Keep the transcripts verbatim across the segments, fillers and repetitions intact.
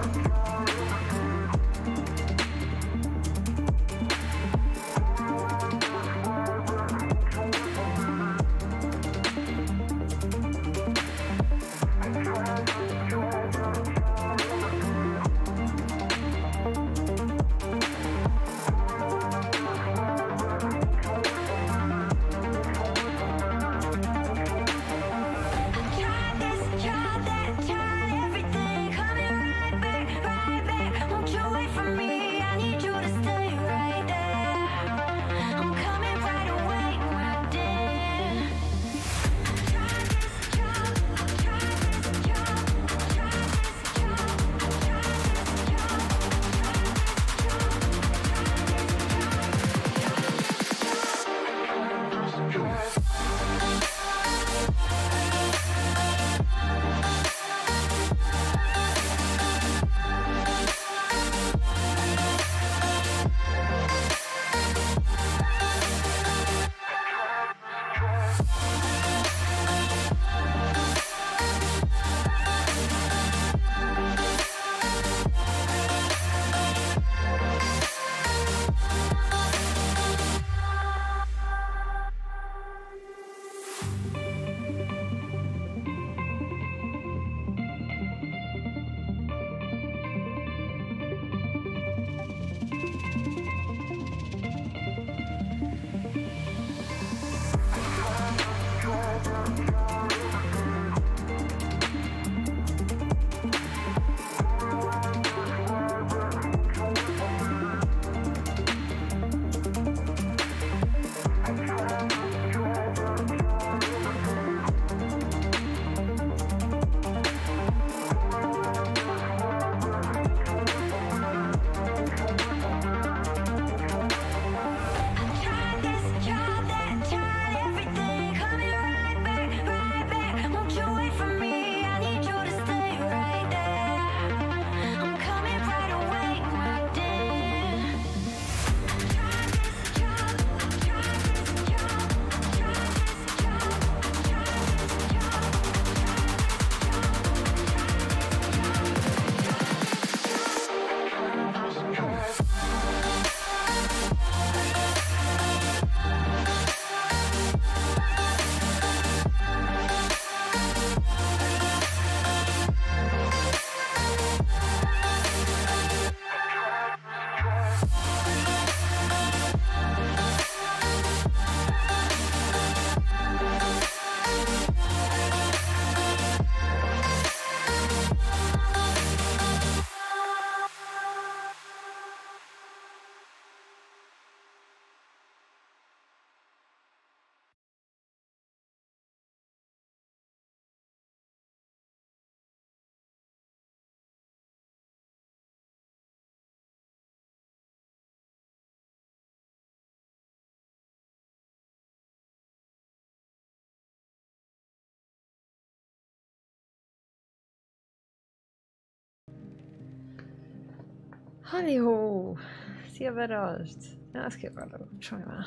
Halló! Szia, Verasd! Ja, azt kell kapcsolni már.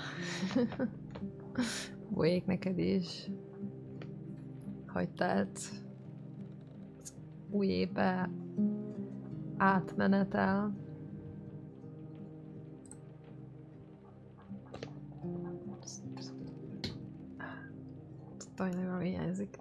Bujék neked is. Hogy telt az új évbe átmenetel. Tudtam, hogy nem hiányzik.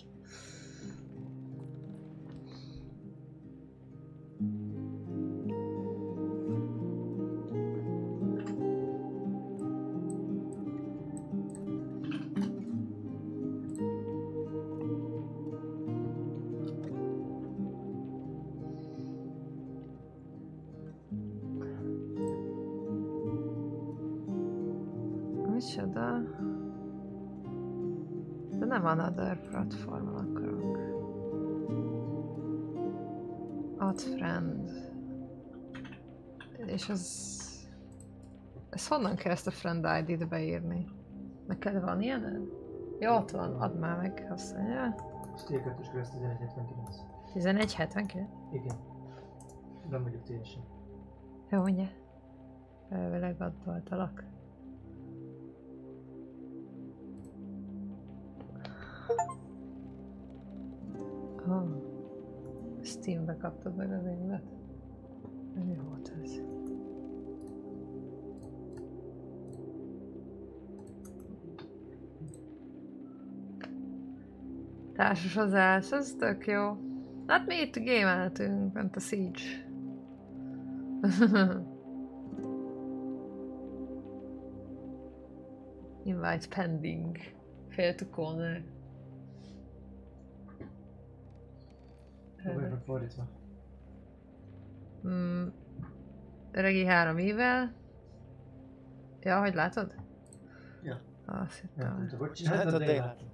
Micsoda? De nem Another platformon akarok. Add friend. És az... Ez honnan kell ezt a friend I D-t beírni? Neked van ilyened? Ja, ott van, add már meg, azt mondja. Steel kettős kereszt tizenegy hetvenkilenc. tizenegy hetvenkilenc? Igen. Nem vagyok teljesen. Jó, mondja. Elvileg addoltalak. Oh. Steambe kaptad meg az évet. Mi volt ez? Társas az elsz, ez tök jó. Hát mi itt gémeltünk, bent a Siege. Invite pending. Fail to corner. Vagy fordítva. Mm, Regi három ével. Ja, hogy látod? Ja. Azt Nem hittem. tudta, hogy Hát csináltad, a de én dél. látom.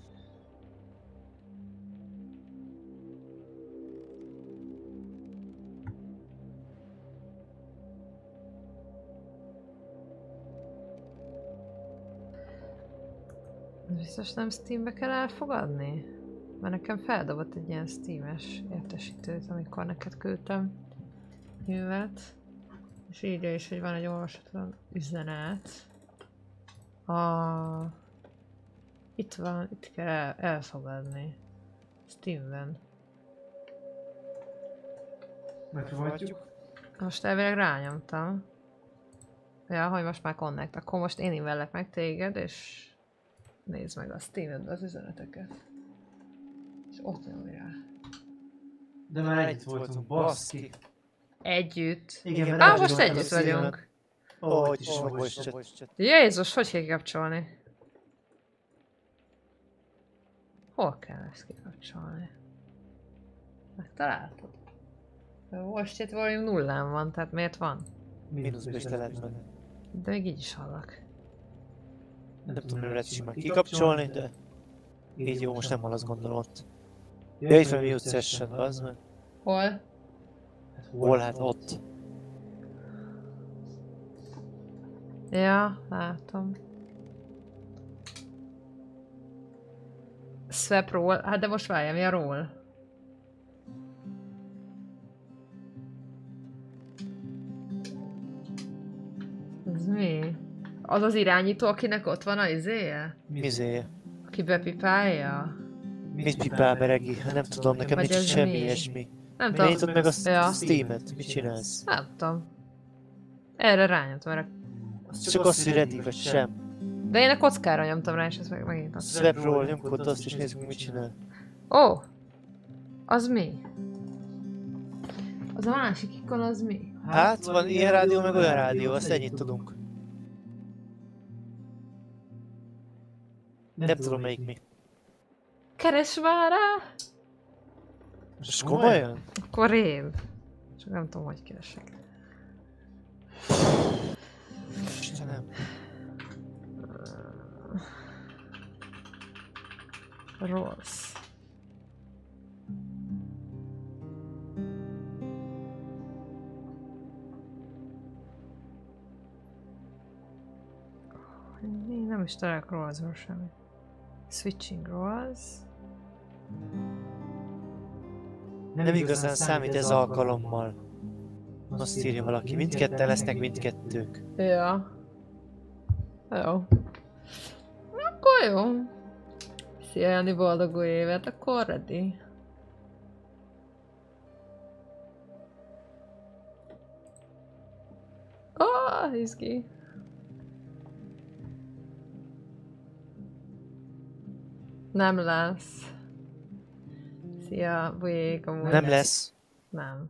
Biztos nem Steambe kell elfogadni? Mert nekem feldobott egy ilyen Steam-es értesítőt, amikor neked küldtem művet. És írja is, hogy van egy olvasatlan üzenet. A... Itt van, itt kell el, elfogadni. Steamben. Megpróbáljuk. Most elvileg rányomtam. Ja, hogy most már connect. Akkor most én invellek meg téged, és nézd meg a Steamedbe az üzeneteket. És ott nyomj rá. De már együtt voltunk, baszki. Együtt. Igen, mert Á, együtt most voltunk együtt a Steam-en. vagyunk. Ó, hogy is van voice chat. Jézus, hogy kell kikapcsolni? Hol kell ezt kikapcsolni? Megtaláltad? Most itt volume nullán van, tehát miért van? Mínuszba is le lehet menni. De még így is hallak. Nem tudom, nem lehet simán kikapcsolni, de így jó, most nem hall, azt gondolom ott. Ja, itt van mute session, az meg. Hol? Hol hát ott? Ja, látom. Swap roll? Hát de most várjál, mi a roll? Ez mi? Az az irányító, akinek ott van a izéje? Mizéje? Aki bepipálja? Mit pipál beregi? Nem tudom, nekem Vagy nincs ez semmi mi? ilyesmi. Nem Mi tudom. nyitod meg a Ja. Steam-et? Mit csinálsz? Nem tudom. Erre rányomtam, erre. Csak azt, hogy ready vagy sem. De én a kockára nyomtam rá, és ez meg megint azt. Swap roll, nyomkod azt, és nézzük, mit csinál. Ó! Az mi? Az a másik ikon az mi? Hát, van ilyen rádió, meg olyan rádió, azt ennyit tudunk. Nem tudom, melyik mi. Keres már rá! Most komolyan? Akkor én. Csak nem tudom, hogy keresek. Istenem. Rossz. Én nem is találok Rollsról semmi. Switching Rolls. Nem igazán számít ez alkalommal. Azt írja valaki, mindketten lesznek mindkettők. Ja. Jó. Akkor jó. Szia Jani, boldog új évet, akkor ready. Oh, izgi. Nem lesz. Szia, bujék, amúgy. Nem lesz. Nem.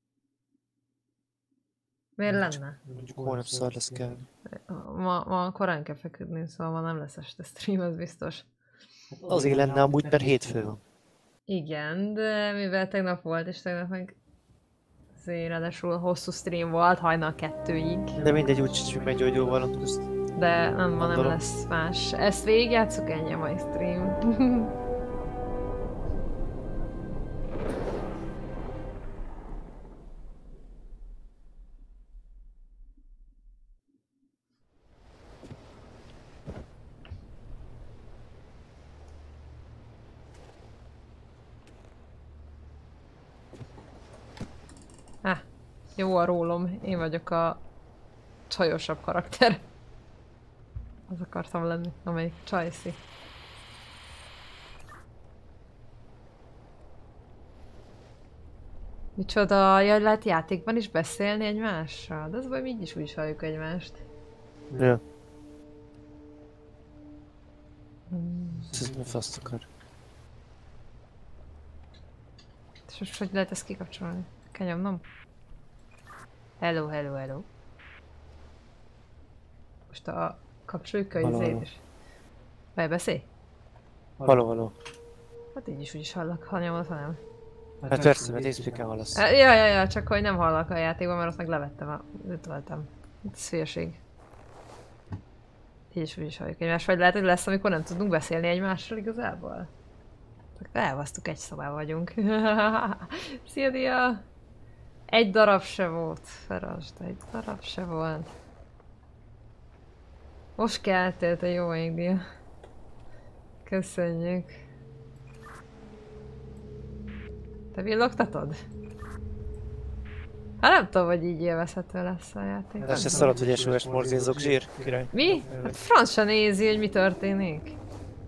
Miért lenne? Mondjuk holnap szar lesz kell. Ma, ma korán kell feküdni, szóval ma nem lesz este stream, az biztos. Azért lenne amúgy, mert hétfő van. Igen, de mivel tegnap volt, és tegnap meg azért ráadásul hosszú stream volt, hajnal kettőig. De mindegy, úgyis meggyógyulva van közt. De nem, ma nem Gondolom. lesz más. Ezt végigjátszuk, ennyi a mai stream. Ah, jó a rólom, én vagyok a csajosabb karakter. Az akartam lenni, amelyik csajszi. Micsoda, jaj, lehet játékban is beszélni egymással? De az baj, mi így is úgy is halljuk egymást. Ja. Hmm. Ez mi faszt akar? És most hogy lehet ezt kikapcsolni? Kell nyomnom? Hello, hello, hello. Most a kapcsoljuk a Való, izét való. is. Vagy beszélj? Való, való. Hát így is úgy is hallak, ha nyomod, ha nem. Hát persze, mert észpéken hallasz. Ja, ja, ja, csak hogy nem hallak a játékban, mert azt meg levettem, a... ütöltem. Ez hülyeség. Így is úgy is halljuk egymást. Vagy lehet, hogy lesz, amikor nem tudunk beszélni egymásról igazából? Csak elvasztuk, egy szobában vagyunk. Szia, Dia! Egy darab se volt, Ferasd, egy darab se volt. Most keltél, te jó ég, Dia. Köszönjük. Te villogtatod? Hát nem tudom, hogy így élvezhető lesz a játék. De se szarad, hogy es o es morzézok zsír, király. Mi? Hát franc se nézi, hogy mi történik.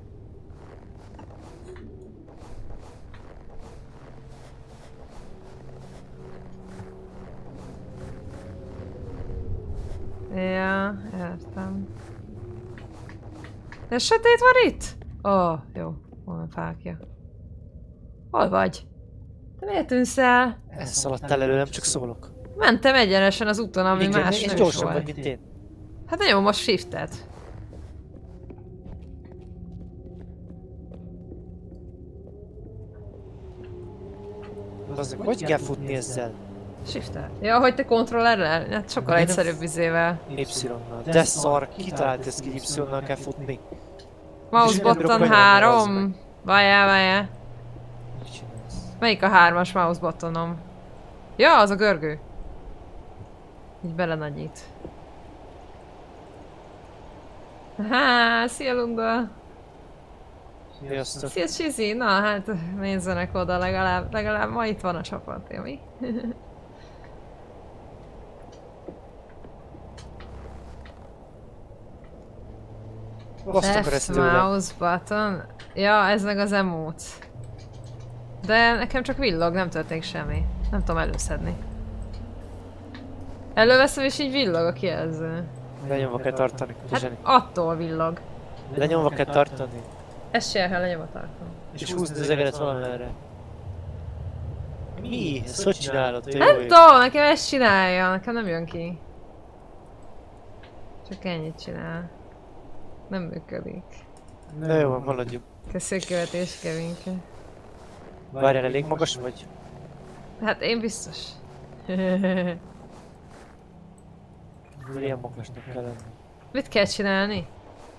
Ja, értem. De sötét van itt? Ó, oh, jó. Hol a fákja? Hol vagy? Te miért tűnsz el? Ez szaladtál elő, nem csak szólok. Mentem egyenesen az úton, ami Igen, más és nem is gyorsabb vagy, volt. mint én. Hát nyomom a shiftet. Aznak, hogy kell futni ezzel? Shiftel. Ja, hogy te kontrollerrel? Hát sokkal Én egyszerűbb izével. Y-nal. De szar, kitalált ezt ki, Y-nal kell futni. Mouse És nem bírok button megnyomni, bazd három. meg. Várjál, várjál. Mit csinálsz? Melyik a hármas mouse buttonom? Ja, az a görgő. Így belenagyít. Há, szia Lunda! Sziasztok. Szia Csizi! Na hát nézzenek oda, legalább, legalább ma itt van a csapat, jó mi? Basztok a Left resztőre. mouse button. Ja, ez meg az emote. De nekem csak villog, nem történik semmi. Nem tudom előszedni. Előveszem és így villog a kijelző. Lenyomva kell tartani, Hát Zseni. attól villog. Lenyomva kell tartani. Ez se kell lenyomva tartom. És húzd az egedet valamerre. Mi? Ezt hogy csinálod? Te jó Nem ég. tudom, nekem ezt csinálja, nekem nem jön ki. Csak ennyit csinál. Nem működik. Na jó, van, maradjunk. Köszönjük követés, Kevinke. Várjál, elég magas vagy? Hát én biztos. Ilyen magasnak kell lenni. Mit kell csinálni?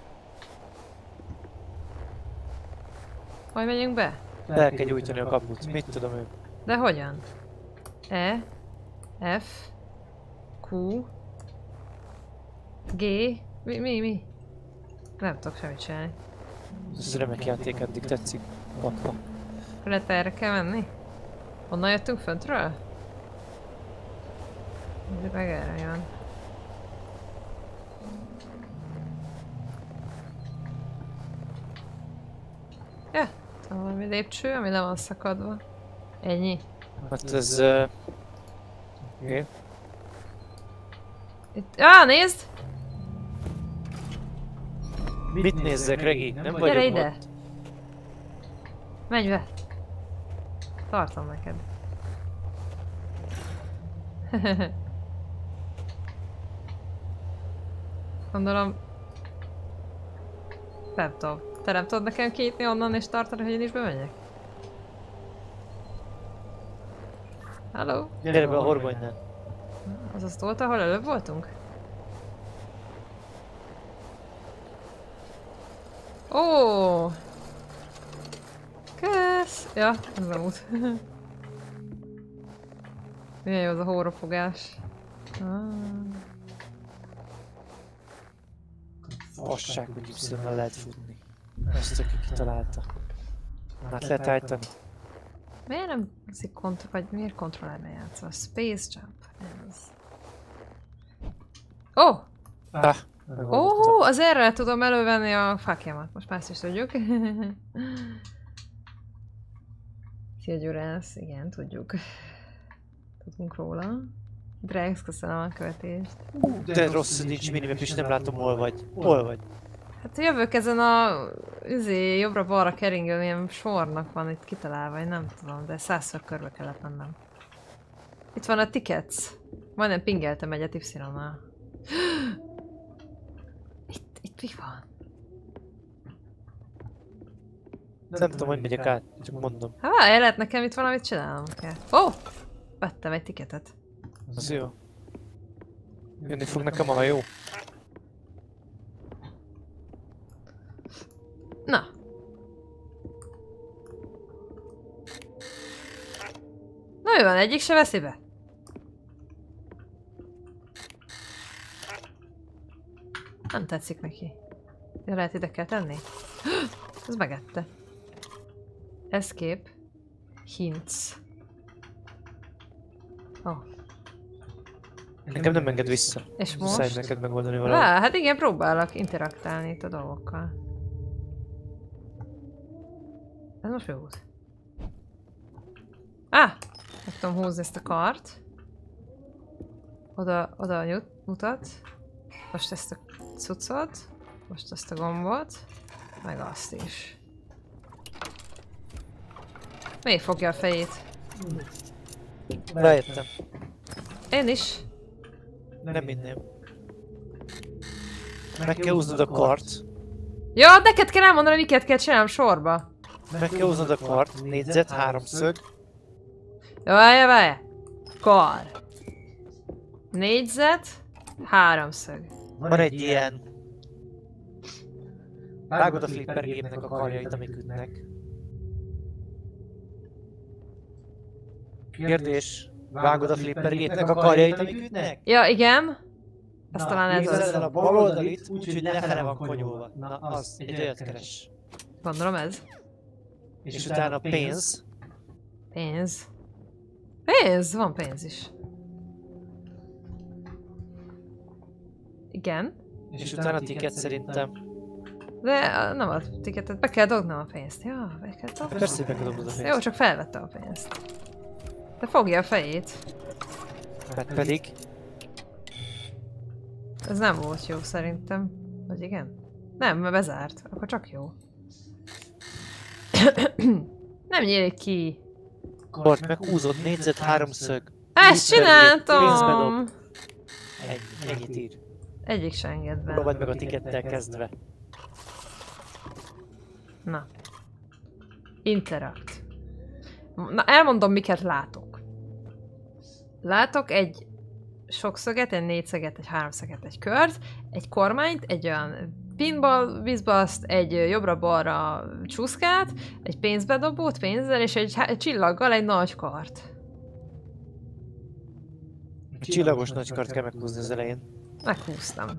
Hogy megyünk be? Fel kell gyújtani a kaput, mit tudom ő. De hogyan? E, F, Q, G, mi, mi, mi? Nem tudok semmit csinálni. Ez remek játék, eddig tetszik. Pappa. Lehet erre kell menni? Honnan jöttünk föntről? De meg erre jön. Ja, van valami lépcső, ami le van szakadva. Ennyi. Hát ez... Uh... Oké. Itt... Á, nézd! Mit nézzek, Regi? Nem vagyok Gyere ide! ott. Menj be! Tartom neked. Gondolom... Nem tudom. Te nem tudod nekem kinyitni onnan és tartani, hogy én is bemenjek? Halló? Gyere be a horgonynál. Az azt volt, ahol előbb voltunk? Ó! Kösz! Ja, ez nem út. Milyen jó az a hórofogás. Ah. Fasság, hogy Y-nal lehet futni. Ezt aki kitalálta. Hát lehet állítani. Miért nem iszik kontroll, vagy miért kontrollerben játszol? Space Jump. Ez. Ó! Oh! Ah, Ó, oh, az erre tudom elővenni a fákjámat. Most már ezt is tudjuk. Szia Gyurász, igen, tudjuk. Tudunk róla. Drex, köszönöm a követést. De rossz, nincs minimap és nem látom hol vagy. Hol vagy? Hát jövök ezen a... Üzé, jobbra-balra keringő, ilyen sornak van itt kitalálva, én nem tudom, de százszor körbe kellett mennem. Itt van a tickets. Majdnem pingeltem egyet Y-nál. Itt, itt mi van? Nem tudom, hogy megyek át, csak mondom. Hát várj, lehet nekem itt valamit csinálnom kell. Ó! Oh! Vettem egy ticketet. Az jó. Jönni fog nekem a hajó. Na. Na jó van, egyik se veszi be. Nem tetszik neki. Ja, lehet ide kell tenni? Ez megette. Escape. Hints. Oh. Nekem nem enged vissza. És Muszáj most? neked megoldani valamit. Lá, hát igen, próbálok interaktálni itt a dolgokkal. Ez most jó út. Á! Meg tudom húzni ezt a kart. Oda, oda nyut, mutat. Most ezt a cuccot. Most ezt a gombot. Meg azt is. Még fogja a fejét. Rájöttem. Én is. Nem minném. Meg kell húznod a kart. Ja, neked kell elmondani, miket kell csinálnom sorba. Meg kell húznod a kart. Négyzet, háromszög. Jó, várj, várj. Kar. Négyzet. Háromszög. Van egy ilyen. Vágod a flipper gépnek a karjait, amik ütnek. Kérdés. Vágod a flipper gépnek a karjait, amik ütnek? Ja, igen. Ez talán ez Nézd az. ezzel a bal oldalit, úgyhogy lefele van konyolva. Na az, egy olyat keres. Gondolom ez. És utána pénz. Pénz. Pénz? Van pénz is. Igen. És utána ticket szerintem. De uh, nem a ticketet, be kell dobnom a pénzt. Ja, be kell dobnom. Persze, be kell dobnod a Jó, pénzt. csak felvette a pénzt. De fogja a fejét. Mert pedig. Ez nem volt jó szerintem. Vagy igen? Nem, mert bezárt. Akkor csak jó. Nem nyílik ki. Kart meghúzod, négyzet, háromszög. Ezt Flipper gép, pénzbe csináltam! dob. Ennyi, ennyit ír. Egyik se enged be. Próbáld meg a tickettel kezdve. Na. Interact. Na, elmondom, miket látok. Látok egy sokszöget, egy négyszöget, egy háromszöget, egy kört, egy kormányt, egy olyan pinball, vízbaszt, egy jobbra-balra csúszkát, egy pénzbedobót pénzzel, és egy, egy csillaggal egy nagy kart. A csillagos nagy kart kell meghúzni az elején. Meghúztam.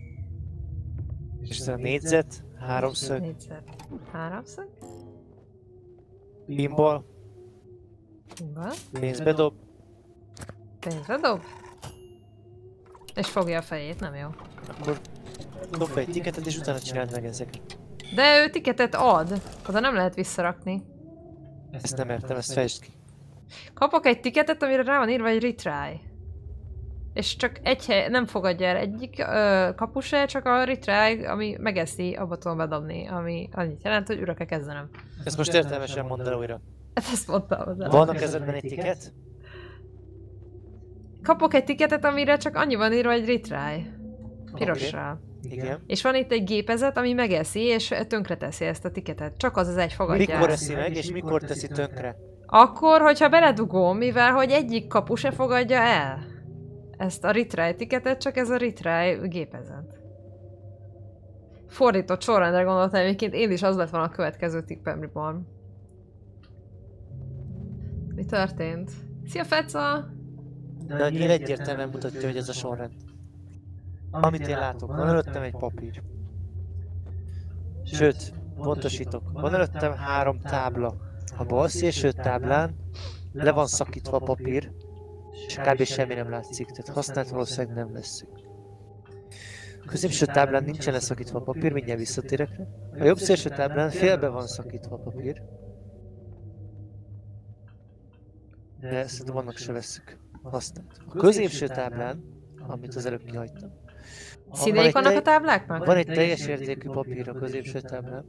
És ez a négyzet, háromszög, Négyzet. Háromszög. pinball, Pinball. pénzbe dob. Pénzbe dob. És fogja a fejét, nem jó. Akkor dob be egy ticketet és utána csináld meg ezeket. De ő ticketet ad. Oda nem lehet visszarakni. Ezt nem értem, ezt fejtsd ki. Kapok egy ticketet, amire rá van írva egy retry. És csak egy hely, nem fogadja el egyik ö, kapu se, csak a retry, ami megeszi, abba tudom bedobni, ami annyit jelent, hogy újra kell kezdenem. Ezt most értelmesen mondd el újra. Hát ezt mondtam az előbb. Van a kezedben egy ticket? Kapok egy ticketet, amire csak annyi van írva, egy retry. Pirossal. Igen. És van itt egy gépezet, ami megeszi, és tönkreteszi ezt a ticketet. Csak az az egy fogadja Mikor el. eszi meg, és mikor teszi tönkre? Akkor, hogyha beledugom, mivel hogy egyik kapu se fogadja el ezt a retry ticketet, csak ez a retry gépezet. Fordított sorrendre gondoltam, egyébként én is az lett volna a következő tippem, Reborn. Mi történt? Szia, Feca! De a nyíl egyértelműen mutatja, hogy ez a sorrend. Amit én látok, van előttem egy papír. Sőt, pontosítok, van előttem három tábla. A bal szélső táblán le van szakítva a papír, és kb. Semmi nem látszik, tehát használt valószínűleg nem veszük. A középső táblán nincsen leszakítva a papír, mindjárt visszatérek rá. A jobb szélső táblán félbe van szakítva a papír. De szerintem annak se veszük. használt. A középső táblán, amit az előbb kihagytam. Színeik vannak tej- a tábláknak? Van egy teljes értékű papír a középső táblán.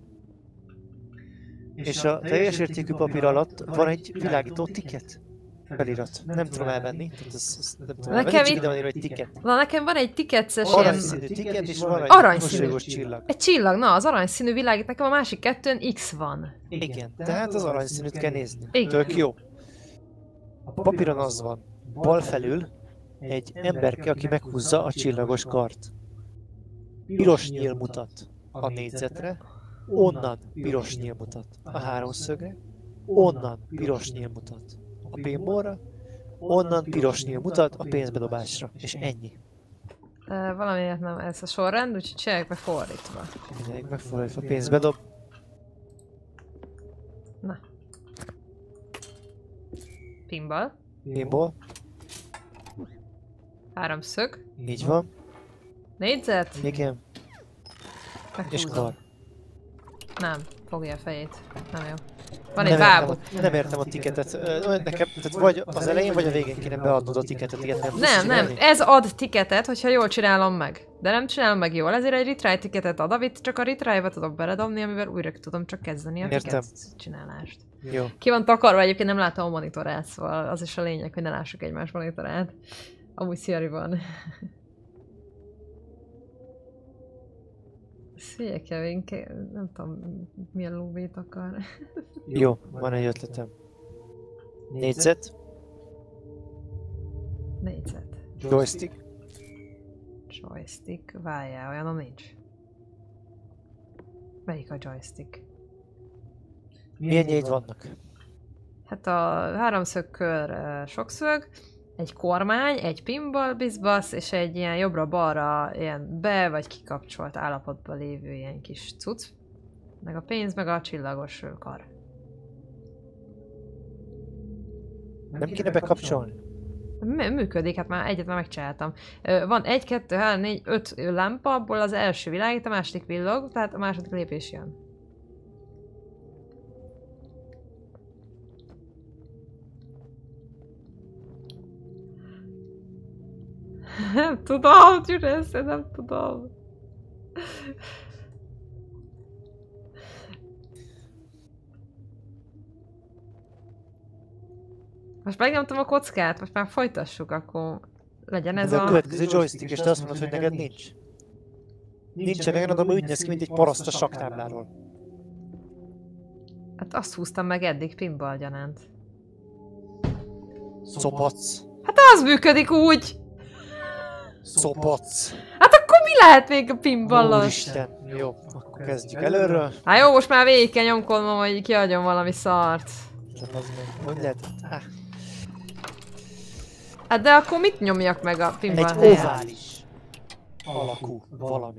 És a teljes értékű papír alatt van egy világító ticket. Felirat. Nem tudom elvenni. Tehát ez, ez nem tudom Nekem elvenni, csak itt- ide van írva egy ticket. Na nekem van egy tiketszes ilyen... Aranyszínű ticket, és van egy Aranyszínű. mosolygós csillag. Egy csillag, na az aranyszínű világít, nekem a másik kettőn X van. Igen, tehát az aranyszínűt kell nézni. Igen. Tök jó. A papíron az van, bal felül egy emberke, aki meghúzza a csillagos kart. Piros nyíl mutat a négyzetre, onnan piros nyíl mutat a háromszögre, onnan piros nyíl mutat a pinballra, onnan piros nyíl mutat a pénzbedobásra. És ennyi. E, valamiért nem ez a sorrend, úgyhogy csináljuk meg fordítva. Mindenki megfordítva pénzbedob. Na. Pinball. Pinball. Háromszög. Így van. Négyzet. Igen. És Meghúzom. kar. Nem, fogja a fejét. Nem jó. Van Nem egy értem, vágó. a, nem értem a tiketet. Ö, Nekem, tehát vagy az elején, vagy a végén kéne beadnod a tiketet, ilyet nem tudsz Nem, nem, csinálni? ez ad tiketet, hogyha jól csinálom meg. De nem csinálom meg jól, ezért egy retry tiketet ad, amit csak a retry-ba tudok beledobni, amivel újra tudom csak kezdeni a Értem. tiket csinálást. Jó. Ki van takarva, egyébként nem látom a monitorát, szóval az is a lényeg, hogy ne lássuk egymás monitorát. Amúgy Siri van. Szia Kevin, ke- nem tudom milyen lóvét akar. Jó, van egy ötletem. Négyzet, Négyzet. joystick, Joystick, várjál, olyanom nincs. Melyik a joystick? milyen nyílt vannak? Hát a háromszög kör uh, sokszög, egy kormány, egy pinball bizbasz, és egy ilyen jobbra-balra ilyen be- vagy kikapcsolt állapotban lévő ilyen kis cucc. Meg a pénz, meg a csillagos ö, kar. Nem kéne bekapcsolni? M- működik, hát már egyet már megcsináltam. Ö, Van egy, kettő, három, négy, öt lámpa, abból az első világít, a második villog, tehát a második lépés jön. Nem tudom, Gyuresz, nem tudom. Most megnyomtam a kockát, most már folytassuk, akkor legyen ez Ez a a... következő joystick, és te azt mondod, hogy neked nincs. Nincsen, neked adom, úgy néz ki, mint egy paraszt a saktábláról. Hát azt húztam meg eddig pinball gyanánt. Szopac. Hát az működik úgy! Szopac. Hát akkor mi lehet még a pinballon? Úristen. Jó, akkor kezdjük előről. Hát jó, most már végig kell nyomkodnom, hogy kiadjon valami szart. Tehát az meg, hogy lehet? Ah, Hát de akkor mit nyomjak meg a pinball egy helyen? ovális alakú valami.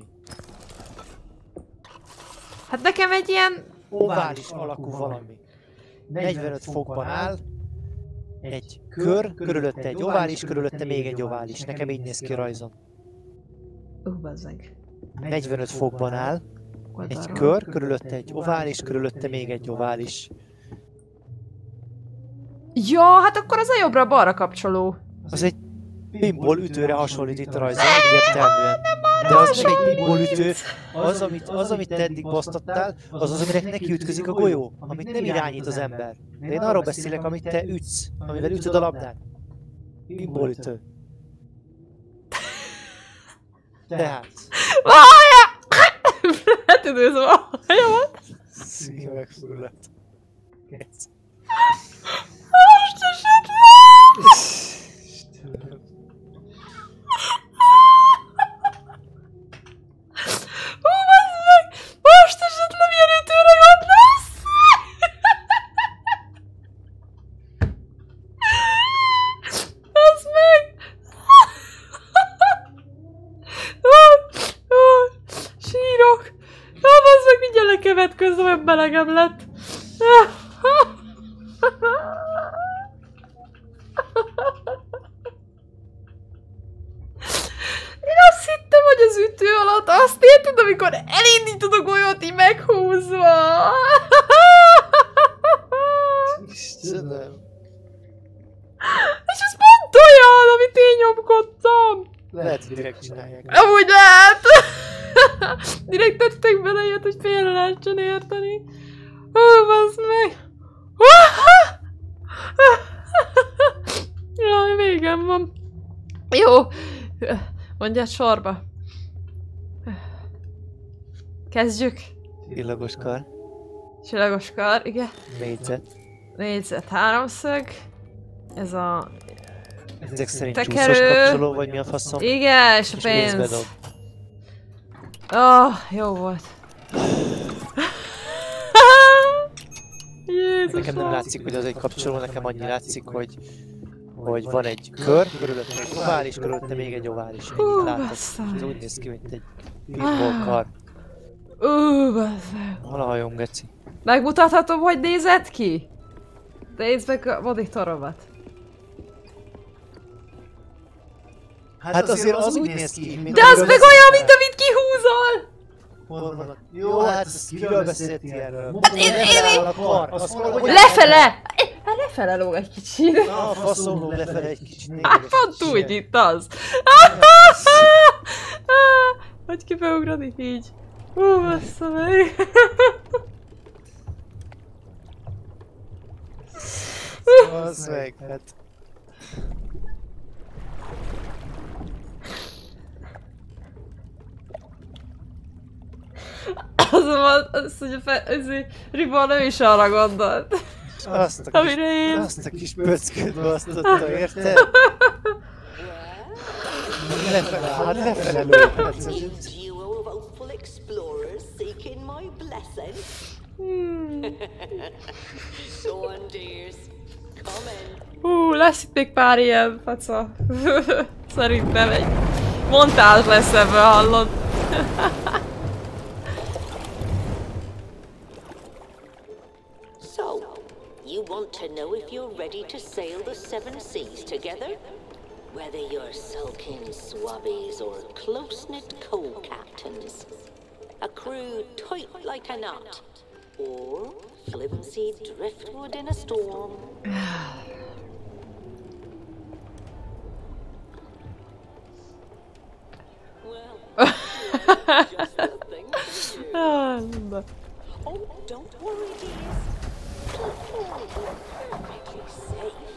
Hát nekem egy ilyen... Ovális alakú valami. negyvenöt fokban áll. Egy kör, körülötte egy ovális, körülötte még egy ovális. Nekem így néz ki a rajzon. Ú, bazzeg. negyvenöt fokban áll. Egy Oldalról. kör, körülötte egy ovális, körülötte még egy ovális. Ja, hát akkor az a jobbra-balra kapcsoló. Az egy pinball ütőre hasonlít itt a rajzon, egyértelműen. De az nem egy pinball ütő, az, amit, az, amit te eddig basztattál, az az, aminek neki ütközik a golyó, amit nem irányít az ember. De én arról beszélek, amit te ütsz, amivel ütöd a labdát. Pinball ütő. Tehát. Várjál! Hát időzöm a hajamat. Szíve megfulladt. Most esett le! Hú, bazd meg! Most esett le, milyen ütőre gondolsz? Bazd meg! Ó, ó, sírok! Ó, bazd meg, mindjárt lekövetkezem, olyan belegem lett. Én azt hittem, hogy az ütő alatt azt érted, amikor elindítod a golyót így meghúzva. Istenem. És ezt pont nyomkodtam! Lehet, hogy direkt csinálják. Amúgy lehet! Direkt tettek bele ilyet, hogy félre lehessen érteni. Hú, bassz meg! Jaj, végem van. Jó. Mondjad sorba. Kezdjük. Csillagos kar. Csillagos kar, igen. Négyzet. Négyzet, háromszög. Ez a... Ezek szerint Tekerő. csúszós kapcsoló, vagy mi a faszom? Igen, és a És pénzbe pénz. dob. Ah, jó volt. Jézus. Nekem nem látszik, hogy az egy kapcsoló, nekem annyi látszik, hogy hogy van egy kör, körülötte egy ovális, körülötte még egy ovális. Hú, Ennyit látok. basszaj. És ez úgy néz ki, mint egy pinball kar. Ú, bazzeg. Hol a hajom, geci? Megmutathatom, hogy nézett ki? Nézd meg a monitoromat. Hát azért az úgy néz ki, mint... De az meg olyan, mint amit kihúzol! Hol van? Jó, hát ez kiről beszélti erről? Mondom, Én- hogy én- lefeláll a kar. Az hol, hogy Lefele! Hát lefele lóg egy kicsit. Na, faszom, lóg lefele egy kicsit. Hát pont úgy itt az. Hogy ki beugrani? Így. Hú, bassza meg. Az meg, hát... Az van, az, hogy a fe, ez Riba nem is arra gondolt. Azt a Amire kis, én. azt a kis pöcköt basztotta, érted? Lefele, hát lefele lőtt. Hát, Meet you, O hopeful explorers seeking my blessing. Hmm. Go on, dears. Come in. Hú, lesz itt még pár ilyen faca. Szerintem egy montázs lesz ebből, hallod? So, you want to know if you're ready to sail the seven seas together? Whether you're sulking swabbies or close-knit co-captains. A crew tight like a knot. Or flimsy driftwood in a storm. Well, just the thing for you. Ah, na. Oh, don't worry, dears. You're perfectly safe.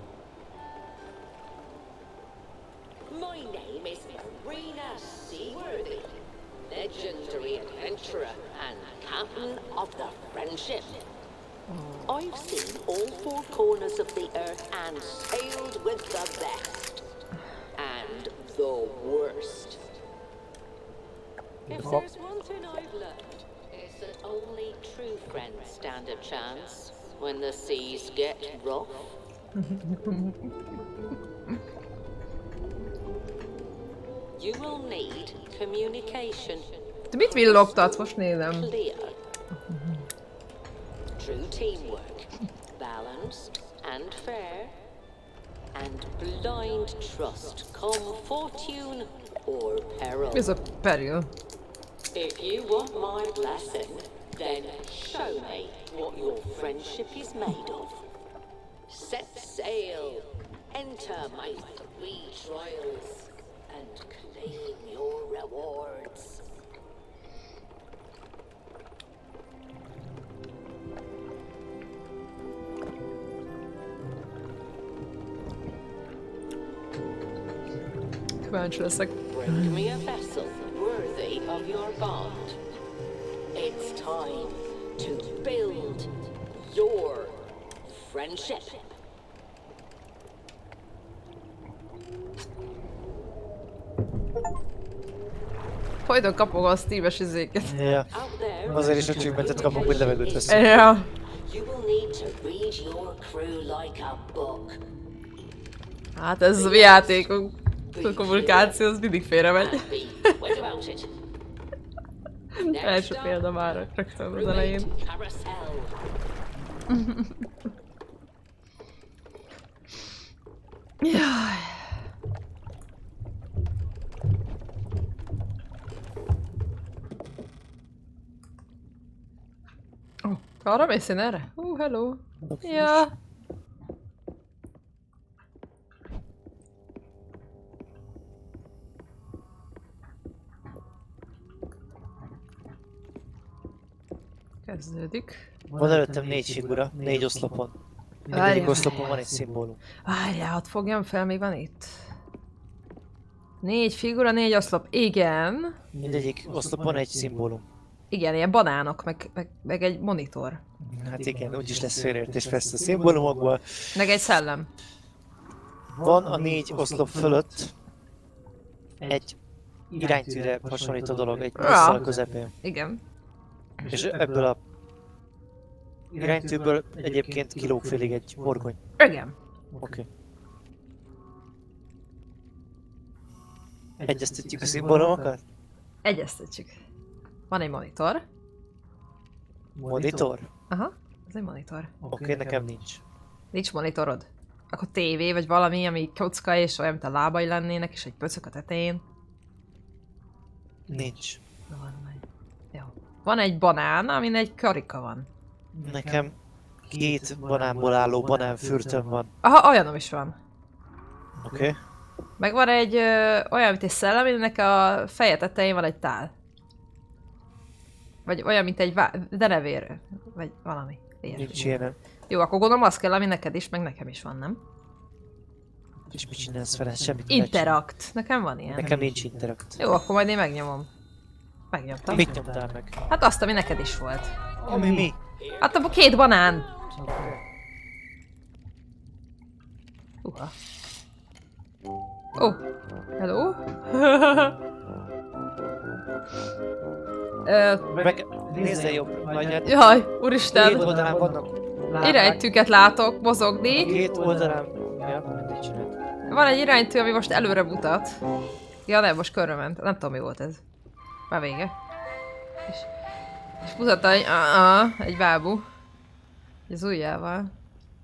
My name is Marina Seaworthy, legendary adventurer and captain of the Friendship. I've seen all four corners of the earth and sailed with the best. And the worst. If there's one thing I've learned, it's that only true friends stand a chance when the seas get rough. You will need communication. Te mit villogtatsz? Most nézem. Clear. True teamwork. Balanced and fair. And blind trust come fortune or peril. Ez a peril. If you want my blessing, then show me what your friendship is made of. Set sail, enter my three trials, and claim your rewards. Kíváncsi leszek. Bring me a vessel worthy of your bond. It's time to build your friendship. Folyton kapok a Steve-es izéket. Ja. Out there, Azért is achievementet kapok, hogy levegőt veszünk. Ja. you will need to read your crew like a book. Hát ez a játékunk. A kommunikáció az mindig félre megy. And be quick about it. Első példa már rögtön az elején. Roommate carousel. Jaj. Oh, arra mész én erre? Hú, uh, hello. Ja. Kezdődik. Van előttem négy figura, négy oszlopon. Mindegyik Várjál. oszlopon van egy szimbólum. Várjál, hadd fogjam fel, mi van itt? Négy figura, négy oszlop. Igen. Mindegyik oszlopon egy szimbólum. Igen, ilyen banánok, meg, meg, meg egy monitor. Hát igen, úgyis lesz félreértés persze a szimbólumokból. Meg egy szellem. Van a négy oszlop fölött egy iránytűre hasonlító dolog, egy plusszal a közepén. Igen. És ebből a iránytűből egyébként kilóg félig egy horgony. Igen. Oké. Egyeztetjük a szimbólumokat? Egyeztetjük. Van egy monitor. Monitor? Aha, ez egy monitor. Oké, nekem nincs. Nincs monitorod? Akkor tévé vagy valami, ami kocka és olyan, mint a lábai lennének, és egy pöcök a tetején. Nincs. Na, van meg. Jó. Van egy banán, amin egy karika van. Nekem két banánból álló banánfürtön van. Aha, olyanom is van. Oké? Meg van egy ö, olyan, mint egy szellem, aminek a feje tetején van egy tál. Vagy olyan, mint egy vá- denevér. Vagy valami. Ilyesmi. Nincs ilyen. Jó, akkor gondolom az kell, ami neked is, meg nekem is van, nem? És mit csinálsz vele? Semmit nem csinálsz. Interakt. Nekem van ilyen. Nekem nincs interakt. Jó, akkor majd én megnyomom. Megnyomtam. Mit nyomtál meg? Hát azt, ami neked is volt. Ami mi? Hát a két banán. Uha. Ó, oh. Hello? Ö, Meg nézzel jobb. Vagy hát jaj, két úristen. oldalán vannak. Iránytűket látok mozogni. Két oldalán... Ja, mindegy csinált. Van egy iránytű, ami most előre mutat. Ja nem, most körbe ment. Nem tudom mi volt ez. Már vége. És, és mutatta egy, uh -uh, egy bábú. Az ujjával.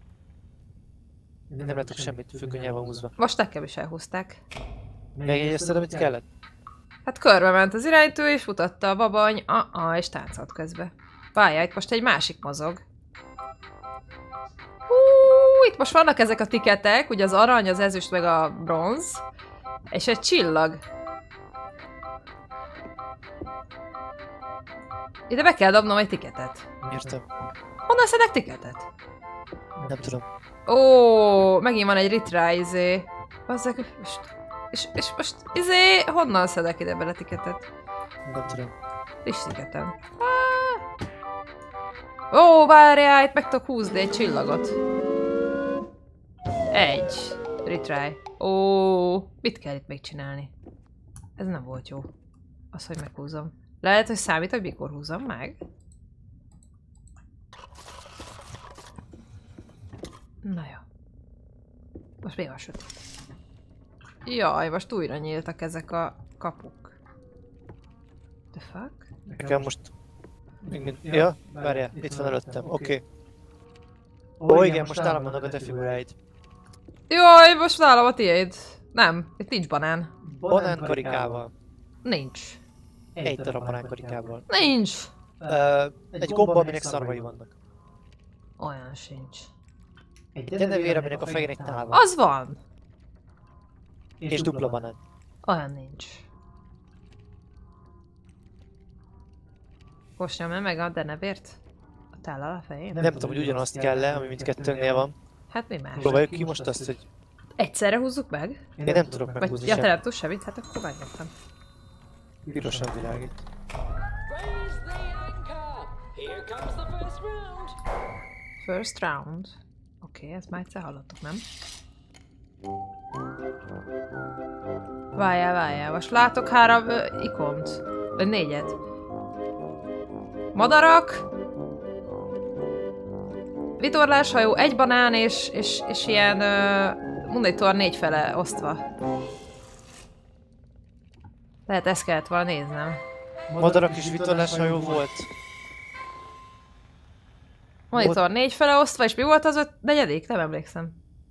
Nem látok semmit, függönyel van húzva. Most nekem is elhúzták. Megjegyezted, amit kellett? Hát körbe ment az iránytű, és mutatta a babany, uh -uh, és táncolt közbe. Várjál, itt most egy másik mozog. Hú, itt most vannak ezek a tiketek, ugye az arany, az ezüst, meg a bronz. És egy csillag. Ide be kell dobnom egy tiketet. Értem. Honnan szedek tiketet? Nem tudom. Ó, megint van egy retry, izé. Bazzeg, most, és, és most, izé, honnan szedek ide bele tiketet? Nem tudom. Friss tiketem. Ah. Ó, várjál, itt meg tudok húzni egy csillagot. Egy. Retry. Ó, mit kell itt még csinálni? Ez nem volt jó. Az, hogy meghúzom. Lehet, hogy számít, hogy mikor húzom meg. Na jó. Most mi van sötét? Jaj, most újra nyíltak ezek a kapuk. The fuck? Nekem most... Igen. Ja, várjál, itt van előttem, oké. Okay. Ó igen, most nálam vannak a te figuráid. Jaj, most nálam a tiéd. Nem, itt nincs banán. Banánkarikával. Nincs. Egy darab banánkarikával. Nincs. Uh, egy gomba, aminek szarvai vannak. Olyan sincs. Egy denevér, aminek a fején egy tál van. Az van. És dupla banán. Olyan nincs. Most nyomja meg a denevért? A tállal a fején? Nem tudom, hogy ugyanazt kell-e, ami mindkettőnknél van. Hát mi más? Próbáljuk ki most azt, hogy... Egyszerre húzzuk meg? Én nem tudok Vagy meghúzni ja, te sem. nem tudsz semmit? Hát akkor megnyomtam. Pirosan világít. Raise the anchor! Here comes the first round! First round. Oké, okay, ezt már egyszer hallottuk, nem? Várjál, várjál, most látok három ö, ikont. Vagy négyet. Madarak. Vitorláshajó, egy banán és, és, és ilyen ö, monitor négy fele osztva. Lehet ezt kellett volna néznem. Madarak és vitorláshajó volt. Monitor négy fele osztva, és mi volt az öt negyedik? Nem emlékszem.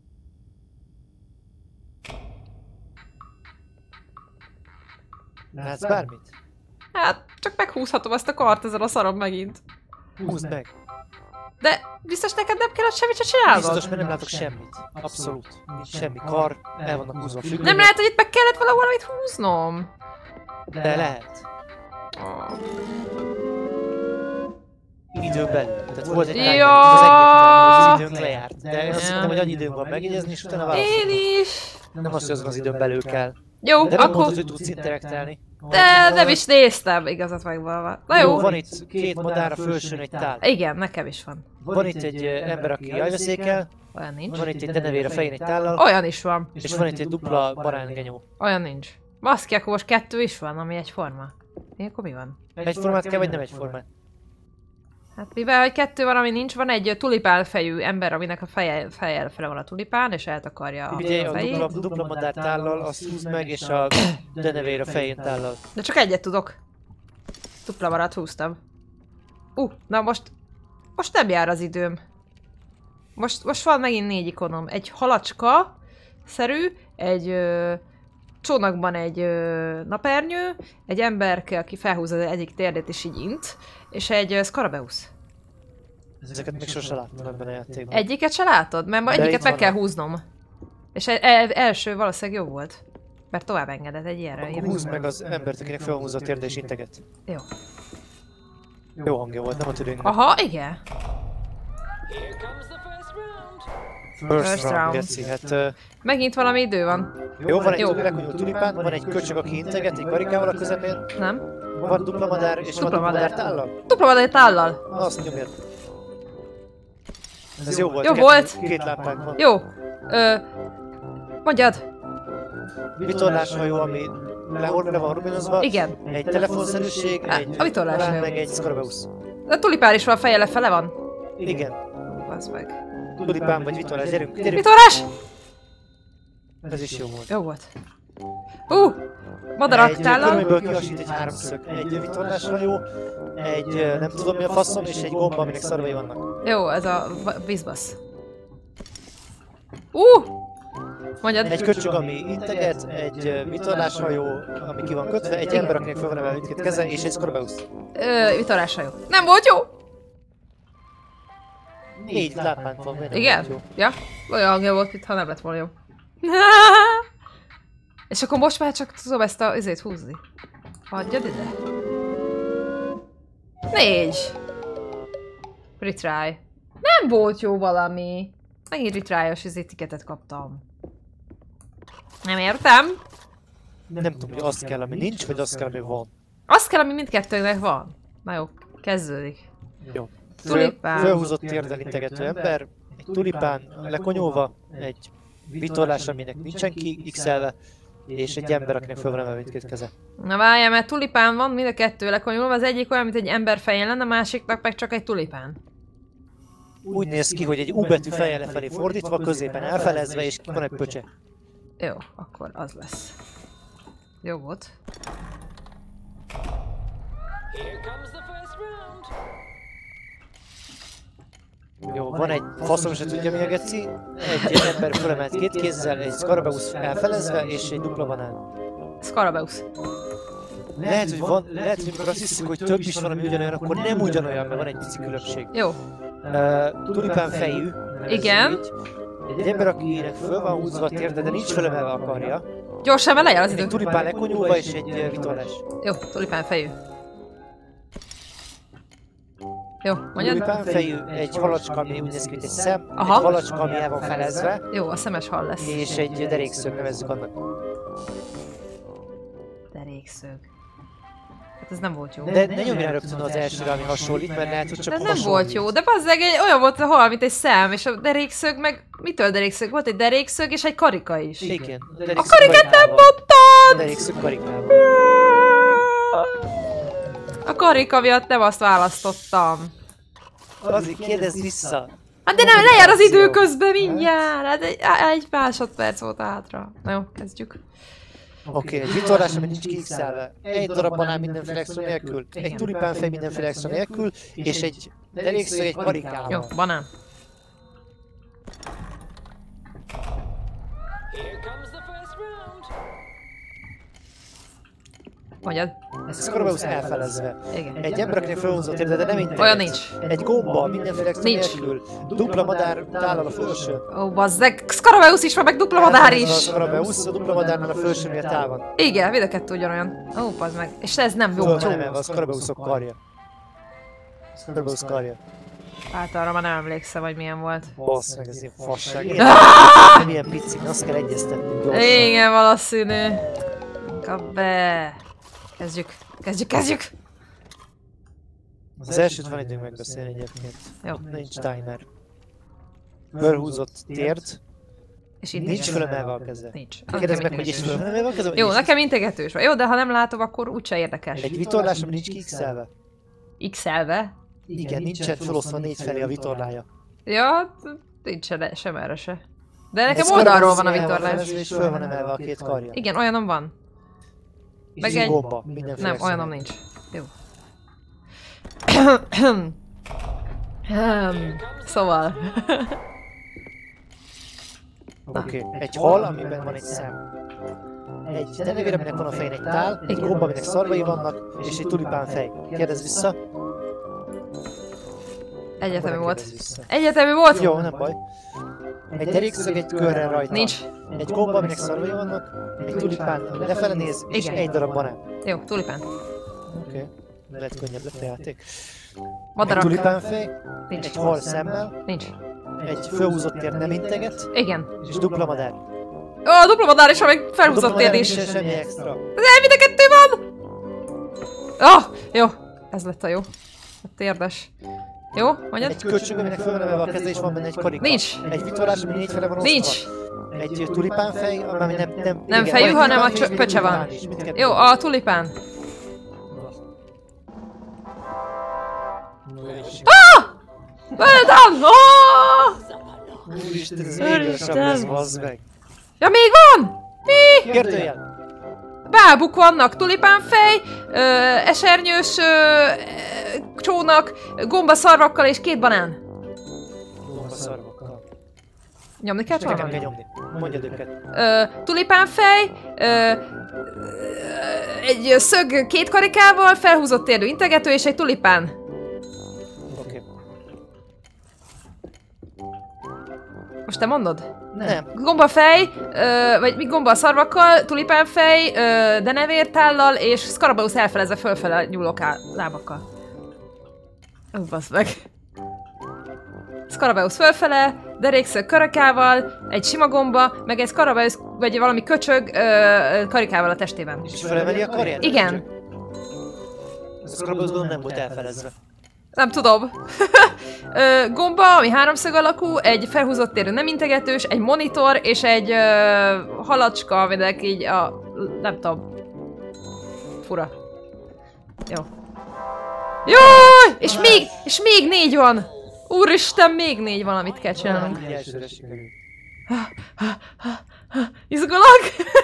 Látsz bármit? Hát, csak meghúzhatom ezt a kart ezen a szarom megint. Húzd meg. De biztos neked nem kellett semmit se csinálnod? Biztos, mert nem látok semmit. Abszolút. Nincs semmi. Kar, el vannak húzva a függönyök. Nem lehet, hogy itt meg kellett valahol valamit húznom? De lehet. Oh. időn belül. Tehát volt egy timer, Ja. az egyértelmű, hogy az időnk lejárt. De azt Ja. hittem, hogy annyi időnk van megjegyezni, és utána válaszolunk. Én is. Nem azt, hogy azon az időn belül kell. Jó, De nem akkor... mondod, hogy tudsz interaktálni. De nem is néztem, igazat megvalva. Na jó. Van itt két madár, a fölsőn egy tál. Igen, nekem is van. Van itt egy ö, ember, aki jajveszékel, Olyan nincs. van itt egy denevér a fején egy tállal, Olyan is van. és van itt egy dupla barángenyó. Olyan nincs. Baszki, akkor most kettő is van, ami egyforma. Mi, akkor mi van? Egyformát kell, vagy nem egyformát? Hát mivel, hogy kettő van, ami nincs, van egy tulipán fejű ember, aminek a feje, feje fele van a tulipán, és eltakarja a Ugye a fejét. dupla, dupla madár tállal, azt húzd meg, és a denevér a fején tállal. De csak egyet tudok. Dupla marat húztam. Uh, na most... Most nem jár az időm. Most, most van megint négy ikonom. Egy halacska szerű, egy ö, csónakban egy ö, napernyő, egy emberke, aki felhúzza az egyik térdét és így int, és egy ö, Scarabeusz. Ezeket még sose láttam ebben a játékban. Egyiket se látod? Mert ma De egyiket itt meg kell vannak. húznom. És el, el, első valószínűleg jó volt. Mert tovább engedett egy ilyenre. Akkor ilyen- húzd meg az embert, akinek felhúzza a térde és integet. Jó. Jó hangja volt, nem a tüdőnknek. Aha, igen. Here comes the first round. First, First round, round. geci. Hát ö, Megint valami idő van. jó, van egy Jó. lekonyult tulipán, van egy köcsög, aki integet, egy karikával a közepén, Nem? van dupla madár és van Dupla dupla madár madár. tállal. Dupla van egy tállal. Azt nyomjad. Ez jó volt. Jó két, volt. Két lámpánk van. Jó. Ö... Mondjad. Vitorláshajó, ami le, le van rubinozva. Igen. Egy telefonszerűség, Á, egy a vitorláshajó. talán meg egy Scarabeusz. De tulipán is van, feje lefele van. Igen. Az meg. Tulipán vagy vitorlás, gyerünk, gyerünk. Vitorlás! Ez is jó volt. Jó volt. Uh! Madarak Egy tállal. körülbelül kihasít egy háromszög. Egy vitorláshajó, egy ö, nem tudom mi a faszom, és egy gomba, aminek szarvai vannak. Jó, ez a bizbasz. Uh! Mondjad. Egy köcsög, ami integet, egy ö, vitorláshajó, ami ki van kötve, egy ember, akinek fel van emelve mindkét keze, és egy Scarabeusz. Ö, vitorláshajó. Nem volt jó? Négy lámpánk van, miért nem Igen? volt jó? Ja? Olyan hangja volt, mintha nem lett volna jó. És akkor most már csak tudom ezt a izét húzni. Hagyjad ide. Négy. Retry. Nem volt jó valami. Megint retry-os izétiketet kaptam. Nem értem. Nem tudom, hogy azt kell, ami nincs, vagy azt kell, ami van. Azt kell, ami mindkettőnek van. Na jó, kezdődik. Jó. Tulipán. Fölhúzott térdel integető ember, egy tulipán lekonyolva, egy vitorlás, aminek nincsen ki x-elve, és egy ember, akinek föl van emelve mindkét keze. Na várjál, mert tulipán van, mind a kettő lekonyulva, az egyik olyan, mint egy ember fején lenne, a másiknak meg csak egy tulipán. Úgy néz ki, hogy egy U betű feje lefelé fordítva, középen elfelezve, és van egy pöcse. Jó, akkor az lesz. Jó volt. Here comes the first round. Jó, van egy faszom se tudja mi a geci, egy ember fölemelt két kézzel, egy Scarabeusz elfelezve, és egy dupla banán. Scarabeusz. Lehet, hogy van, lehet, hogy amikor azt hiszük, hogy több is van, ami ugyanolyan, akkor nem ugyanolyan, mert van egy pici különbség. Jó. Uh, tulipán fejű. nevezzük Igen. így. Egy ember, akinek föl van húzva a térde, de nincs fölemelve a karja. Gyorsan, mert lejár az idő. Egy tulipán lekonyulva és egy uh, vitorlás. Jó, tulipán fejű. Jó, mondjad? Tulipán fejű, egy halacska, ami úgy néz ki, mint egy szem, Aha. egy halacska, ami el van felezve, Jó, a szemes hal lesz. és egy derékszög, nevezzük annak. Derékszög. Hát ez nem volt jó. De ne nyomj rá rögtön az elsőre, ami hasonlít, mert lehet, hogy csak Ez nem hasonlít. volt jó, de bazzeg, egy olyan volt a hal, mint egy szem, és a derékszög meg... Mitől derékszög? Volt egy derékszög és egy karika is. Igen. A karikát nem mondtad! Derékszög karikával. A karika miatt nem azt választottam. Azért kérdezz vissza. Hát de nem, lejár az idő közben mindjárt. Hát egy, egy másodperc volt hátra. Na jó, kezdjük. Oké, okay, egy vitorlás, ami nincs kiixelve. Egy darab banán mindenféle extra nélkül, egy tulipánfej mindenféle extra nélkül, és egy derékszög egy karikával. Jó, banán. Here comes the first round. Mondjad. Ez a Scarabeusz elfelezve. Igen. Egy ember, akinek felhúzott érde, de nem integet. Olyan nincs. Egy gomba, mindenféle extra Nincs. nélkül. Dupla madár tállal a felső. Ó, bazzeg, Scarabeusz is van, meg dupla madár Ez a is. Scarabeusz, a dupla madárnál a felsőnél tál van. Igen, mind a kettő ugyanolyan. Ó, bazd meg. És ez nem jó, Föl jó. van emelve a Scarabeuszok karja. Körülbelül karja. Hát arra már nem emlékszem, hogy milyen volt. Bassz meg, ez ilyen fasság. Nem ilyen picik, azt kell egyeztetni gyorsan. Igen, valószínű. Kap be. Kezdjük, kezdjük, kezdjük! Az elsőt van időnk megbeszélni egyébként. Jó. Nincs timer. Fölhúzott térd. És itt Nincs fölemelve a keze. Nincs. Kérdezd meg, hogy is fölemelve a keze? vagy Jó, nincs? nekem integetős van. Jó, de ha nem látom, akkor úgyse érdekes. Egy vitorlás, ami nincs kiixelve. X-elve? Igen, nincsen felosztva négy felé a vitorlája. Ja, nincs se, sem erre se. De nekem Ez oldalról van a el vitorlás. felezve, és föl van emelve a két karja. Igen, olyanom van. Meg És egy- gomba, mindenféle Nem, olyanom színen. nincs. Jó. Hmm, szóval. Oké, okay. Egy hal, amiben van egy szem. Egy denevér, aminek van a fején egy tál, egy gomba, aminek szarvai vannak, és egy tulipán fej. Kérdezz vissza. Egyetemi Oda volt. kérdezz vissza. Egyetemi volt! Jó, nem baj. Egy derékszög, egy körrel rajta. Nincs. Egy gomba, aminek szarvai vannak, egy tulipán, ami lefele néz, és Igen. egy darab banán. Jó, tulipán. Oké. Okay. Lehet könnyebb lett a játék. Egy Madarak. tulipánfej, Nincs. egy hal szemmel, Nincs. egy fölhúzott tér nem integet, Igen. és dupla madár. Ó, a dupla madár is, amely A felhúzott dupla tér madár is. nincsen semmi extra. De mind a kettő van! Ah, jó. Ez lett a jó. A térdes. Jó, mondjad? Egy köcsög, aminek fölnevelve a keze, és van benne egy karika. Nincs. Egy vitorlás, ami négy fele van osztva. Nincs. Egy tulipánfej, ami nem... Nem, Nem igen, fejű, van egy hanem a tulipánfej, csö- és egy pöcse van. tulipán is, mindkettő. Jó, a tulipán. Welldone! Oh! Úristen, ez még gyorsabb lesz, bazd meg. Ja, még van? Mi? Kérdőjel. Bábuk vannak, tulipánfej, ö, esernyős ö, ö, csónak, gombaszarvakkal és két banán. Gomba szarvakkal. Nyomni kell Nekem valamit? kell nyomni. Mondjad őket. Ö, tulipánfej, ö, ö, egy szög két karikával, felhúzott térdű integető és egy tulipán. Oké. Most te mondod? Nem. Gombafej, ö, vagy mi gomba a szarvakkal, tulipánfej, ö, denevértállal és Scarabeus elfelezve fölfele nyúló ká- lábakkal. Ó, baszd meg. Scarabeus fölfele, derékszög karakával, egy sima gomba, meg egy Scarabeus, vagy valami köcsög ö, karikával a testében. És felemeli a karját? Igen. Ez a Scarabeus gondolom nem volt elfelezve. Nem tudom. Ö, gomba, ami háromszög alakú, egy felhúzott térő nem integetős, egy monitor és egy ö, halacska, aminek így a... nem tudom. Fura. Jó. Jaj! És még, és még négy van! Úristen, még négy van, amit kell csinálnunk. Így elsőre sikerült. Izgulok!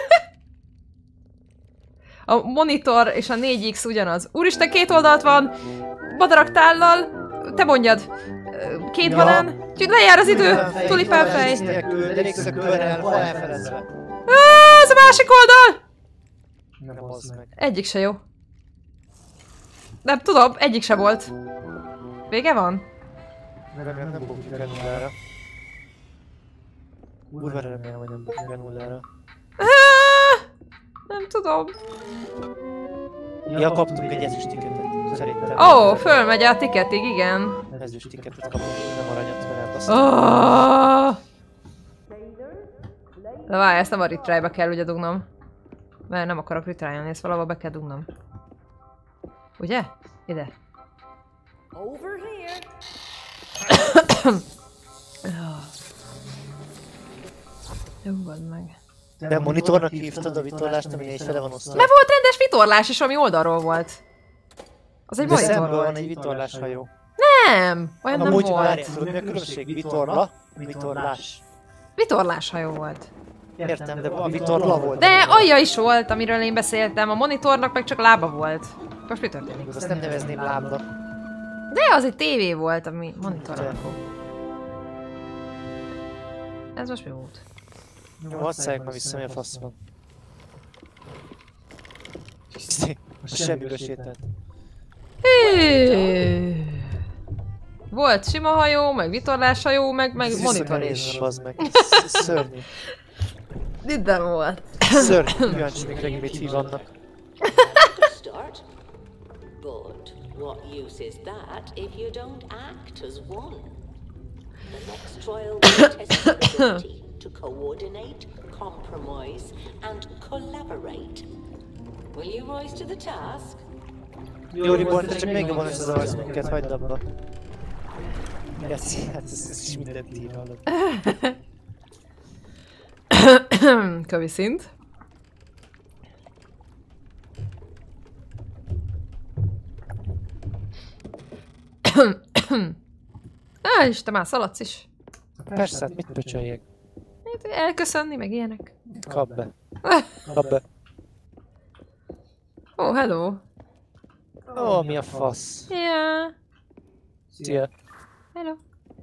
A monitor és a négy X ugyanaz. Úristen, két oldalt van! Madarak tállal! Te mondjad! Ö, Két Ja. banán! Úgyhogy lejár az idő! Tulipánfej! Derékszög körrel, hal elfelezve. Ah, ez a másik oldal! Nem bazd meg. Egyik se jó. Nem tudom, egyik se volt. Vége van? Remélem nem bukjuk el nullára. Kurva remélem, hogy nem bukjuk el nullára. Ah, nem tudom. Ja, kaptunk egy ezüst tiketet, szerintem. Ó, oh, fölmegy a tiketig, igen. Ezüst tiketet kaptunk, nem aranyat, mert elbasztunk. Oh! De várj, ezt nem a retry-be kell ugye dugnom. Mert nem akarok retry-olni, ezt valahol be kell dugnom. Ugye? Ide. Over here. Nyugodj meg. De monitornak hívtad a vitorlást, ami négy fele van osztva. Mert volt rendes vitorlás is, ami oldalról volt. Az egy De monitor szemből volt. van egy vitorláshajó. Nem! Olyan nem Amúgy várj, volt. tudod mi a különbség? Vitorla, vitorlás. Vitorláshajó volt. Értem, de a vitorla volt. De alja is volt, amiről én beszéltem. A monitornak meg csak lába volt. Most mi történik? Azt nem nevezném lábnak. De az egy tévé volt, ami monitornak. Ez most mi volt? Jó, hadd szálljak már vissza, mi a fasz van. Most semmiből sétált. Hű. Volt sima hajó, meg vitorláshajó, meg, meg monitor is. Bazd meg. Sz- Szörnyű. Minden volt. Szörnyű. Kíváncsi még regimét hívannak. Start. Good. what use is that if you don't act as one? The next trial will test your ability to coordinate, compromise, and collaborate. Will you rise to the task? Jó, Ribor, te csak még jobban összezavarsz minket, hagyd abba. Geci, hát ez, ez is mindent ír, hallod. Kövi szint. Á, és te már szaladsz is. Persze, hát mit pöcsöljek? Elköszönni, meg ilyenek. Kap be. Kap be. Ó, oh, hello. Ó, oh, mi a fasz. Yeah. Szia. Hello.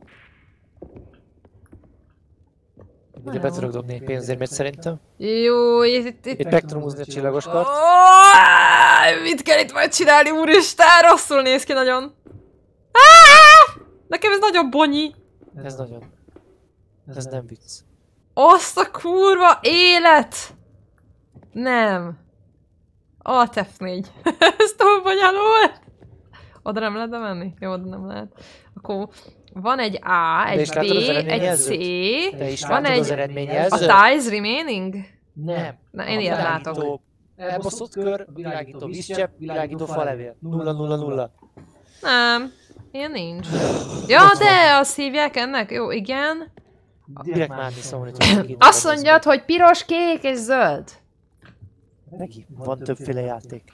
Ugye be tudok dobni egy pénzérmét szerintem. Jó, itt... Itt, itt... Itt meg tudom húzni a csillagos kart. Oh, mit kell itt majd csinálni, úristen? Rosszul néz ki nagyon. Ah! Nekem ez nagyon bonyi. Ez nagyon. Ez nem vicc. Azt a kurva élet! Nem. Alt F négy. Ez túl bonyolult volt. Oda nem lehet bemenni? Jó, oda nem lehet. Akkor van egy A, De egy is B, látod az egy C, eredményjelzőt? Te is van látod az egy... eredményjelzőt? A tiles remaining? Nem. Na, én A ilyet világító látok. Elbaszott kör, világító vízcsepp, világító falevél. Nulla, nulla, nulla. Nem. Ilyen nincs. Ja, de azt hívják ennek? Jó, igen. Direkt már szólni tudok. Azt mondjad, hogy piros, kék és zöld. Neki van többféle játék.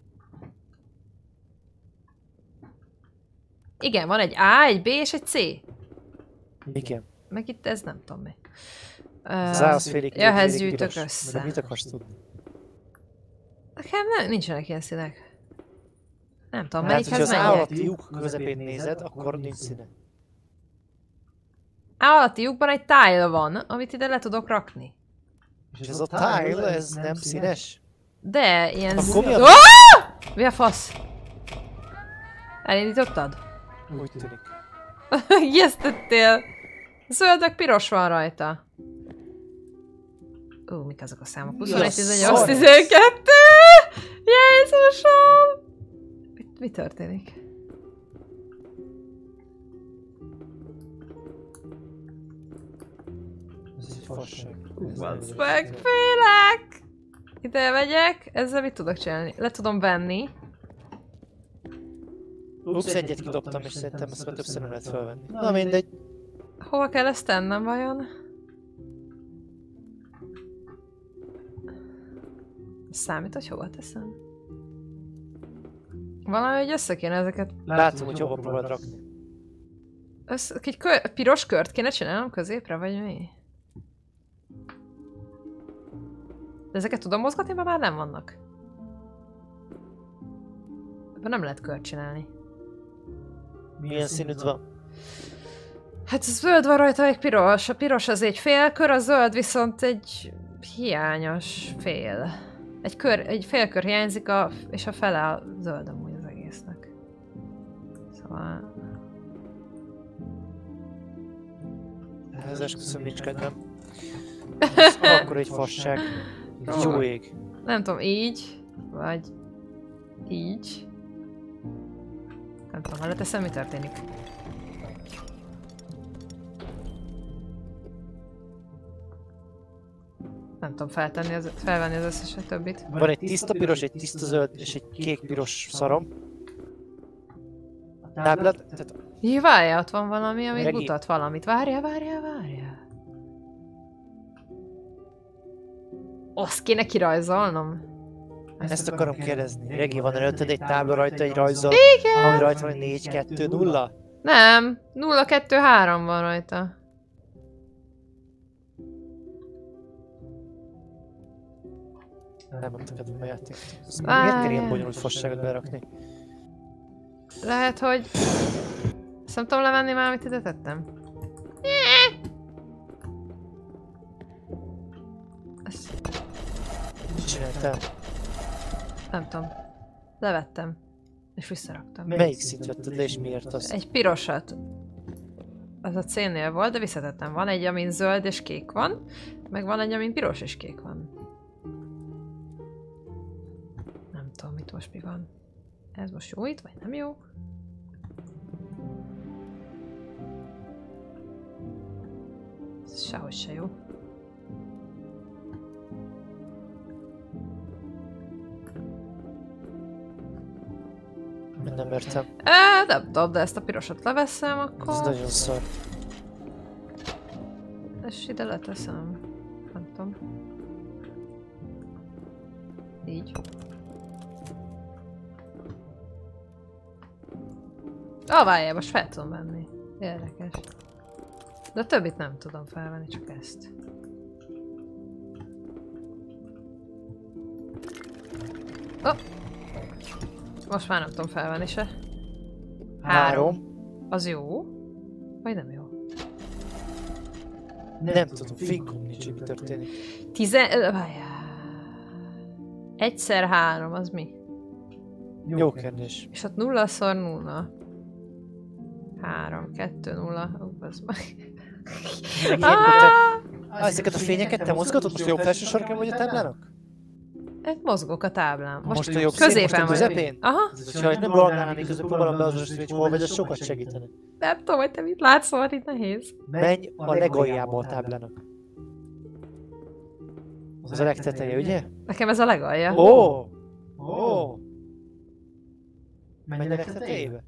Igen, van egy A, egy B és egy C. Igen. Meg itt ez nem tudom mi. Zászfélék, Uh, Jöhez kékfélék, gyűjtök piros. össze. De mit akarsz tudni? Nekem nem, nincsenek ilyen színek. Nem tudom, Hát, hogyha melyikhez az menjek? állati lyuk közepén nézed, akkor nincs színe. Állati lyukban egy tile van, amit ide le tudok rakni. És ez a tile, ez nem színes? De ilyen... Akkor mi a- Ah! Mi a fasz? Elindítottad? Úgy tűnik. Ijesztettél! Zöld meg piros van rajta. Ú, mik azok a számok? huszonegy, tizennyolc, tizenkettő! Jézusom! Mi, mi történik? Ez egy fasság. Megfélek! Ide megyek, ezzel mit tudok csinálni? Le tudom venni. Ups, egyet kidobtam, és szerintem ezt már többször nem lehet felvenni. Na mindegy. Hova kell ezt tennem vajon? Számít, hogy hova teszem? Valami, hogy össze kéne ezeket... Látom, hogy hova próbáld rakni. Össze... Egy kö... piros kört kéne csinálnom középre, vagy mi? De ezeket tudom mozgatni, mert már nem vannak. Ebben nem lehet kört csinálni. Milyen színűt van? Hát zöld van rajta, egy piros. A piros az egy fél kör, a zöld viszont egy hiányos fél. Egy kör, egy félkör hiányzik, a, és a fele a zöld amúgy az egésznek. Szóval... Ez esküszöm nincs kedvem. Ez akkor egy fasság. Egy jó ég. Nem tudom, így, vagy így. Nem tudom, ha leteszem, mi történik. Nem tudom feltenni az, felvenni az összes többit. Van egy tiszta piros, egy tiszta zöld, és egy kék-piros szarom. Táblát, tehát Jé, várjál, ott van valami, amit Regi. mutat valamit. Várjál, várjál, várjál. Azt kéne kirajzolnom. ezt akarom kérdezni. Regi, van előtted egy tábla rajta, egy rajzol, Igen. ami rajta van egy négy kettő nulla? Nem, nulla kettő három van rajta. Nem mondtak ebben a játékot. Azt Várjál. miért kell ilyen bonyolult fasságot berakni? Lehet, hogy... Ezt nem tudom levenni már, amit ide tettem. Ezt Mit csináltál? nem tudom. Levettem. És visszaraktam. Melyik szint vetted le és miért az? Egy pirosat. Az a C-nél volt, de visszatettem. Van egy, amin zöld és kék van, meg van egy, amin piros és kék van. Nem tudom, mit most mi van. Ez most jó itt, vagy nem jó? Ez sehogy se jó. Nem értem. E, nem tudom, de ezt a pirosat leveszem, akkor... Ez nagyon szar. És ide leteszem. Nem tudom. Így. Ah, várjál, most fel tudom venni. Érdekes. De a többit nem tudom felvenni, csak ezt. Oh. Most már nem tudom felvenni se. Három. Az jó? Vagy nem jó? Nem, nem tudom, fingom nincs, mi történik. Tizen... Várjál. Egyszer három, az mi? Jó kérdés. És ott nullaszor nulla. Három, kettő, nulla. Ó, az meg. Ezeket a fényeket te mozgatod? Most a jobb felső sarkán vagy a táblának? Hát mozgok a táblán. Most, Most a jobb középen most a vagyok. közepén? Aha. Ha nem rohangálnál, még közben próbálom beazonosítani, hogy hol vagy, az sokat segítene. Nem tudom, hogy te mit látsz, szóval itt nehéz. Menj a legaljába a táblának. Az a legteteje, ugye? Nekem ez a legalja. Ó! Ó! Menj a legtetejébe.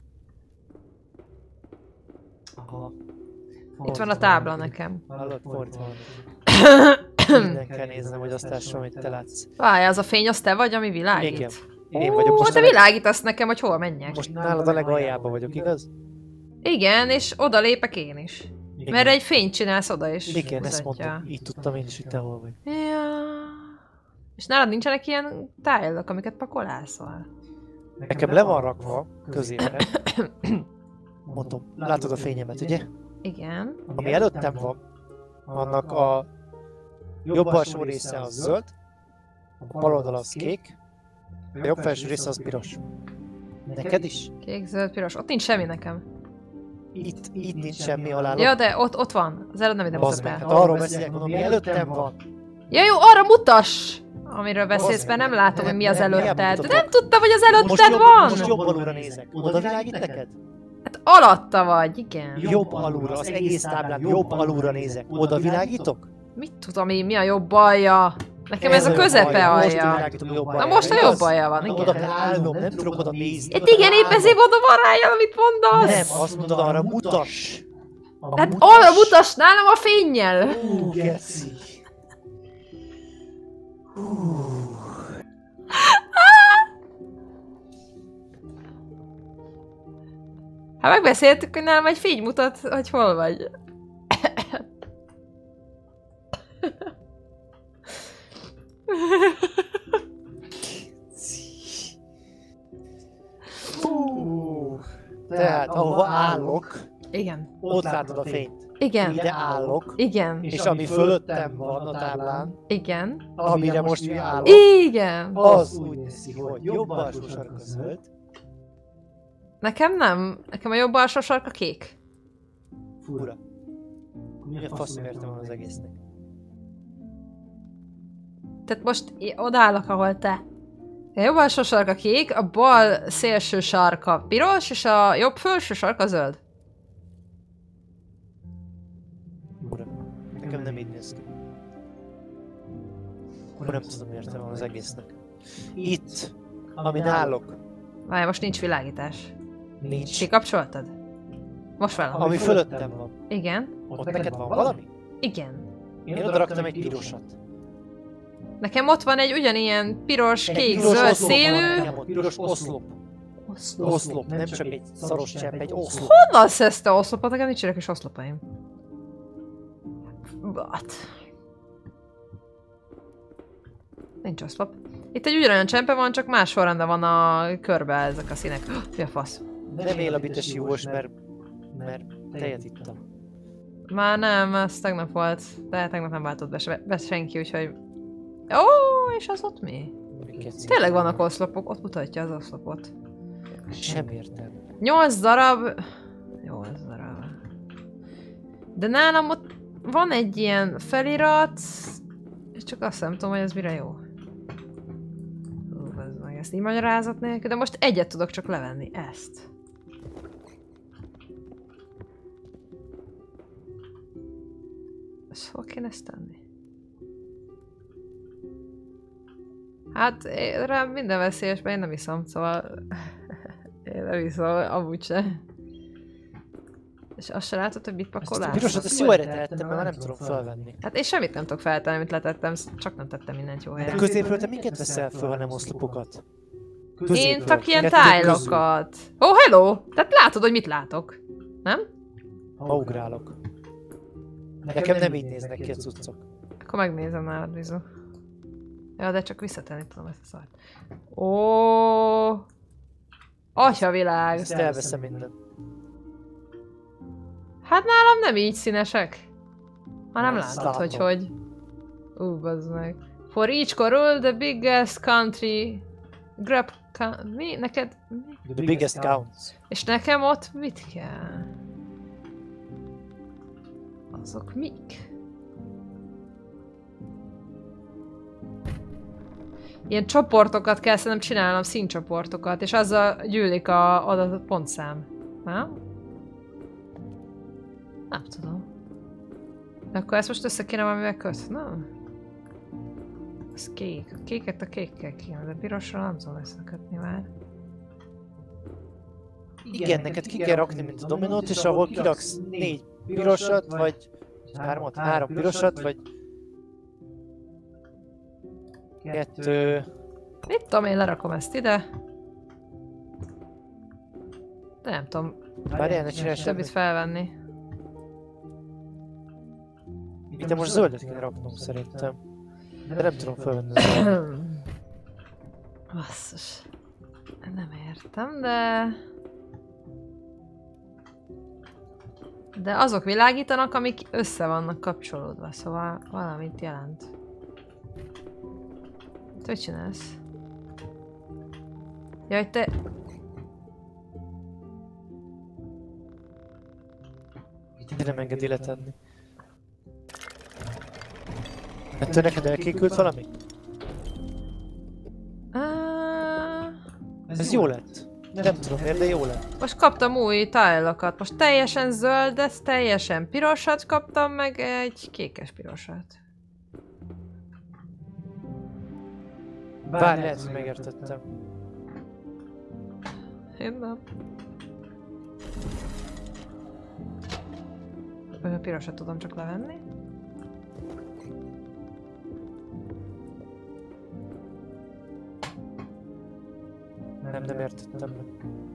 Aha. Itt van a tábla nekem. Hallod, fordítva van. Minden kell néznem, hogy azt lássam, amit te látsz. Várj, az a fény, az te vagy, ami világít? Igen. Én Ó, vagyok most. te a leg- világítasz nekem, hogy hol menjek. Most nálad a legaljába vagyok, igaz? Igen, és oda lépek én is. Igen. Mert egy fényt csinálsz oda is. Igen, ezt mutatja. mondtam. Így tudtam én is, hogy te hol vagy. Ja. És nálad nincsenek ilyen tájlok, amiket pakolászol? Nekem le van rakva középre. Mondom, látod a fényemet, ugye? Igen. Ami előttem van, annak a jobb alsó része az zöld, a bal oldal az kék, a jobb felső része az piros. Neked is? Kék, zöld, piros. Ott nincs semmi nekem. Itt, itt nincs semmi alá. Ja, de ott, ott van. Az előtt nem ide Bazd meg, mutat hát el. arról beszélek, mondom, mi előttem van. Ja jó, arra mutass! Amiről beszélsz, Bazd meg, mert nem látom, hogy mi az nem, nem, előtted. nem De nem mutatok. tudtam, hogy az Most, előtted jobb, van! most jobb alulra nézek. Oda világít neked? Hát alatta vagy, igen. Jobb alulra, az egész táblán jobb alulra nézek. Oda világítok? Mit tudom én, mi a jobb alja? Nekem ez a közepe Most alja. világítom a jobb Na aljára, most a igaz? jobb alja van, Na, oda igen. kell állnom, nem tudok oda nézni. Hát oda igen, kell épp ezért állnom. mondom arra álljon, amit mondasz! Nem, azt mondod arra, mutass! Hát arra mutass nálam a fénnyel! Hú, geci. Hú. Hát megbeszéltük, hogy nálam egy fény mutat, hogy hol vagy. Hú. Tehát, ahova állok, Igen. ott látod a fényt. Igen. Ide állok, Igen. és ami fölöttem van a táblán, Igen. amire most mi állok, Igen. az úgy néz ki, hogy jobb alsó sarka zöld, Nekem nem. Nekem a jobb alsó sarka kék. fura. Mi a faszom értem van az egésznek? Tehát most én odaállok, ahol te. A jobb alsó sarka kék, a bal szélső sarka piros, és a jobb felső sarka zöld. Fura. Nekem nem így néz ki. Akkor nem tudom értem van az egésznek. Itt, amin állok, Várj, most nincs világítás. nincs. Kikapcsoltad? Most van. Ami fölöttem van, Igen. ott neked van valami? Igen. Én oda raktam egy pirosat. Nekem ott van egy ugyanilyen piros, Egy kék, piros zöld oszlop van szélű. nekem ott, Piros oszlop. Oszlop, nem csak egy szaros csepp, egy oszlop. Honnan szedsz te oszlopot? Nekem nincsenek is oszlopaim. But. Nincs oszlop. Itt egy ugyanolyan csempe van, csak más sorrendben van a körbe ezek a színek. Mi a fasz? Nem él a bites júvos, mert, mert tejet ittam. Már nem, ez tegnap volt. De tegnap nem váltott be, se, be senki, úgyhogy... Ó, és az ott mi? Tényleg vannak oszlopok, ott mutatja az oszlopot. Sem értem. Nyolc darab... Nyolc darab... De nálam ott van egy ilyen felirat... És csak azt nem tudom, hogy ez mire jó. Hú, ez meg ezt így magyarázat nélkül, de most egyet tudok csak levenni, ezt. Ezt hol kéne ezt tenni? Hát én, rám minden veszélyesben én nem iszom, szóval... én nem iszom, amúgy se. És azt se látod, hogy mit pakolás? A pirosat ezt jó erre tettem, mert nem tudom felvenni. Hát én semmit nem tudok feltenni, amit letettem, csak nem tettem mindent jó De helyen. középről te minket veszel föl, ha nem oszlopokat? Én csak ilyen Kettők tájlokat. Ó, oh, hello! Tehát látod, hogy mit látok. Nem? Ha ugrálok. Nekem nem így néznek ki a cuccok. Akkor megnézem nálad, Vizu. Ja, de csak visszatenni tudom ezt a szart. Ó, Atyavilág! Ezt elveszem minden. Hát nálam nem így színesek. Hanem Ezt látod, hogy látom. hogy. Ú, bazd meg. For each coral, the biggest country... Grab... Mi? Neked... Mi? The biggest counts. És nekem ott mit kell? Azok mik? Ilyen csoportokat kell szerintem csinálnom, színcsoportokat, és azzal gyűlik a, a pontszám. Nem? Nem tudom. De akkor ezt most össze kéne valamivel kötnöm? Ez kék. A kéket a kékkel kéne, de pirosra nem tudom összekötni már. Igen, neked ki kell rakni, mint a dominót, és ahol kiraksz négy pirosat, vagy hármat, három pirosat, vagy kettő... Mit tudom, én lerakom ezt ide. De nem tudom Várjál, ne csinálj többit semmit. felvenni. Itt most zöldet kéne raknom szerintem. De nem tudom felvenni a zöldet. Basszus. Nem értem, de... De azok világítanak, amik össze vannak kapcsolódva, szóval valamit jelent. Te hogy csinálsz? Jaj, te... Itt nem engedi letenni. Ettől neked elkékült valami? Uh, Ez jó lett. Nem tudom miért, de jó lett. most kaptam új tájlokat. Most teljesen zöldet, teljesen pirosat kaptam, meg egy kékes pirosat. Bár lehet, hogy megértettem. Én nem. A pirosat tudom csak levenni. Nem, nem értettem meg.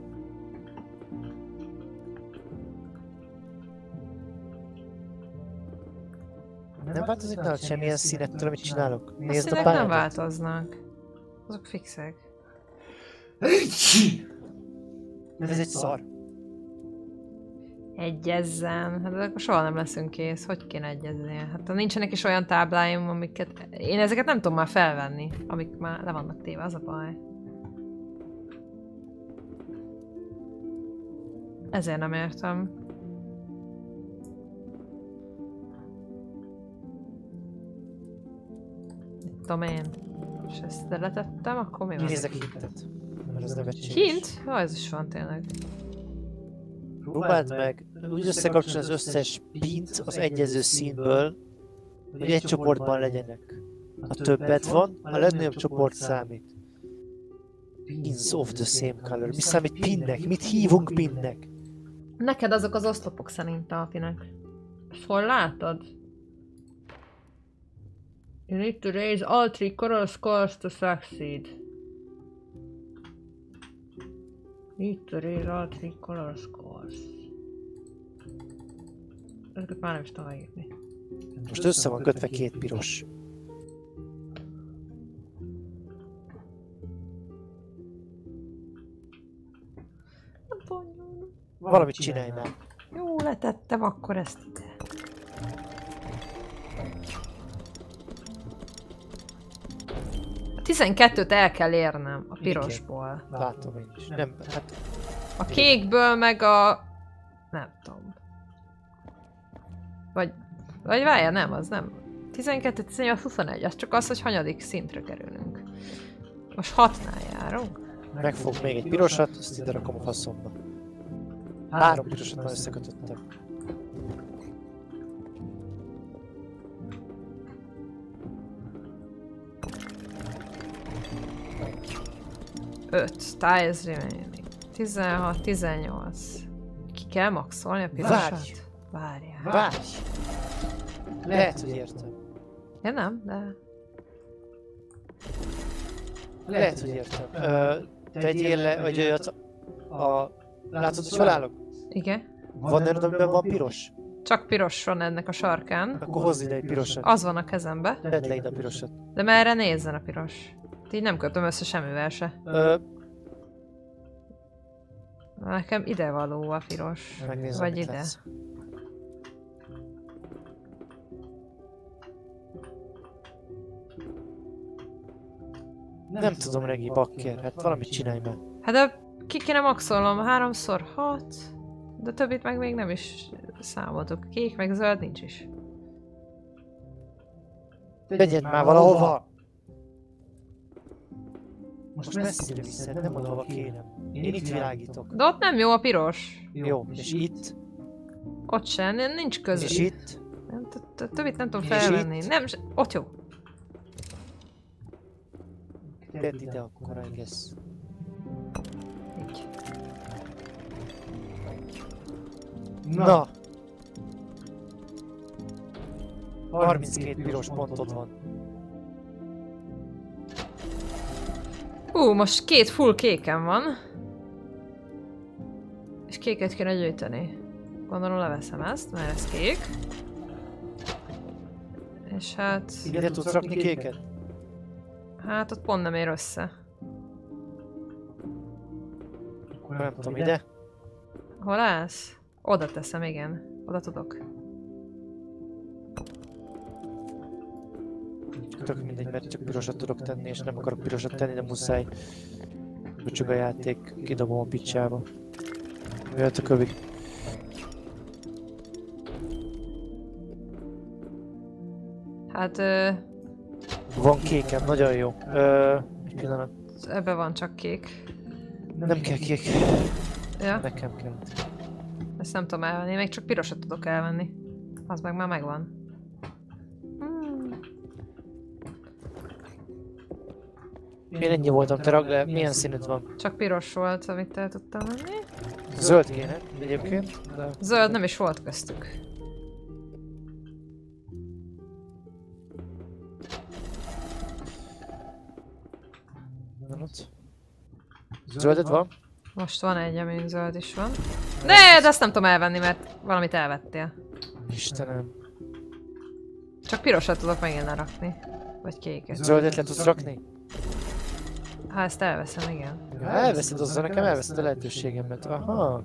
Nem változik nálad semmilyen színettől, amit csinálok? A Nézd a színek nem pályádat. változnak. Azok fixek. Ez egy szar. Egyezzen. Hát akkor soha nem leszünk kész. Hogy kéne egyezni? Hát ha nincsenek is olyan tábláim, amiket... Én ezeket nem tudom már felvenni, amik már le vannak téve, az a baj. Ezért nem értem. Mit tudom én. És ezt ide letettem, akkor mi van? Nézzek hintet. Mert az nevetséges. Hint? Jó, ez is van tényleg. Próbáld meg úgy összekapcsolni az összes pint az egyező színből, hogy egy csoportban legyenek. Ha többet van, a legnagyobb csoport számít. Pins of the same color. Mi számít pinnek? Mit hívunk pinnek? Neked azok az oszlopok szerint, Alpinek. Ezt hol látod? You need to raise all three coral scores to succeed. Need to raise all three coral scores. Ezeket már nem is tudom megírni. Most össze van kötve két piros. Nem tudom. Valamit csinálj már. Jó, letettem akkor ezt ide. A tizenkettőt el kell érnem a pirosból. Látom én is. Nem, hát A kékből meg a... Nem tudom. Vagy... Vagy várjál, nem, az nem. tizenkettő, tizennyolc, huszonegy, az csak az, hogy hanyadik szintre kerülünk. Most hatnál járunk? Megfog még egy pirosat, azt ide rakom a faszomba. Három pirosat már összekötöttem. öt. Tiles remaining. tizenhat, tizennyolc. Ki kell maxolni a pirosat? Várj! Várjál. Várj! Lehet, hogy értem. Ja nem, de... Lehet, hogy értem. Ö, tegyél le, vagy olyat a... Látod, hogy felállok? Igen. Van olyan, amiben van piros? Csak piros van ennek a sarkán. Akkor hozz ide egy pirosat. Az van a kezembe. Tedd le ide a pirosat. De merre nézzen a piros? Így nem kötöm össze semmivel se. Ö, Nekem ide való a piros. megnézem, Vagy mit ide. látsz. Nem tudom, Regi, bakker, hát valamit csinálj már. Hát de ki kéne maxolnom? Háromszor hat. De többit meg még nem is számoltuk. Kék meg zöld nincs is. Tegyed már valahova! Most messzire viszed, nem oda, hova kérem. Én itt világítok. De ott nem jó a piros. Jó, és itt, Ott sem, nincs és között. itt. Nem, t- t- Többit nem tudom És felvenni. itt? Nem, se- ott jó. Tedd ide akkor, I guess. Így. Na! harminckét piros pontod van. Ú, most két full kéken van. És kéket kéne gyűjteni. Gondolom leveszem ezt, mert ez kék. És hát... Ide tudsz rakni kéket? Hát ott pont nem ér össze. Nem tudom, ide? Hol állsz? Oda teszem, igen. Oda tudok. Tök mindegy, mert csak pirosat tudok tenni, és nem akarok pirosat tenni, de muszáj. Csak a játék, kidobom a picsába. Jöhet a kövi. Hát ö, Van kékem, nagyon jó. Ö, egy pillanat. ebbe van csak kék. Nem kell kék. Ja, Nekem kell. ezt nem tudom elvenni, még csak pirosat tudok elvenni. Az meg már megvan. Hmm. Én ennyi voltam, te Ragle, milyen színűd van? Csak piros volt, amit el tudtam venni. Zöld kéne egyébként, de... Zöld nem is volt köztük. Zölded van? Most van egy, amin zöld is van. De, de ezt nem tudom elvenni, mert valamit elvettél. Istenem. Csak pirosat tudok megint lerakni. Vagy kéket. Zöldet le tudsz rakni? Ha ezt elveszem, igen. Ja, elveszed azzal, nekem elveszed a lehetőségemet. Aha.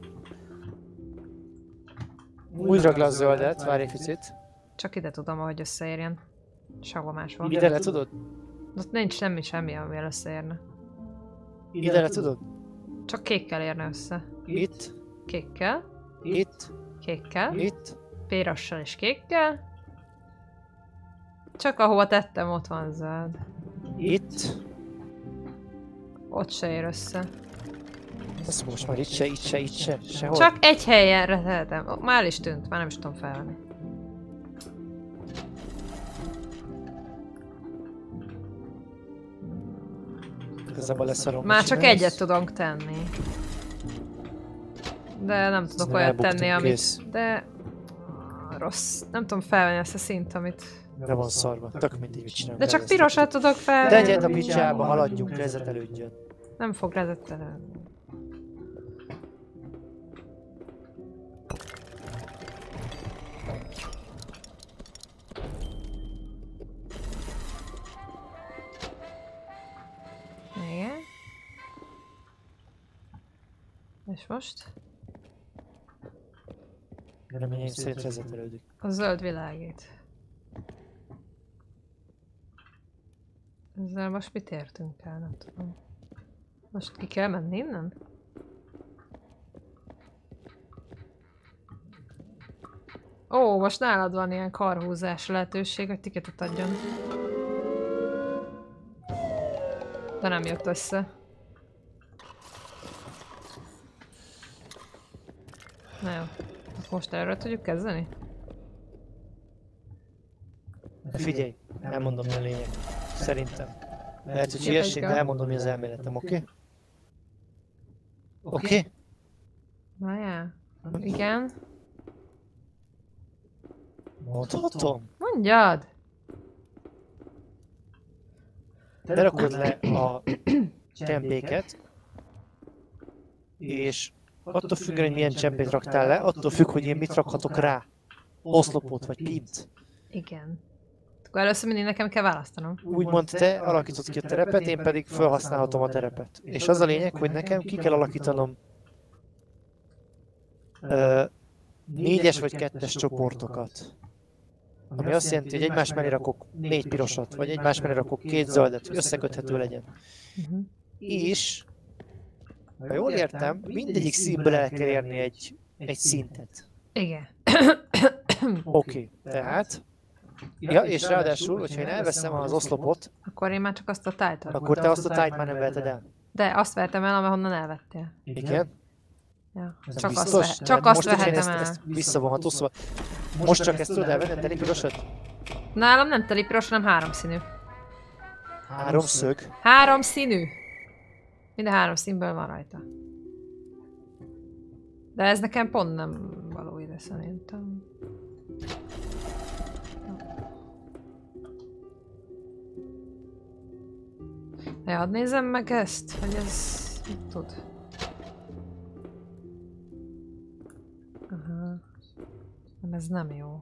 Úgy ragd le a zöldet, várj egy picit. Csak ide tudom, ahogy összeérjen. Sehol máshol. Ide le tudod? Ott nincs semmi, semmi, amivel összeérne. Ide le tudod? Csak kékkel érne össze. Itt, Kékkel, itt, kékkel, itt. pérossal és kékkel. Csak ahova tettem, ott van zöld. Itt. Ott se ér össze. Azt most már itt se, itt se, itt se, sehol. Csak egy helyenre tehetem. Már is tűnt, már nem is tudom felvenni. Igazából leszarom. Már mit csak csinálsz? egyet tudunk tenni. De nem tudok Aztán olyat elbuktuk, tenni, amit... kész. De... Rossz. Nem tudom felvenni ezt a szint, amit... De van szarva, tök mindig mit csinálom. De csak pirosat tudok felvenni. Tegyed a picsába, haladjunk, rezetelődjön. Nem fog rezettelni. Igen. És most? Reményeim szerint rezetelődik. A zöld világít. Ezzel most mit értünk el, nem tudom. Most ki kell menni innen? Ó, most nálad van ilyen karhúzás lehetőség, hogy tiketet adjon. De nem jött össze. Na jó. Most erről tudjuk kezdeni? Figyelj, elmondom mi a lényeg. Szerintem. Lehet, hogy hülyeség, de elmondom mi az elméletem, oké? Okay? Oké? Okay? Várjál. Igen. Mondhatom? Mondjad! Te rakod le a csempéket, és attól függően, hogy milyen csempét raktál le, attól függ, hogy én mit rakhatok rá. Oszlopot vagy pint. Igen. Akkor először mindig nekem kell választanom. Úgymond te alakítod ki a terepet, én pedig felhasználhatom a terepet. És az a lényeg, hogy nekem ki kell alakítanom ö, négyes vagy kettes csoportokat. Ami azt jelenti, hogy egymás mellé rakok négy pirosat, vagy egymás mellé rakok két zöldet, hogy összeköthető legyen. Uh-huh. És, ha jól értem, mindegyik színből el kell érni egy, egy szintet. Igen. Oké, okay, tehát... Ja, és ráadásul, hogyha én elveszem az oszlopot, Akkor én már csak azt a tájt adom. akkor te azt a tájt már nem veheted el. De azt vertem el, ahonnan elvettél. Igen? Ja. Ez Csak azt, biztos? vehe- csak Mert azt most, hogyha én vehetem ezt, el. ezt visszavonható, szóval most csak ezt tudod elvenni, teli pirosat? Nálam nem teli piros, hanem háromszínű. Háromszög. Három színű! Minden három színből van rajta. De ez nekem pont nem való ide szerintem. Ja, hadd nézem meg ezt, hogy ez mit tud. Aha. Nem, ez nem jó.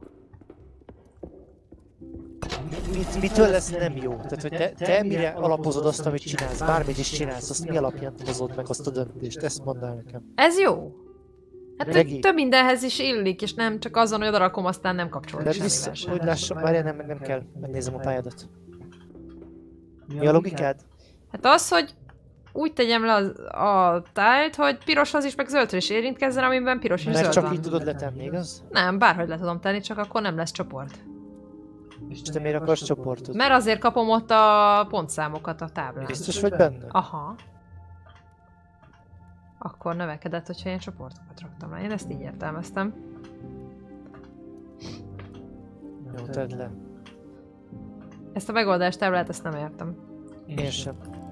Mit, mitől lesz nem jó? Tehát, hogy te, te mire alapozod azt, amit csinálsz, bármit is csinálsz, azt mi alapján hozod meg azt a döntést? Ezt mondd el nekem. Ez jó! Hát Regi. több, több mindenhez is illik, és nem csak azon, hogy odarakom, aztán nem kapcsolod De semmivel vissza, sem. hogy lássam, várjál, nem, nem kell, megnézem a pályádat. Mi a logikád? Hát az, hogy úgy tegyem le az, a tájt, hogy piroshoz is, meg zöldhöz is érintkezzen, amiben piros és Mert zöld csak van. így tudod letenni, igaz? Nem, bárhogy le tudom tenni, csak akkor nem lesz csoport. És te miért akarsz csoportot? Mert azért kapom ott a pontszámokat a táblán. Biztos vagy benne? Aha. Akkor növekedett, hogyha én csoportokat raktam le. Én ezt így értelmeztem. Jó, tedd le. Ezt a megoldást táblát, ezt nem értem. Én sem.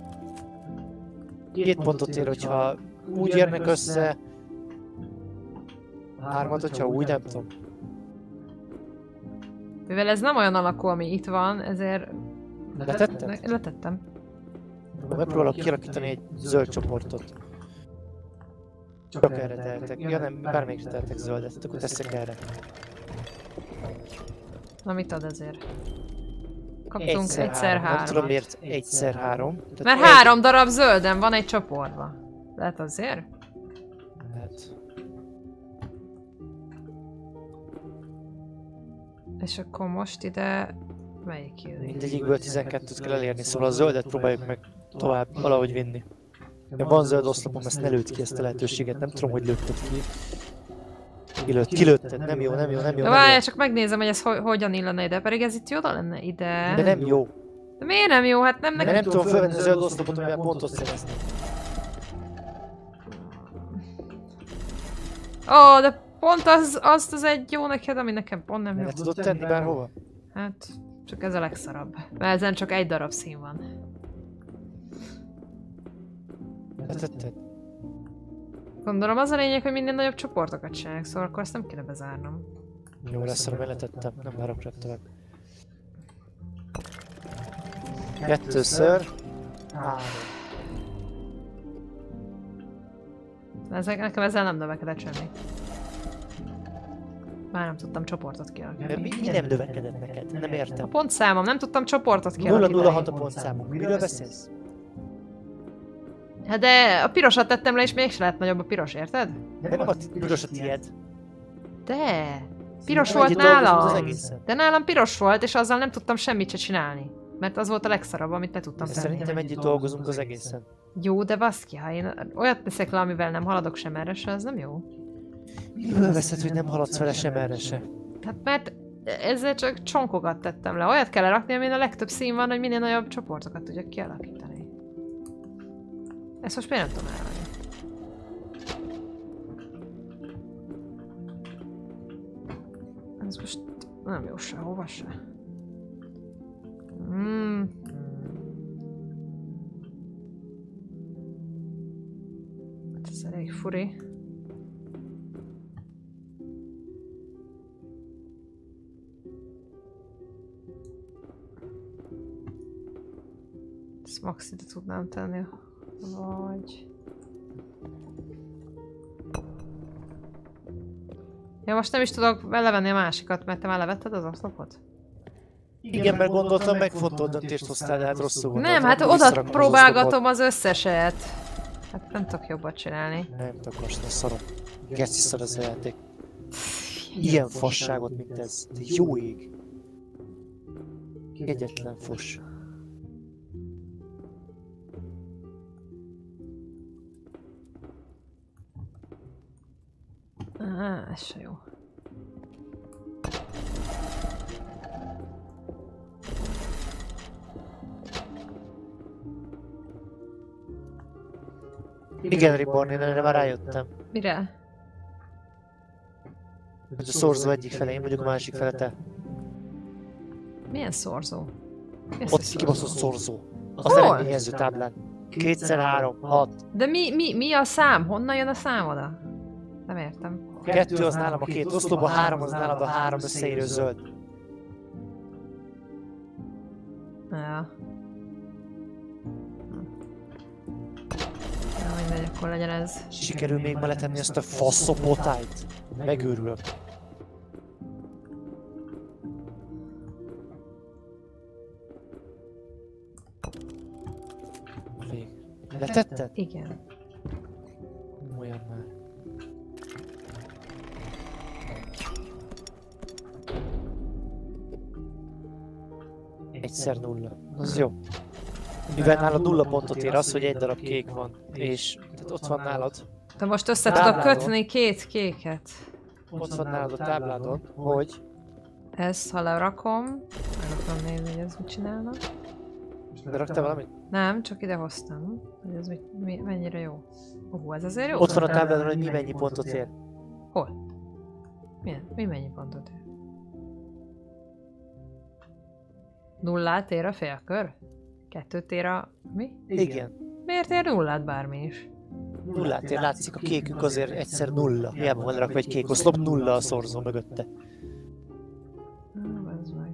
Két pontot ér, hogyha úgy érnek össze... Hármat, hogyha úgy, nem tudom. Mivel ez nem olyan alakú, ami itt van, ezért... Letetted? Ne- letettem. Megpróbálok kialakítani egy zöld csoportot. Csak erre tehetek. Ja nem, bármelyikre tehetek zöldet, akkor teszek erre. Na mit ad ezért? Kaptunk egyszer, egyszer három. Nem tudom három. miért egyszer három. Tehát Mert egy- három darab zölden van egy csoportban. Lehet azért? Lehet. És akkor most ide... Melyik jön? Mindegyikből tizenkettőt kell elérni, szóval a zöldet próbáljuk meg tovább valahogy vinni. Ja, van zöld oszlopom, ezt ne lőtt ki ezt a lehetőséget, nem tudom, hogy lőtted ki. Kilőtt, kilőtted, nem jó, nem jó, nem jó, De nem várjál, jó. csak megnézem, hogy ez ho hogyan illene ide, pedig ez itt jó lenne ide. De nem jó, De miért nem jó? Hát nem mert nekem... nem tudom fölvenni a zöld oszlopot, amivel pontot szerezni. Ó, de pont az, azt az egy jó neked, ami nekem pont nem jó. Le tudod tenni bárhova? Hát, csak ez a legszarabb. Mert ezen csak egy darab szín van. Letetted? Gondolom az a lényeg, hogy minél nagyobb csoportokat csinálják, szóval akkor ezt nem kéne bezárnom. Jó lesz, arra letettem, nem várok rá tovább. Kettőször. Három. Ezek, nekem ezzel nem növekedett semmi. Már nem tudtam csoportot De kialakítani. mi, mi nem növekedett neked? Nem A értem. pontszámom, nem tudtam csoportot nulla kialakítani. nulla hat a pontszámunk. Miről beszélsz? Hát de a pirosat tettem le, és mégse lett nagyobb a piros, érted? De nem a piros a tiéd. De! Piros Nem volt együtt dolgozunk az nálam! egészen. De nálam piros volt, és azzal nem tudtam semmit se csinálni. Mert az volt a legszarabb, amit le tudtam De tenni. szerintem együtt dolgozunk az egészen. Jó, de baszki, ha én olyat teszek le, amivel nem haladok sem erre se, az nem jó. Miből veszed, hogy nem haladsz vele sem erre se? Hát mert ezzel csak csonkokat tettem le. Olyat kell lerakni, amin a legtöbb szín van, hogy minél nagyobb csoportokat tudjak kialakítani. Ezt most miért nem tudom elvenni? Ez most nem jó sehova se. Mm. Hát ez elég furi. Ezt max ide tudnám tenni, vagy... Ja, most nem is tudok belevenni a másikat, mert te már levetted az oszlopot? Igen, mert gondoltam, megfontolt döntést hoztál, de hát rosszul gondoltam. Nem, hát oda próbálgatom az összeset. Hát nem tudok jobbat csinálni. Nem tudok most, ne szarom. Geci szar ez a játék. Ilyen fasságot, mint ez. De jó ég. Egyetlen fos. Á, ez se jó. Igen, Reborn, én erre már rájöttem. Mire? Hogy a szorzó egyik fele, én vagyok a másik fele, te. Milyen szorzó? Mi az, Ott hogy kibaszott szorzó? szorzó. Az Hol? eredményező táblán. Kétszer három, hat. De mi, mi, mi a szám? Honnan jön a szám oda? Nem értem. Kettő az nálam a két oszlopban, három az nálad a három összeérő zöld. Ja. Ja, mindegy, akkor legyen ez. Sikerül még ma letenni ezt a faszopotájt? Megőrülök. Vég. Letetted? Igen. Olyan már. Egyszer nulla. Az jó. Mivel nálad nulla pontot ér az, hogy egy darab kék van. És tehát ott van nálad. De most össze tudok Tábládon. kötni két kéket. Ott van nálad a tábládon, hogy Ezt, ha lerakom, meg akarom nézni, hogy ez mit csinálna. de raktál valamit? Nem, csak ide hoztam, hogy ez mit, mi, mennyire jó. Ó, ez azért jó. Ott van a tábládon, hogy mi mennyi pontot ér. Hol? Milyen? Mi mennyi pontot ér? Nullát ér a félkör? Kettőt ér a... mi? Igen. Miért ér nullát bármi is? Nullát ér, látszik a kékünk azért egyszer nulla. Hiába van rakva egy kék oszlop, nulla a szorzó mögötte. Ah, ez meg.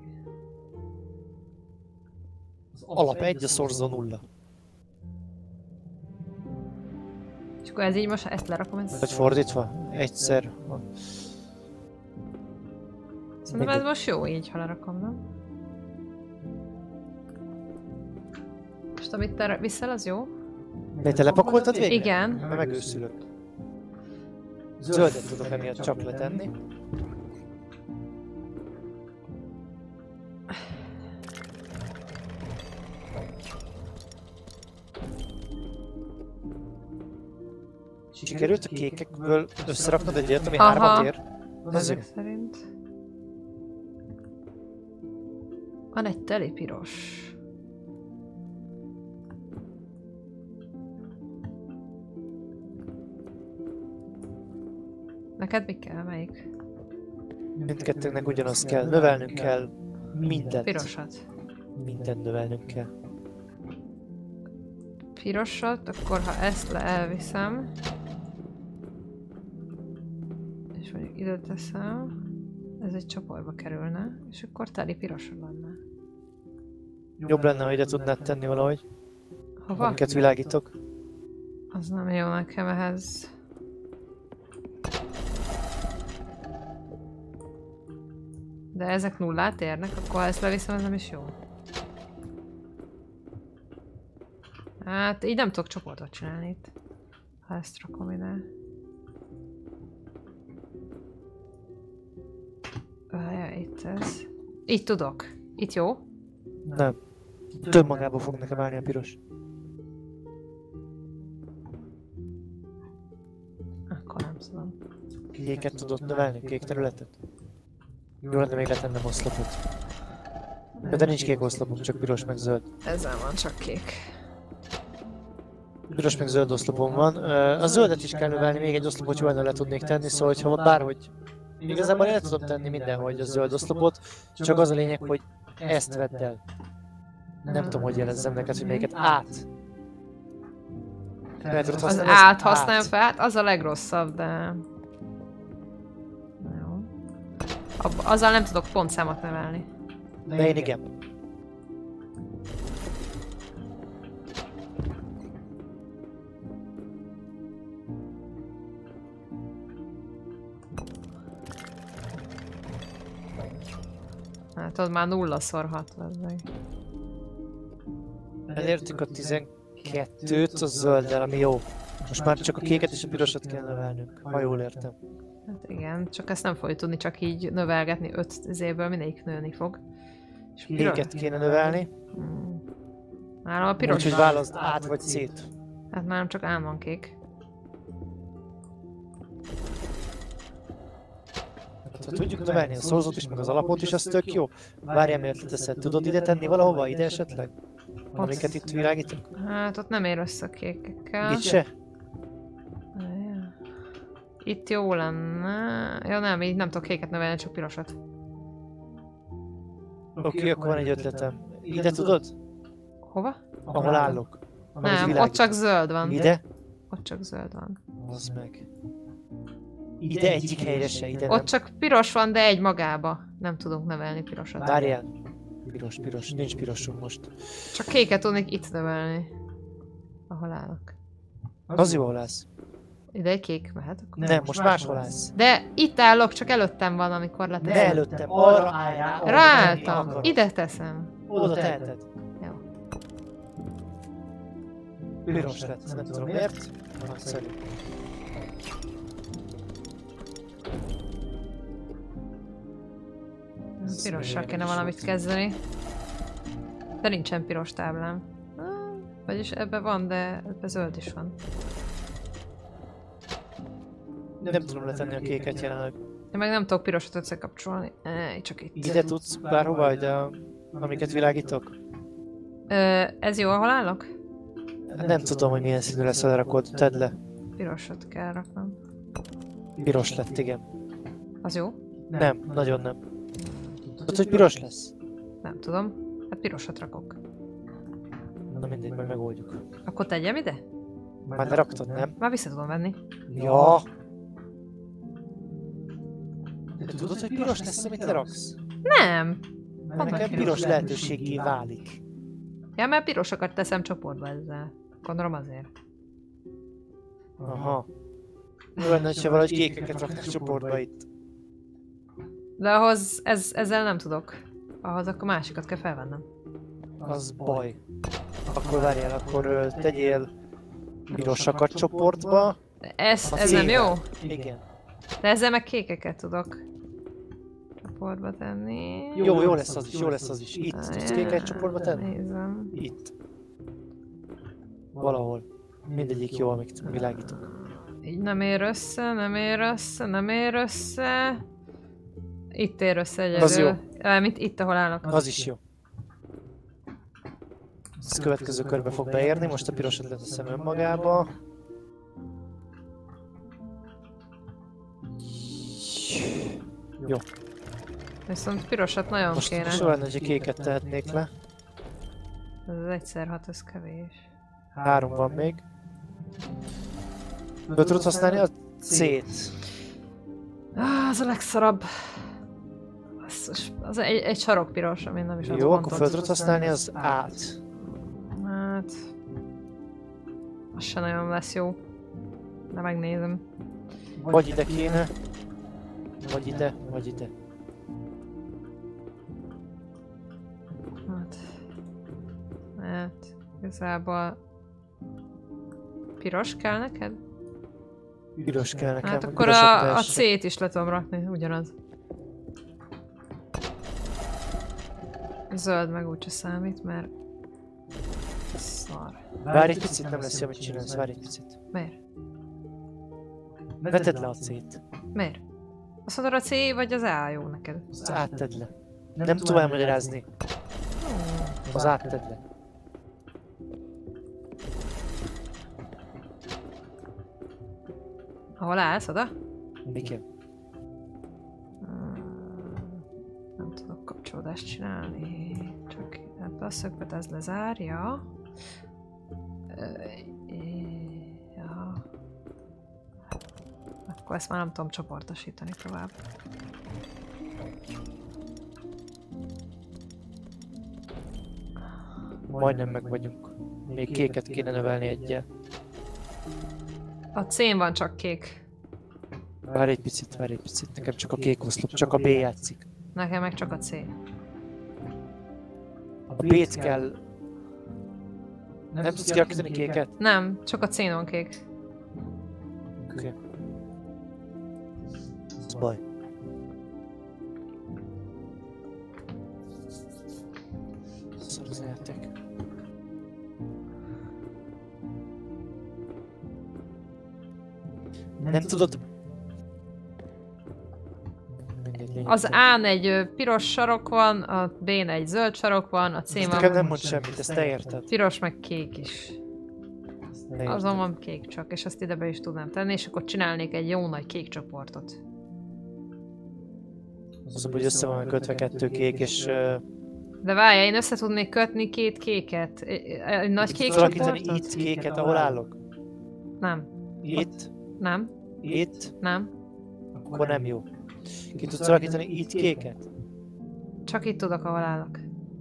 Az alap egy, a szorzó nulla. És akkor ez így most, ezt lerakom, ez... Vagy fordítva? Egyszer. Szerintem ez most jó így, ha lerakom, nem? Most amit te viszel, az jó? De te lepakoltad végre? Igen. Mert megőszülök. Zöldet tudok emiatt csak letenni. Sikerült a kékekből összeraknod egy ilyet, ami Aha. hármat ér? Az jó. Ezek szerint. Van egy teli piros. Neked mi kell? Melyik? Mindkettőnknek ugyanaz kell. Növelnünk kell mindent. Pirosat. Mindent növelnünk kell. Pirosat, akkor ha ezt le elviszem, és mondjuk ide teszem, ez egy csoportba kerülne, és akkor teli pirosod lenne. Jobb lenne, ha ide tudnád tenni valahogy. Hova? Amiket világítok. Az nem jó nekem ehhez. De ezek nullát érnek, akkor ha ezt leviszem, ez nem is jó. Hát így nem tudok csoportot csinálni itt. Ha ezt rakom ide. Várjál, itt ez. Így tudok. Itt jó? Nem. Több magába fog nekem állni a piros. Akkor nem tudom. Kéket tudod növelni? Kék területet? Jó lenne még letennem oszlopot. De nincs kék oszlopom, csak piros meg zöld. Ezzel van csak kék. Piros meg zöld oszlopon van. Ö, A zöldet is kell növelni, még egy oszlopot jól le tudnék tenni, szóval hogyha bárhogy... Igazából én le tudom tenni mindenhogy a zöld oszlopot, csak az a lényeg, hogy ezt vedd el. Nem tudom, hogy jelezzem neked, hogy melyiket át. Fel tudod Az használni, át használom fel, hát az a legrosszabb, de... Jó. Ab- azzal nem tudok pontszámot növelni. De én igen. Hát ott már nullaszor hat meg. Elértünk a tizenkettőt a zölddel, ami jó. Most már csak a kéket és a pirosat kell növelnünk, ha jól értem. Hát igen, csak ezt nem fogjuk tudni csak így növelgetni öt évből, mindegyik nőni fog. És piros- Kéket kéne növelni, Hmm. Nálam a piros úgyhogy van. válaszd át vagy szét. Hát nálam csak ám van kék. Ha tudjuk növelni a szorzót is, meg az alapot is, az tök jó. Várjál, miért leteszed? Tudod ide tenni valahova? Ide esetleg? Amiket itt világítok? Hát ott nem ér össze a kékekkel. Itt se? Itt jó lenne. Ja nem, így nem tudok kéket növelni, csak pirosat. Oké, okay, akkor van egy ötletem. Ide tudod? Hova? Ahol állok. Ahol Nem, ott világítok. csak zöld van. Ide? Ott csak zöld van. Az meg. Ide egyik helyre se, ide nem. Ott csak piros van, de egy magába. Nem tudunk növelni pirosat. Várjál. Piros, piros. Nincs pirosunk most. Csak kéket tudnék itt növelni. Ahol állok. Az jó lesz. Ide egy kék mehet akkor? Nem, most máshol állsz. De itt állok, csak előttem van, amikor Ne leteszem. előttem, arra állj rá. ahol tenni Ráálltam. akarod. Ide teszem. Oda teheted. Jó. Piros lett, nem tudom miért. Nagyszerű. Pirossal kéne valamit kezdeni. De nincsen piros táblám. Ah, vagyis ebben van, de ebben zöld is van. Nem tudom letenni a kéket jelenleg. Én meg nem tudok pirosat összekapcsolni. Ej, csak itt. Ide tudsz bárhova, de amiket világítok? Ö, ez jó, ahol állok? Nem tudom, hogy milyen színű lesz, ha lerakod. Tedd le. Pirosat kell raknom. Piros lett, igen. Az jó? Nem, nagyon nem. Tudod, hogy piros lesz? Nem tudom. Hát pirosat rakok. Na mindegy, majd megoldjuk. Akkor tegyem ide? Már leraktad, nem? Már vissza tudom venni. Ja. De tudod, hogy piros lesz, amit leraksz? Nem! Mert nekem piros lehetőségé válik. Ja, mert pirosokat teszem csoportba ezzel. Gondolom azért. Aha. Jó lenne, ha valahogy kékeket raknak csoportba itt. De ahhoz ez, ezzel nem tudok. Ahhoz akkor másikat kell felvennem. Az baj. Akkor várjál, akkor ö, tegyél pirosakat csoportba. De ez, A ez nem jó? szépen. Igen. De ezzel meg kékeket tudok csoportba tenni. Jó, jó lesz az is, jó lesz az is. Itt tudsz kéket csoportba tenni? Nézem. Itt. Valahol. Mindegyik jó, amit világítok. Így nem ér össze, nem ér össze, nem ér össze. Itt ér össze egyedül. Az jó. Mint itt, ahol állok. Az is jó. Ez következő körbe fog beérni, most a pirosat leteszem önmagába. Jó. Viszont pirosat nagyon Most kéne. most jó lenne, hogy kéket tehetnék le. Ez az egyszer hat, ez kevés. Három van még. Be tudod használni a C-t. Ah, az a legszarabb. Basszus, az egy, egy sarok piros, ami nem is ad Jó, akkor pontot. fel tudod használni az át. Hát... Az se nagyon lesz jó. De megnézem. Vagy ide kéne. Vagy ide, vagy ide. Hát... Hát... Igazából... Piros kell neked? Piros kell nekem. Hát hogy akkor pirosat a, a tehessek. C-t is le tudom rakni, ugyanaz. Zöld meg úgyse számít, mert... Szar. Várj egy picit, nem lesz jó, amit csinálsz. Várj egy picit. Miért? Veted le a C-t. Miért? Azt mondod, a C vagy az A jó neked? Az át tedd le. Nem tudom elmagyarázni. Az át tedd le. Ahol állsz, oda? Igen. Hmm, nem tudok kapcsolódást csinálni. Csak ebbe a szögbet ez lezárja. Ö, ja. Akkor ezt már nem tudom csoportosítani tovább. Majdnem meg vagyunk. Még kéket kéne növelni egyel. A cén van csak kék. Várj egy picit, várj egy picit. Nekem csak a kék oszlop, csak a B játszik. Nekem meg csak a C. A B-t kell... Nem tudsz kialakítani kéket? Nem, csak a cén van kék. Oké. Okay. Ez baj. Szar az játék. Nem tudod... Az A-n egy ö, piros sarok van, a B-n egy zöld sarok van, a C-n Nekem nem van mond semmit, ezt te érted. piros meg kék is. Te érted. Azon van kék csak, és azt ide be is tudnám tenni, és akkor csinálnék egy jó nagy kék csoportot. Az, hogy össze van kötve kettő kék, és... Uh, De várjál, én össze tudnék kötni két kéket. Egy nagy kék tudsz alakítani csoportot? itt kéket, ahol állok? Nem. Itt, Nem. itt, Nem. akkor nem jó. Ki tudsz alakítani itt kéket? Csak itt tudok, ahol állok.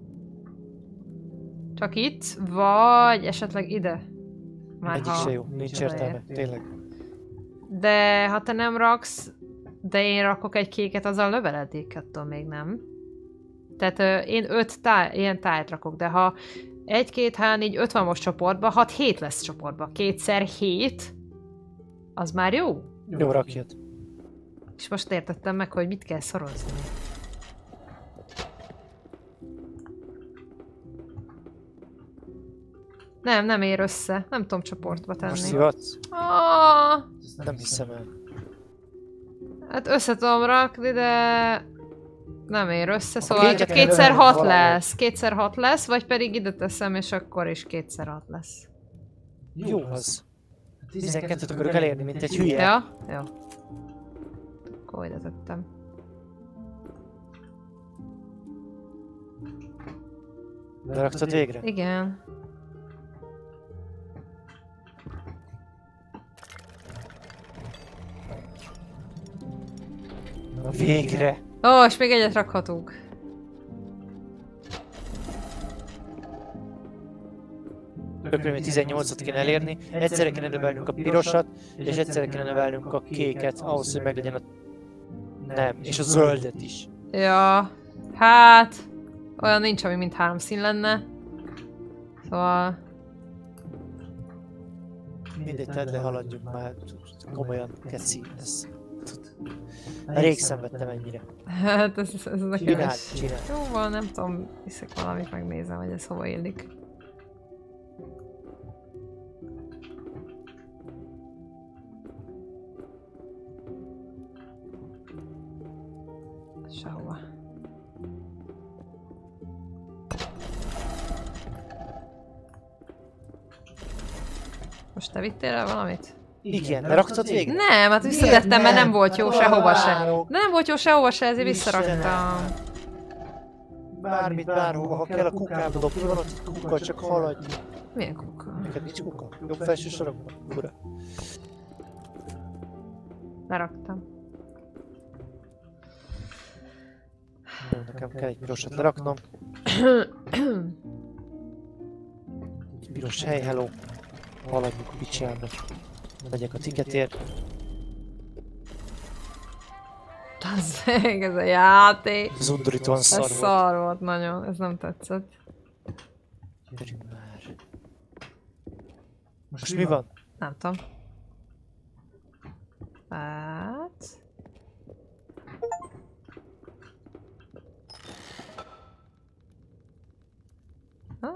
Csak itt, vagy esetleg ide. Már Egyik se jó, nincs értelme, tényleg. De ha te nem raksz, de én rakok egy kéket, azzal növeledik, attól még nem. Tehát ö, én öt táj, ilyen tájt rakok, de ha egy, két, három, négy, öt van most csoportban, hat, hét lesz csoportban. Kétszer hét, az már jó. Jó, rakjad. És most értettem meg, hogy mit kell szorozni. Nem, nem ér össze. Nem tudom csoportba tenni. Most szivatsz? Ah, Nem hiszem el. hát össze tudom rakni, de nem ér össze, szóval kéket csak kell kétszer növelni hat valahogy. lesz. Kétszer hat lesz, vagy pedig ide teszem, és akkor is kétszer hat lesz. Jó az. tizenkettőt akarok elérni, mint egy hülye. Ja? Jó. Akkor ide tettem. Leraktad végre? Igen. Na végre! Ó, és még egyet rakhatunk. Tökre még tizennyolcat kéne elérni, egyszerre kéne növelnünk a pirosat, és egyszerre kéne növelnünk a kéket, ahhoz, hogy meglegyen a... Nem, és a zöldet is. Ja, hát... Olyan nincs, ami mint három szín lenne. Szóval... Mindegy, tedd le, haladjunk már. Komolyan, keci, ez... Rég szenvedtem ennyire. Hát ez, ez, ez nekem Csináld, is. csináld. Jó van, nem tudom, hiszek valamit, megnézem, hogy ez hova illik. Sehova. Most te vittél el valamit? Igen, leraktad végre? Nem, hát visszatettem, mert nem volt jó sehova se. Várok. De nem volt jó sehova se, ezért Istenem. visszaraktam. Bármit, bárhova, ha kell a kukába dob, van ott kuka, csak haladj. Milyen kuka? Neked nincs kuka? Jobb felső sarokban, ura. Leraktam. Jó, nekem kell egy pirosat leraknom. Egy piros hely, hello. Haladjunk a picsába. Megyek a tiketért. Tazzeg, ez a játék. Ez undorítóan Ez szar volt. szar volt nagyon, ez nem tetszett. Gyerünk már. Most mi van? Nem tudom. Hát... Ah.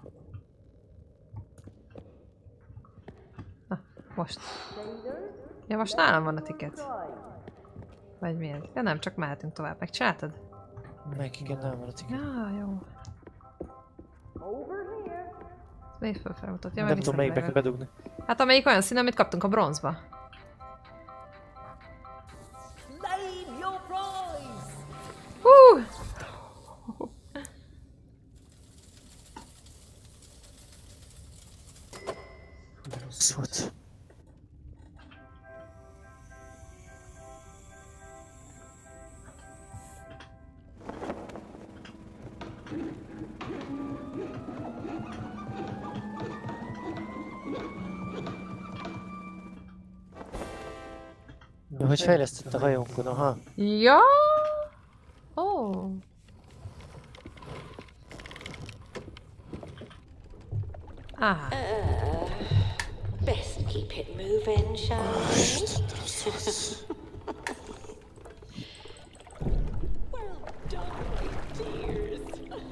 Ah, most. Ja, most nálam van a tiket. Vagy miért? Ja nem, csak mehetünk tovább. Megcsináltad? Meg igen, nem van a tiket. Ja, jó. Még fölfelé mutatja, Nem tudom melyikbe kell bedugni. Hát amelyik olyan szín, amit kaptunk a bronzba. Szót. Hogy fejlesztett a hajónkon, aha. Ja! Ó! Oh. Ah. Uh, best keep it moving, shall we? Well done, my dears.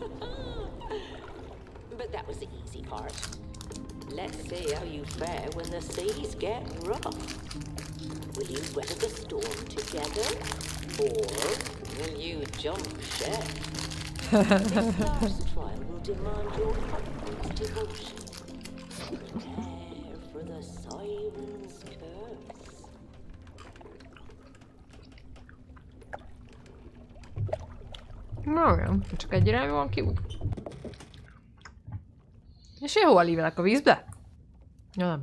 But that was the easy part. Let's see how you fare when the seas get rough. Will you weather the storm together, or will you jump ship? This last trial will demand your utmost devotion. Prepare for the siren's curse. Na olyan, csak egy irányba van ki út. És én hol lívelek a vízbe? Ja nem.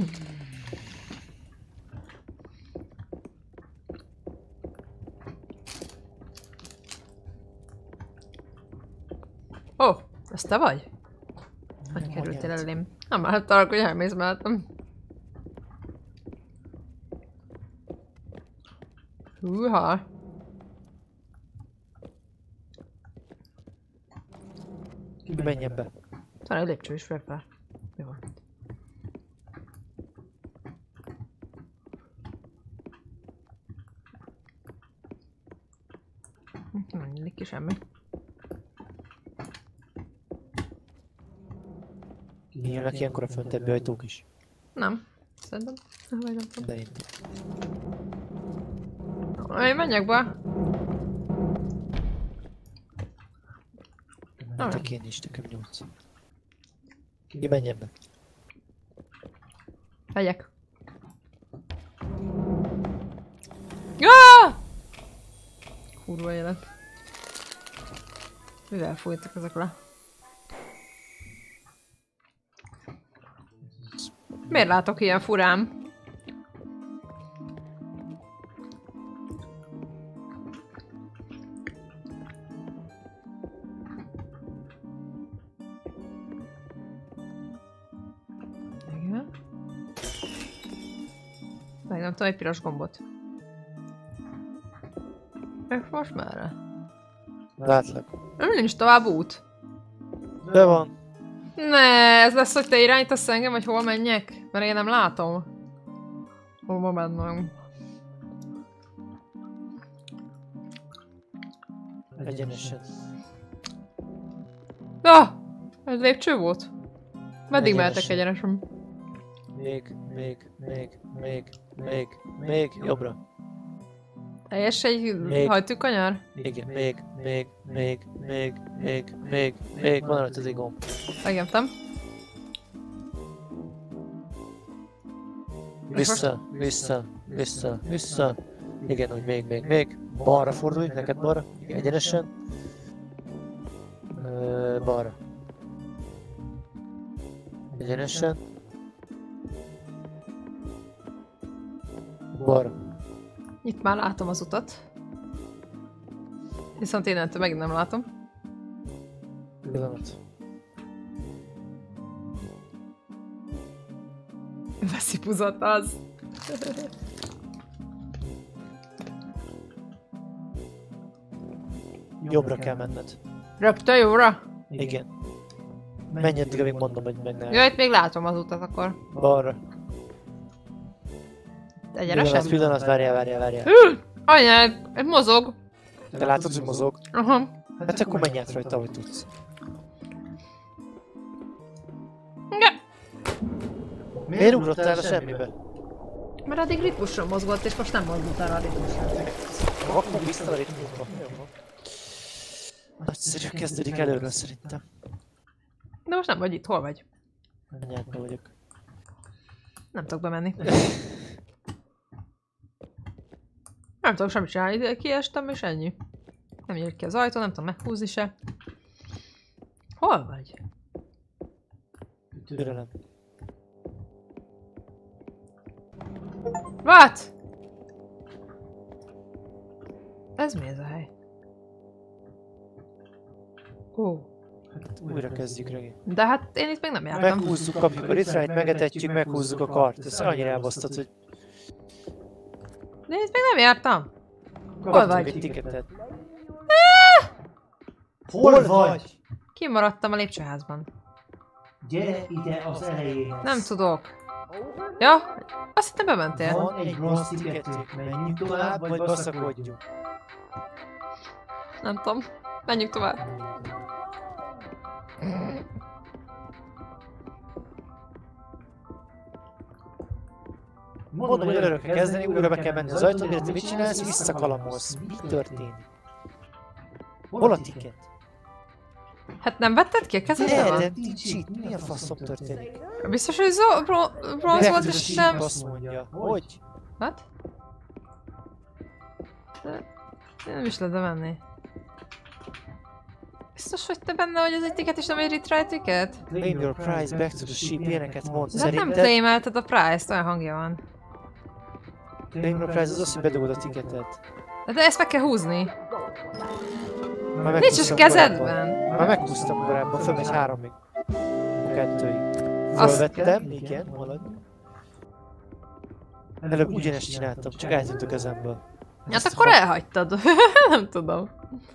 Ó, oh, ez te vagy? Hogy kerültél elém? Nem láttalak, hogy elmész mellettem. Húha! Menjen be. Talán egy lépcső is fel fel. Jó. Nem nyílik ki semmi. Nyílnak ilyenkor a föntebbi ajtók is. Nem. Szerintem. Nem vagy nem tudom. De én. Én menjek be. Mentek én is, nekem nyolc. Ki menjen be. Megyek. Aaaaah! Kurva élet. Mivel fújtak ezek le? Miért látok ilyen furám? Igen. Meg nem tudom, egy piros gombot. És most merre? Látlak. Nem nincs tovább út. De van. Ne, ez lesz, hogy te irányítasz engem, hogy hol menjek? Mert én nem látom. Hova mennem. Egyenesen. Ah! Ez lépcső volt? Meddig Egyenesen. mehetek egyenesen? Még, még, még, még, még, még, jobbra. Teljes egy Még. hajtűkanyar? Igen, még, még, még, még, még, még, még, van előtt az egy gomb. Megemtem. Vissza, vissza, vissza, vissza. Igen, úgy még, még, még. Balra fordulj, neked balra. Igen, egyenesen. Ö, balra. Egyenesen. Balra. Itt már látom az utat. Viszont innentől megint nem látom. Pillanat. Veszipuzott az. Jobbra kell menned. Rögtön jóra? Igen. Menj eddig, amíg mondom, hogy meg ne. Ja, itt még látom az utat akkor. Balra. Pillanat, Egyenesen? pillanat, várjál, várjál, várjál. Hű! Anyád! Ez mozog. Te látod, hogy mozog? Aha. Hát akkor menj át rajta, ahogy tudsz. Ja. Miért ugrottál a semmibe? Mert addig ritmusra mozgott, és most nem mozdult el a ritmusra. Akkor vissza a ritmusba. Nagyszerű, kezdődik előről szerintem. De most nem vagy itt, hol vagy? Anyádba vagyok. Nem tudok bemenni. Nem tudok semmit csinálni, kiestem és ennyi. Nem jött ki az ajtó, nem tudom meghúzni se. Hol vagy? Türelem. What? Ez mi ez a hely? Ó. Hát újra kezdjük regi. De hát én itt még nem jártam. Meghúzzuk, kapjuk a ritrányt, megetetjük, meghúzzuk a kart. Ez annyira elbasztat, hogy De itt még nem jártam. Hol kaptunk vagy? egy tiketet. Hol vagy? Kimaradtam a lépcsőházban. Gyere ide az elejéhez. Nem tudok. Ja? Azt hittem bementél. Van egy bronz tiketünk, menjünk tovább, vagy baszakodjunk? Nem tudom. Menjünk tovább. Mondom, hogy előre kell kezdeni, újra be kell menni az ajtón, mire te mit csinálsz, visszakalamolsz. Mi történik? Hol a tiket? Hát nem vetted ki a kezedbe? Ne, van? de nincs itt. Mi a faszom történik? Biztos, hogy zo- bro- bronz volt és nem... Azt mondja. Hogy? What? De... Nem is lehet bemenni. Biztos, hogy te benne vagy az egy ticket és nem egy retry ticket? Claim your prize back to the ship, ilyeneket mond. De hát nem Szerinted claimelted a price-t, olyan hangja van. claim your prize az az, hogy bedugod a tiketet. De ezt meg kell húzni. Már Nincs is meghúztam kezedben. korábban. Már meghúztam korábban, fölmegy háromig. Kettőig. Azt- Fölvettem, igen, halad. Előbb ugyanezt csináltam, csak eltűnt a kezemből. Hát akkor elhagytad. Nem tudom.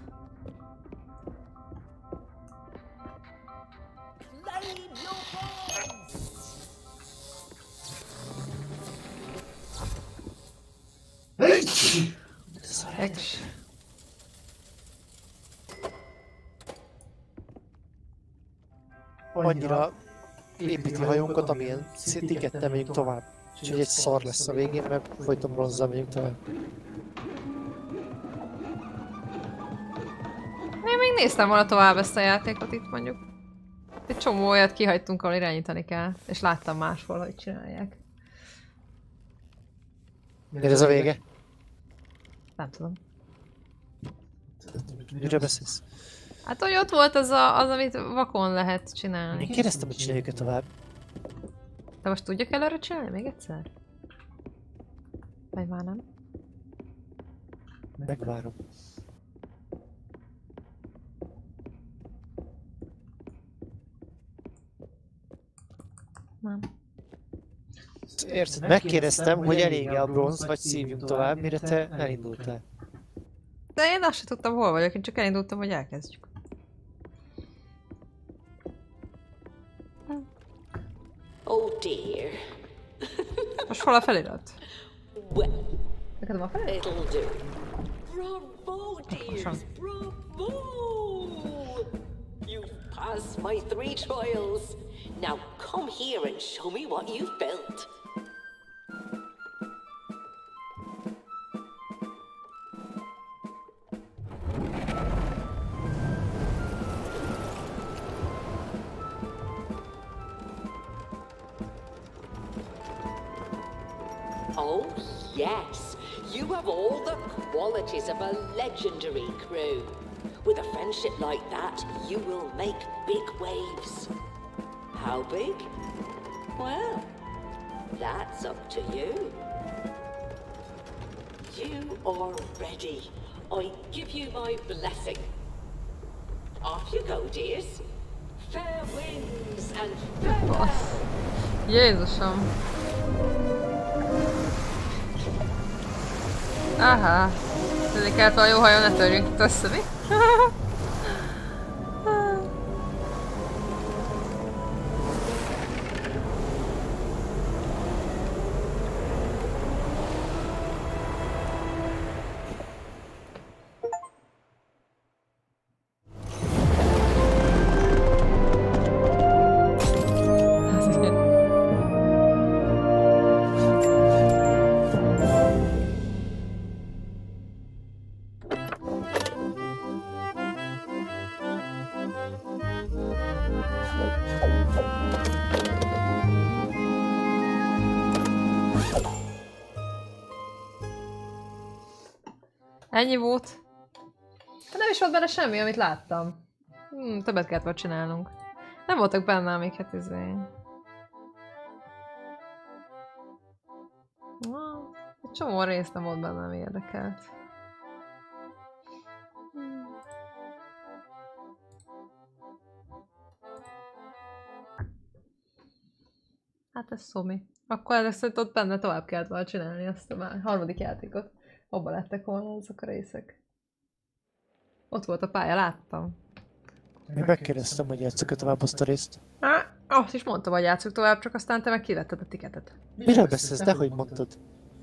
Ex. Annyira építi hajónkat, amilyen tikettel megyünk tovább. Úgyhogy egy szar lesz a végén, meg folyton bronzzal megyünk tovább. Én még néztem volna tovább ezt a játékot itt mondjuk. Egy csomó olyat kihagytunk, ahol irányítani kell. És láttam máshol, hogy csinálják. Miért ez a vége? Nem tudom. Mire beszélsz? Hát hogy ott volt az, a, az amit vakon lehet Én csinálni. kérdeztem, hogy csináljuk-e tovább. Te most tudjuk előre csinálni még egyszer? Vagy már nem? Megvárom. Nem. Érted? Megkérdeztem, hogy elég-e a bronz, vagy szívjunk tovább, mire te elindultál. De én azt sem tudtam, hol vagyok, én csak elindultam, hogy elkezdjük. Oh dear. Most hol a felirat? Well, Neked van felirat? it'll do. Bravo, dears! Awesome. Bravo! You've passed my three trials. Now come here and show me what you've built. Oh, yes. You have all the qualities of a legendary crew. With a friendship like that, you will make big waves. How big? Well, that's up to you. You are ready. I give you my blessing. Off you go, dears. Fair winds and fair Basz. Jézusom. Aha. Ezért kellett a jó hajon, ne törjünk itt össze, mi? Ennyi volt. Hát nem is volt benne semmi, amit láttam. Hmm, többet kellett volna csinálnunk. Nem voltak benne, amiket izé... Wow. Csomó rész nem volt bennem érdekelt. Hát ez szomi. Akkor először ott benne tovább kellett volna csinálni azt a már harmadik játékot. Abba lettek volna azok a részek. Ott volt a pálya, láttam. Én megkérdeztem, hogy játsszuk-e tovább azt a részt. Há, azt is mondtam, hogy játsszuk tovább, csak aztán te meg kivetted a tiketet. Miről beszélsz? Dehogy mondtad?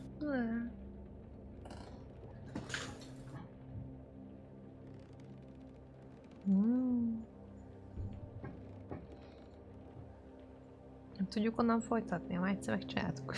Hmm. Nem tudjuk onnan folytatni, ha egyszer megcsináltuk.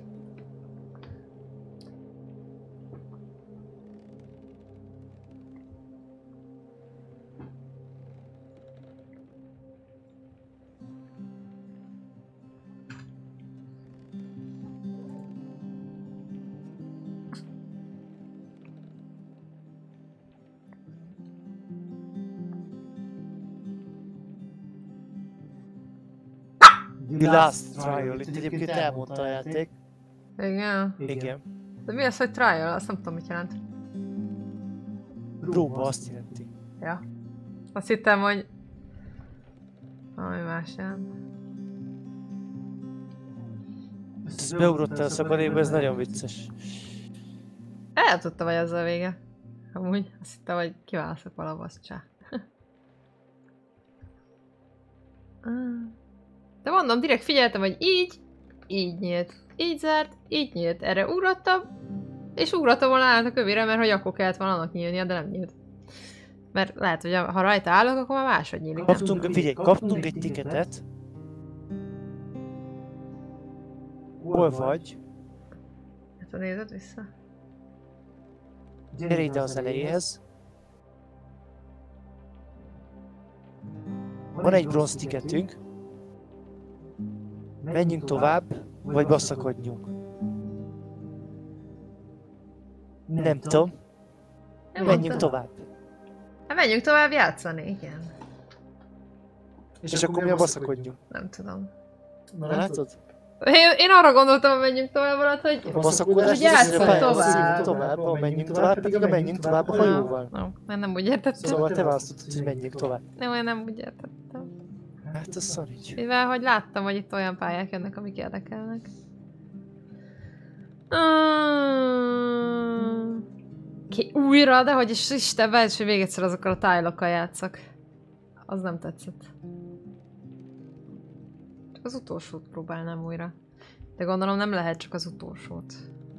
The Last Trial, itt egyébként elmondta a játék. Igen. Igen. De mi az, hogy trial? Azt nem tudom, mit jelent. Próba azt jelenti. Ja. Azt hittem, hogy... Valami más jelent. Ezt beugrottál a szakadékba, ez nagyon vicces. El tudtam, hogy ez a vége. Amúgy azt hittem, hogy kiválaszok valahol, csá. De mondom, direkt figyeltem, hogy így, így nyílt, így zárt, így nyílt. Erre ugrottam, és ugrottam volna át a kövére, mert hogy akkor kellett volna annak nyílnia, de nem nyílt. Mert lehet, hogy ha rajta állok, akkor már máshogy nyílik. Kaptunk, figyelj, kaptunk egy tiketet. Hol vagy? Hát, nézed vissza. Gyere ide az elejéhez. Van egy bronz tiketünk. Menjünk tovább, vagy basszakodjunk. Nem tudom. Nem Menjünk mondtam. tovább. Hát menjünk tovább játszani, igen. És akkor mi a basszakodjunk? Nem tudom. Na látod? Én, én arra gondoltam, hogy menjünk tovább alatt, hogy... A basszakodás Hogy játszunk az, tovább. tovább. Ha menjünk tovább, pedig a menjünk tovább a hajóval. Nem, nem, nem úgy értettem. Szóval te választottad, hogy menjünk tovább. Nem, én nem úgy értettem. Hát ez szaríts. Mivel, hogy láttam, hogy itt olyan pályák jönnek, amik érdekelnek. Mm. Ki újra, de hogy is Isten, és hogy még egyszer azokkal a tájlokkal játszak. Az nem tetszett. Csak az utolsót próbálnám újra. De gondolom nem lehet csak az utolsót.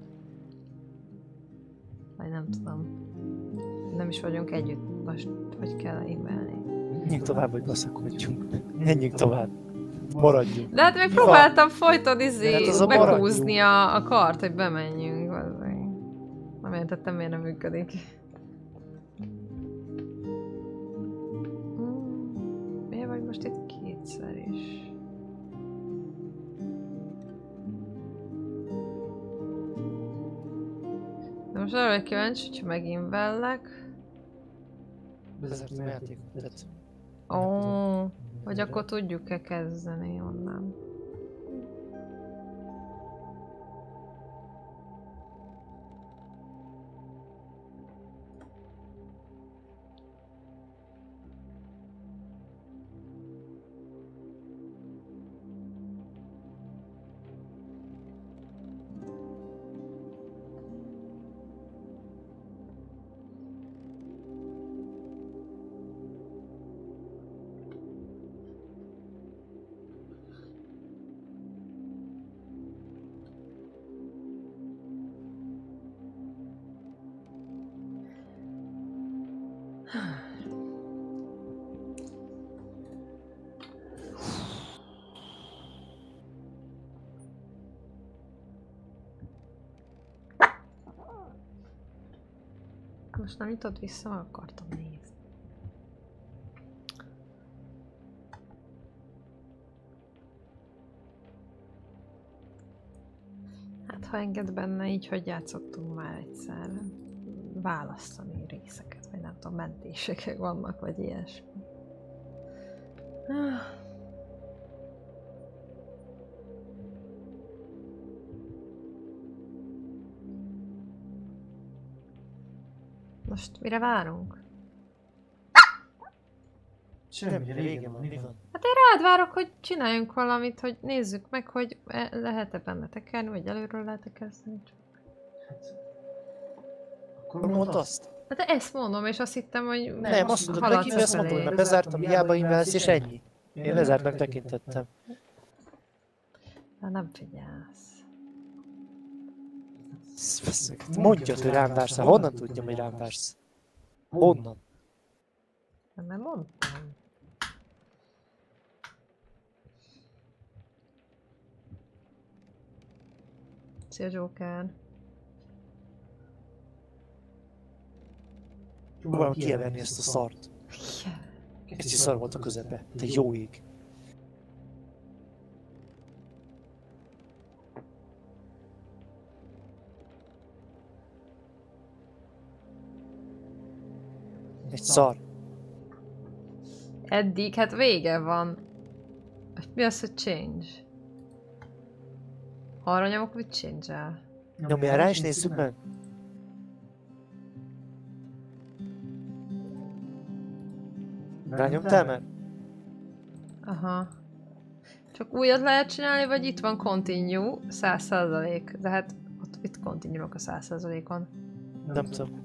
Vagy nem tudom. Nem is vagyunk együtt most, hogy kell émelni. Menjünk tovább, hogy basszakodjunk. Menjünk tovább. Maradjunk. De hát még próbáltam folyton izé, Hát az a meghúzni a, a kart, hogy bemenjünk. Nem értettem, miért nem működik. Hmm, miért vagy most itt kétszer is? De most arra vagy kíváncsi, hogyha megint vellek. Bezártam a játékot, tehát... Ó, hogy akkor tudjuk-e kezdeni onnan. Most nem jutott vissza, meg akartam nézni. Hát ha enged benne így, hogy játszottunk már egyszer választani részeket, vagy nem tudom, mentések vannak, vagy ilyesmi. Most mire várunk? Semmi, régen van, mi van? Hát én rád várok, hogy csináljunk valamit, hogy nézzük meg, hogy lehet-e benne tekerni, vagy előről lehet-e kezdeni. Hát... Akkor Mondd mondd azt. azt. Hát ezt mondom, és azt hittem, hogy Nem, azt mondod haladsz neki, ezt mondom, felé. mert bezártam, hiába immelsz, és ennyi. Én lezártnak tekintettem. Hát nem figyelsz. Mondjad, hogy rám vársz, honnan tudjam, hogy rám vársz? Honnan? Nem, mert mondtam. Szia, Joker. Próbálom kieverni ezt a szart. Ez is szar volt a közepe. Te jó ég. Egy szar. Eddig, hát vége van. Mi az, hogy change? Ha arra nyomok, hogy change-el. Nyomjál rá és nézzük meg. Rányomtál már? Aha. Csak újat lehet csinálni, vagy itt van continue, száz százalék. De hát ott itt continue-ok a száz százalékon. Nem tudom.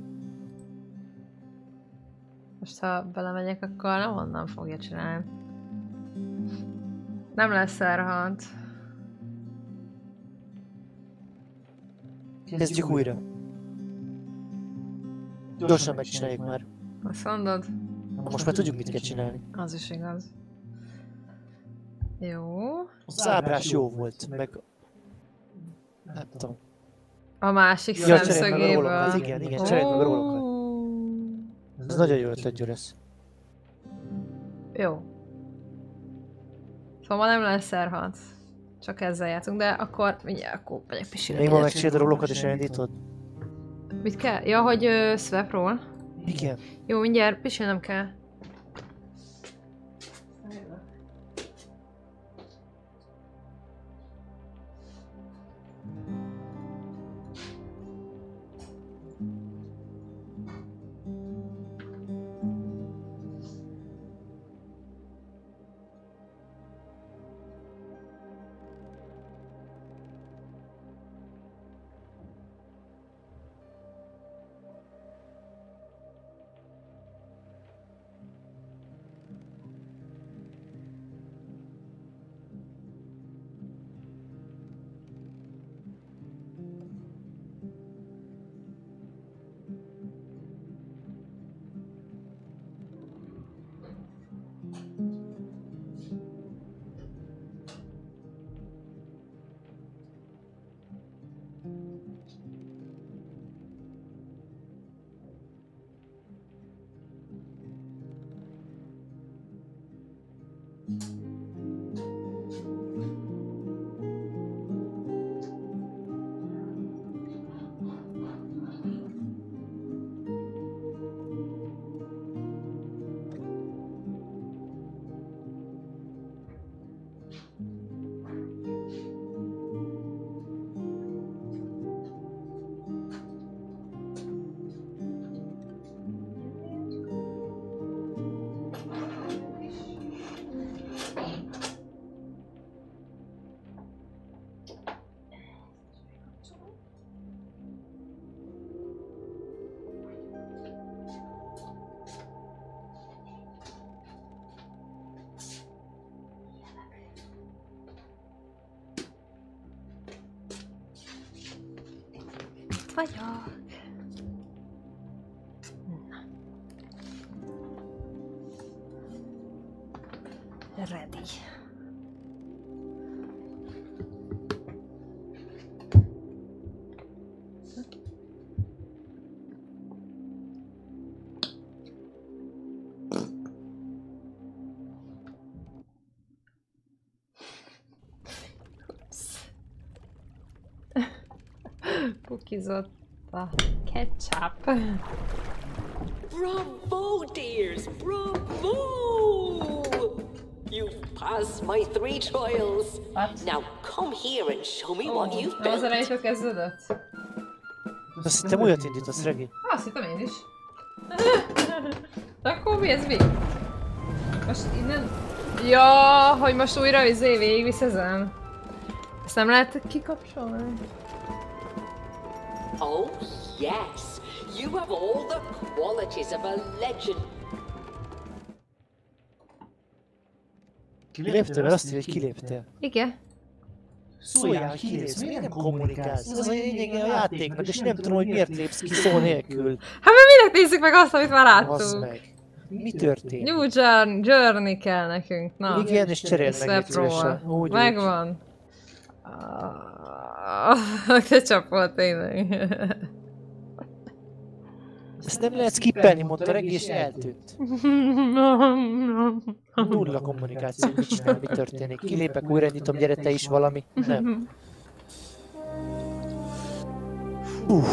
Most ha belemegyek, akkor nem onnan fogja csinálni. Nem lesz elrahant. Kezdjük újra. Gyorsan megcsináljuk már. Azt mondod? Most már tudjuk, mit kell csinálni. Az is igaz. Jó. Az ábrás jó volt, meg... Nem tudom. A másik Ja, cseréld meg a szemszögéből. rólokat, igen, igen, cseréld meg a rólokat. Ó. Ez nagyon jó ötlet, Györesz. Jó. Szóval ma nem lesz erhat. Csak ezzel játszunk, de akkor mindjárt akkor megyek pisilni. Még ma megcsinálod a rólokat és elindítod? Mit kell? Ja, hogy uh, swapról. Igen. Jó, mindjárt pisilnem kell. Itt vagyok. Ready. Kukizott a ketchup. Bravo, dears, bravo! You've passed my three trials. What? Now come here and show me what you've Nem az built. elejétől kezdődött? Azt hittem olyat indítasz, Regi. Azt hittem én is. De akkor mi ez mi? Most innen... Ja, hogy most újra izé végigvisz ezen? Ezt nem lehet kikapcsolni? Oh, yes. You have all the qualities of a legend. Kiléptél, mert azt írja, hogy kiléptél. Igen. Szóljál, kilépsz, miért nem kommunikálsz? Ez a lényege a játéknak, és nem tudom, hogy miért lépsz ki szó nélkül. Hát mert minek nézzük meg azt, amit már Basz láttunk? meg. Mi történt? New journey, journey kell nekünk, na. Igen, és cseréld meg egy Swap roll. szívesen. Úgy, úgy. Megvan. Ah, te csapol tényleg. Ezt nem lehet skippelni, mondta Regi, és eltűnt. Nulla kommunikáció, mit csinál, mi történik. Kilépek, újra nyitom, gyere te is valami. Nem. Uff.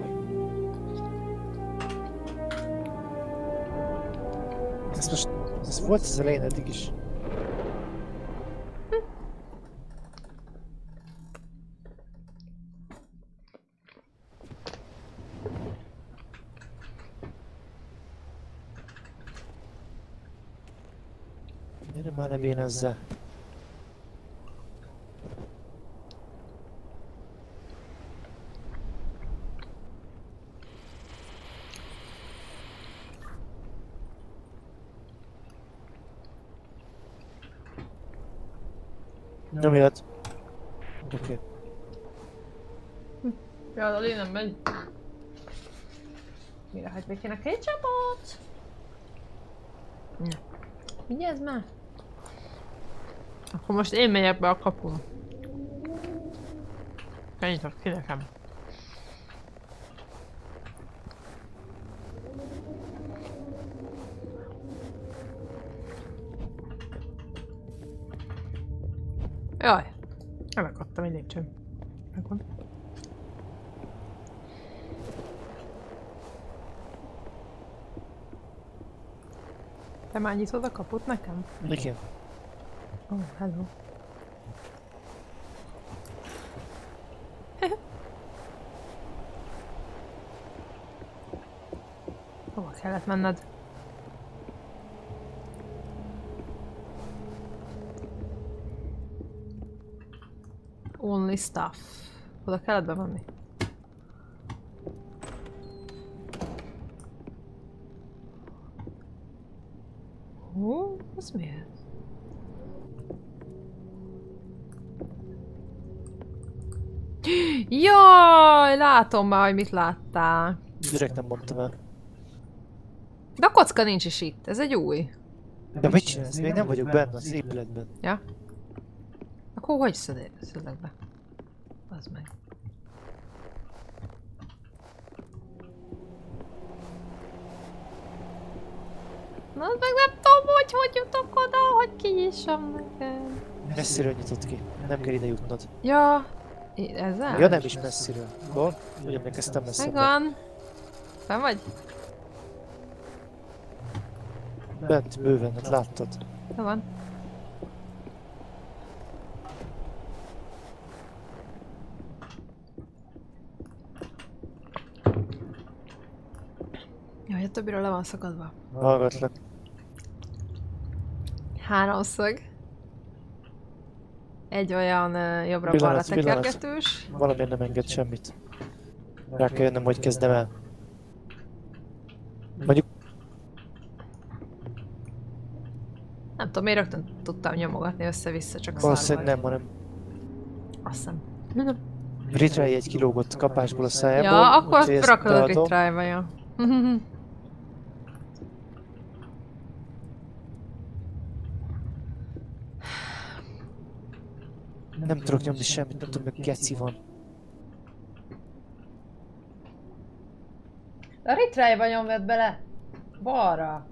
Ez most... Ez volt az elején eddig is. Gyere már ne bénezzzel. Nem jött. Oké. Okay. Ja, a lé nem megy. Mire hagy békén a ketchupot? Vigyázz már! Akkor most én megyek be a kapun. Kenyitok ki nekem. Jaj! Elakadtam egy lépcsőn. Megvan. Te már nyitod a kaput nekem? Igen. Oh, hello. Hova kellett menned? Only stuff. Oda kellett bemenni. Ó, ez mi ez? Jaj, látom már, hogy mit láttál. Direkt nem mondtam el. De a kocka nincs is itt, ez egy új. De mit csinálsz? Még nem vagyok benne az épületben. Ja? Akkor hogy szedek be? Az meg. Na, az meg nem tudom, hogy hogy jutok oda, hogy kinyissam neked. Messziről nyitott ki. Nem kell ide jutnod. Ja, i- ezzel? Ja, nem is messziről. Hol? Úgy emlékeztem messzebben. Megvan. Fenn vagy? Bent, bőven, hát láttad. Jó van. Jaj, a többiről le van szakadva. Hallgatlak. Háromszög. Egy olyan uh, jobbra-balra Pillanat, pillanat. tekergetős. Valamiért nem enged semmit. Rá kell jönnöm, hogy kezdem el. Mondjuk... Nem tudom, miért rögtön tudtam nyomogatni össze-vissza, csak Valószínűleg szar nem, hanem... Azt hiszem. Retry egy kilógott kapásból a szájából. Ja, akkor úgyhogy ezt rakod a beadom. retry-ba, ja. Nem tudok nyomni semmit, nem tudom, hogy geci van. A retry-ba nyomved bele. Balra.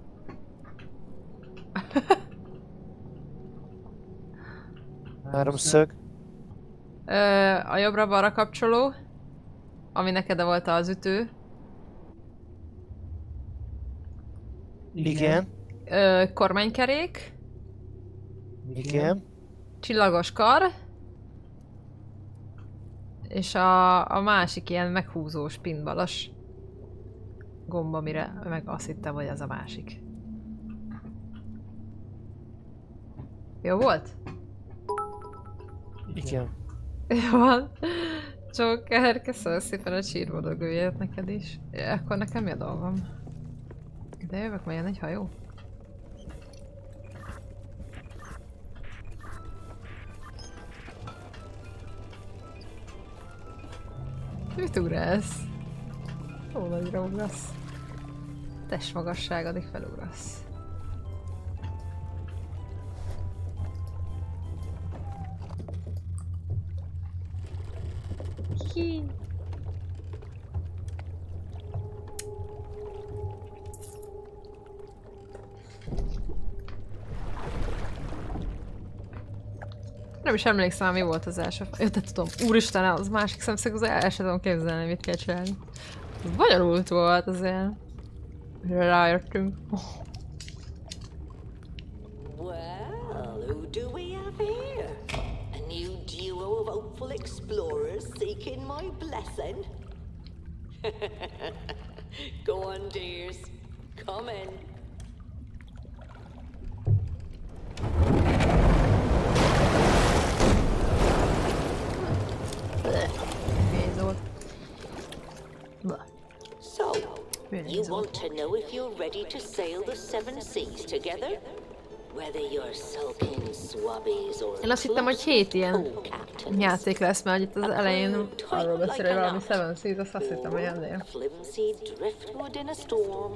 Háromszög. Ö, a jobbra-balra kapcsoló. Ami neked volt az ütő. Igen. Ö, kormánykerék. Igen. Csillagos kar. És a, a másik ilyen meghúzós pinbalas. gomb, amire meg azt hittem, hogy az a másik. Jó volt? Igen. Jó van. Joker, köszönöm szépen a csírbodogóját neked is. Ja, akkor nekem mi a dolgom? Ide jövök, majd jön egy hajó? Mit ugrasz? Ó, nagyra ugrasz. Testmagasságodig felugrasz. Hi. Nem is emlékszem, mi volt az első. Jó, te tudom, úristen, az másik szemszög, az el sem tudom képzelni, mit kell csinálni. Bonyolult volt azért. Rájöttünk. Oh. Well, who do we have here? A new duo of hopeful explorers seeking my blessing? Go on, dears. Come in. So, you want to know if you're ready to sail the seven seas together? Whether you're sulking swabbies or Én azt hittem, hogy hét ilyen játék lesz, mert itt az elején arról beszél, hogy valami Seven Seas, azt azt hittem, hogy ennél. Flimsy driftwood in a storm.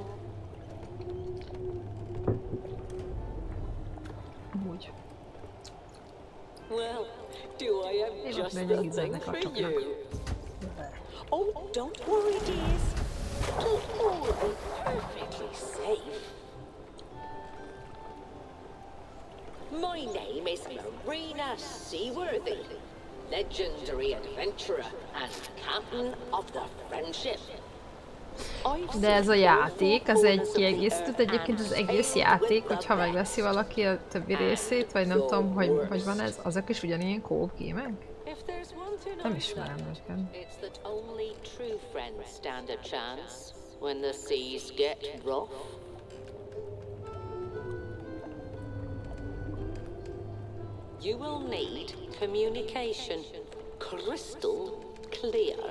Úgy. Well, do I have just the thing for you? Oh, don't worry, dears. It'll all be perfectly safe. My name is Marina Seaworthy, legendary adventurer and captain of the Friendship. De ez a játék, az egy kiegészítő, egyébként az egész játék, hogyha megveszi valaki a többi részét, vagy nem tudom, hogy, hogy van ez, azok is ugyanilyen co-op gémek? Nem ismerem őket. It's that only true friends stand a chance when the seas get rough. You will need communication, crystal clear.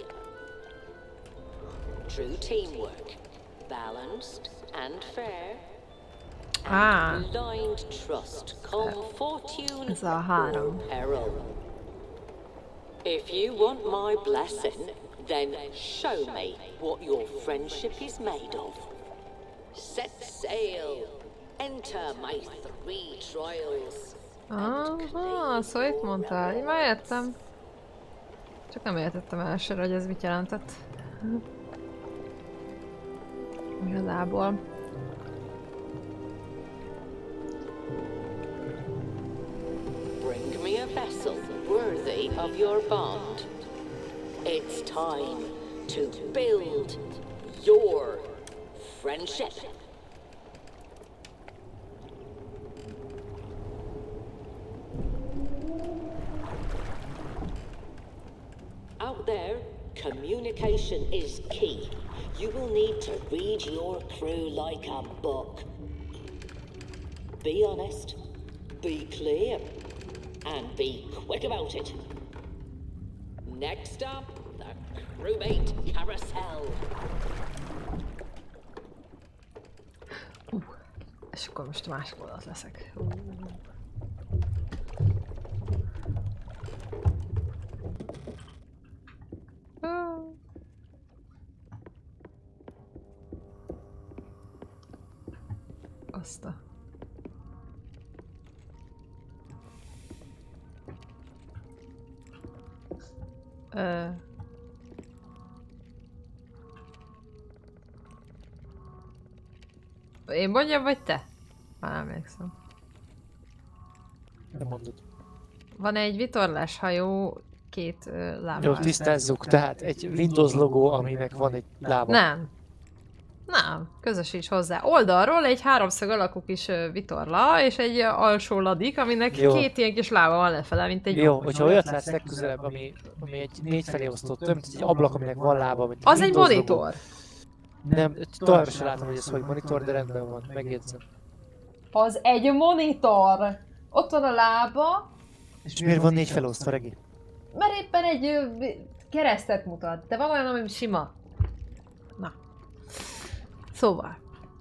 True teamwork, balanced and fair. Ah. And blind trust, come fortune Ez a három. or peril. If you want my blessing, then show me what your friendship is made of. Set sail, enter my three trials. Aha, szóval itt mondtál. Én már értem. Csak nem értettem elsőre, hogy ez mit jelentett. Igazából. Bring me a vessel worthy of your bond. It's time to build your friendship. Out there, communication is key. You will need to read your crew like a book. Be honest, be clear, and be quick about it. Next up, the crewmate carousel. Uh, és akkor most másik oldalt leszek. Uh. Azt a... Ö... Én mondjam, vagy te? Már nem emlékszem. Nem mondod. Van egy vitorlás hajó két ö, lábbal. Jó, tisztázzuk, tehát egy Windows logó, aminek van egy lába. Nem. Nem, közösíts hozzá. Oldalról egy háromszög alakú kis ö, vitorla, és egy ö, alsó ladik, aminek Jó. két ilyen kis lába van lefele, mint egy Jó, gomb. hogyha olyat látsz legközelebb, ami, ami egy négy felé osztott, több, mint egy ablak, aminek van lába, mint Az egy Windows monitor. logó. Nem, továbbra sem látom, hogy ez hogy monitor, de rendben van, megjegyzem. Az egy monitor! Ott van a lába, És miért van négy felosztva, Regi? mert éppen egy ö, keresztet mutat, de van olyan, ami sima. Na. Szóval.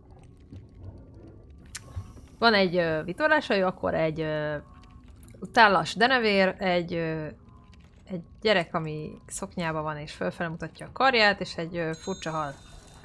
Van egy ö, vitorlásajó, akkor egy ö, tállas denevér, egy, ö, egy gyerek, ami szoknyában van és fölfele mutatja a karját, és egy ö, furcsa hal.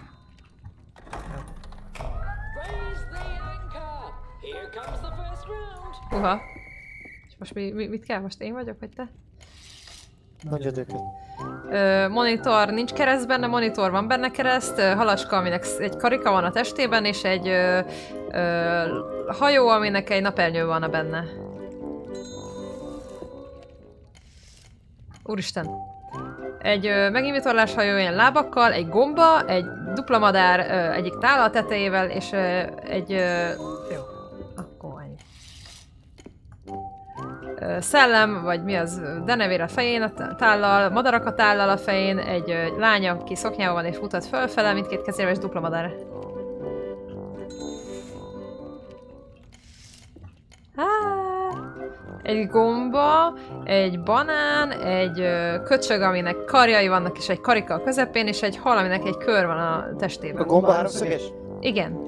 Raise the anchor! Here comes the first round! Uha. És most mi, mi, mit kell? Most én vagyok, vagy te? Mondjad őket. Ö, monitor, nincs kereszt benne, monitor van benne kereszt, ö, halacska, aminek sz- egy karika van a testében, és egy ö, ö, hajó, aminek egy napernyő van a benne. Úristen. Egy ö, megint vitorlás hajó ilyen lábakkal, egy gomba, egy dupla madár ö, egyik tála a tetejével, és ö, egy... Ö, jó, akkor ennyi. Ö, szellem, vagy mi az, denevér a fején a t- tállal, madarak a tállal a fején, egy ö, lány, aki szoknyában van és mutat fölfele, mindkét kezével, és dupla madár. Ah, egy gomba, egy banán, egy ö, köcsög, aminek karjai vannak, és egy karika a közepén, és egy hal, aminek egy kör van a testében. A gomba háromszöges? Igen.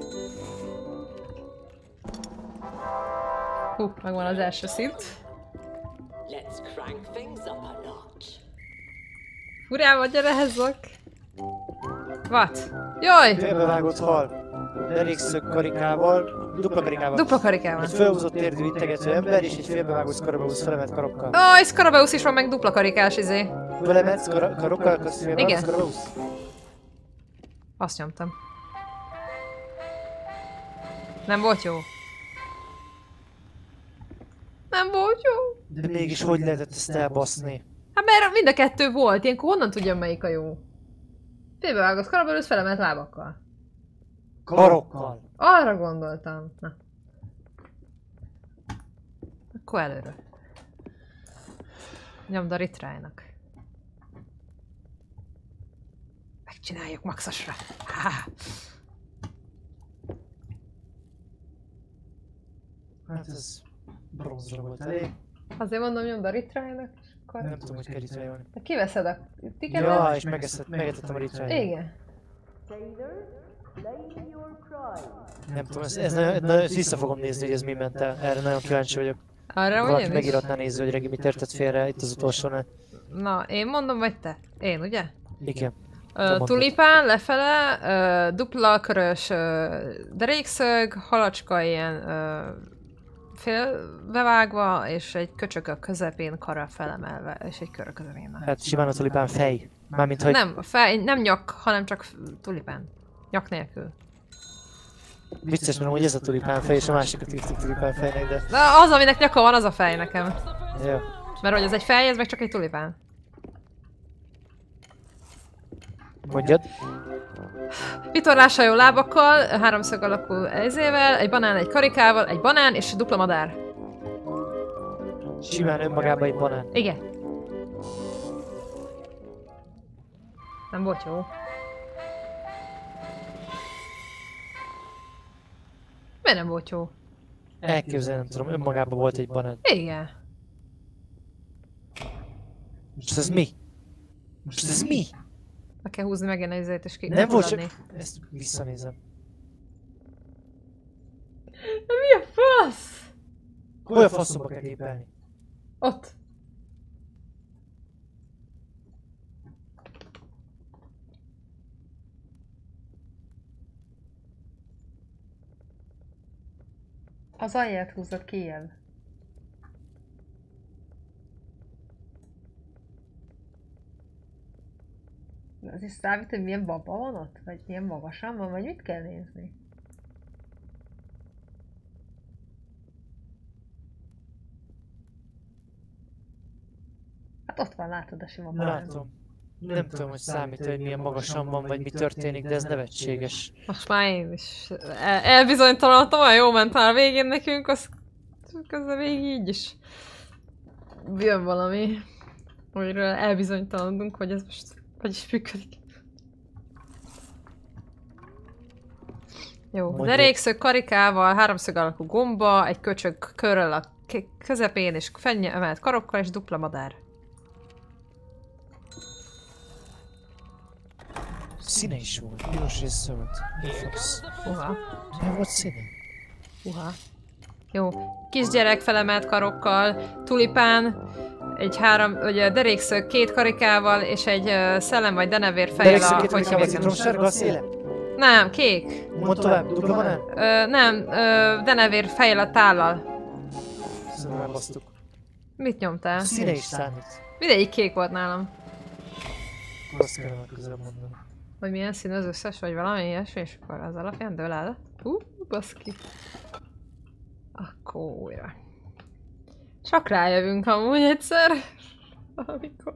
Hú, megvan az első szint. Let's crank things up a notch. Furával, gyere hezzak! What? Jaj! Félbevágott hal. Derékszög karikával, dupla karikával. Dupla karikával. Egy felhúzott térdű integető ember és egy félbevágott Skarabeusz felemett karokkal. Ó, és Skarabeusz is van, meg dupla karikás izé. Felemett kar- karokkal, az félbevágott Igen. Skarabeusz. Azt nyomtam. Nem volt jó. Nem volt jó. De mégis hogy lehetett ezt elbaszni? Hát mert mind a kettő volt, ilyenkor honnan tudjam melyik a jó? Félbevágott Skarabeusz felemelt lábakkal. Karokkal. Arra gondoltam. Na. Akkor előre. Nyomd a ritrájnak. Megcsináljuk maxosra. Há. Hát ez bronzra volt elég. Azért mondom, nyomd a ritrájnak, és akkor... Nem tudom, hogy kell ritrálni. De kiveszed a tiketet? Ja, és megeszett, megetettem a ritrálni. Igen. Nem tudom, ez, ez nagyon, nagyon, vissza fogom nézni, hogy ez mi ment el. Erre nagyon kíváncsi vagyok. Arra vagy Valaki én is? megiratná nézni, hogy Regi mit értett félre itt az utolsónál. Na, én mondom, vagy te? Én, ugye? Igen. Ö, mondtad. tulipán, lefele, ö, dupla körös ö, derékszög, halacska ilyen ö, félbevágva, és egy köcsög a közepén, karra felemelve, és egy kör a közepén. Hát simán a tulipán fej. Mármint, hogy Nem, a fej, nem nyak, hanem csak tulipán. Nyak nélkül. vicces, mert amúgy ez a tulipán fej, és a másikat írtuk tulipán fejnek, de... De az, aminek nyaka van, az a fej nekem. Jó. Mert hogy ez egy fej, ez meg csak egy tulipán. Mondjad. Vitorláshajó lábakkal, háromszög alakú ezével, egy banán, egy karikával, egy banán és dupla madár. Simán önmagában egy banán. Igen. Nem volt jó. Miért nem volt jó? Elképzelni nem tudom, önmagában volt egy banán. Igen. Most ez mi? Most ez mi? Meg kell húzni meg egy ezért és ki Nem volt adni. csak... Ezt visszanézem. De mi a fasz? Hol a faszomba kell gépelni? Ott. Az alját húzod kijebb. Az is számít, hogy milyen baba van ott? Vagy milyen magasan van? Vagy mit kell nézni? Hát ott van, látod a sima baba. Látom. Nem tudom, hogy számít, hogy milyen magasan van, vagy mi történik, de ez nevetséges. Most már én is el- elbizonytalanodtam, olyan jó ment már a végén nekünk, az közben végig így is jön valami, amiről elbizonytalanodunk, hogy ez most hogy is működik. Jó, Mondjuk. derékszög karikával, háromszög alakú gomba, egy köcsög körül a k- közepén, és fennyemelt karokkal, és dupla madár. Színe is volt, piros és zöld. Mi fasz? Uha, Nem volt színe? uha. Jó, kisgyerek felemelt karokkal, tulipán, egy három, ugye derékszög két karikával, és egy uh, szellem vagy denevér fejjel Derékszög a... két hogy karikával, hívják? citromsárga a széle? Nem, kék. Mondd tovább, dupla banán? Ö, nem, ö, denevér fejjel a tállal. Szerintem elbasztuk. Mit nyomtál? A színe is számít. Mindegyik kék volt nálam. Akkor azt kellene közelebb mondani. Hogy milyen szín az összes, vagy valami ilyesmi, és akkor az alapján dől el. Hú, baszki. Akkor újra. Csak rájövünk amúgy egyszer. Amikor.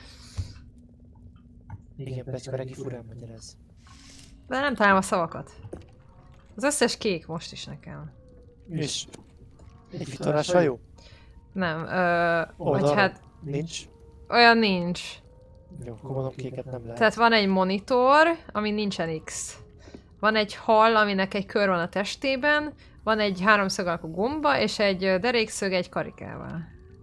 Igen, Becska regi furán magyaráz. De nem találom a szavakat. Az összes kék most is nekem. És egy vitorással jó? Nem, ö, vagy Oldalra? hát Nincs. olyan nincs. Jó, akkor mondom, kéket nem lehet. Tehát van egy monitor, ami nincsen X. Van egy hal, aminek egy kör van a testében, van egy háromszög alakú gomba, és egy ö, derékszög egy karikával.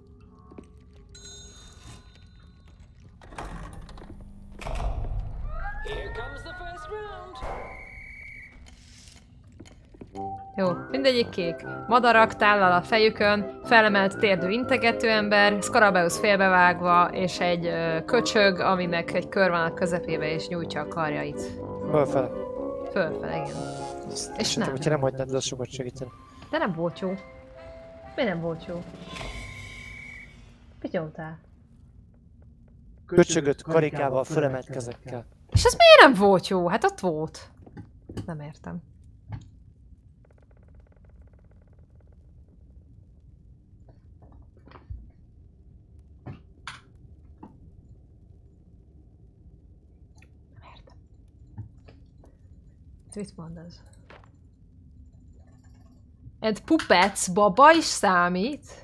Here comes the first round. Jó, mindegyik kék. Madarak tállal a fejükön, felemelt térdű integető ember, Scarabäus félbevágva, és egy ö, köcsög, aminek egy kör van a közepébe, és nyújtja a karjait. Fölfele. Fölfele, igen. És Szerintem, nem. hogyha nem hagynád, az sokat segíteni. De nem volt jó. Miért nem volt jó? Mit nyomtál? Köcsögött karikával, fölemelt kezekkel. És ez miért nem volt jó? Hát ott volt. Nem értem. Nem értem. Mit mond ez? And puppets baba is számít?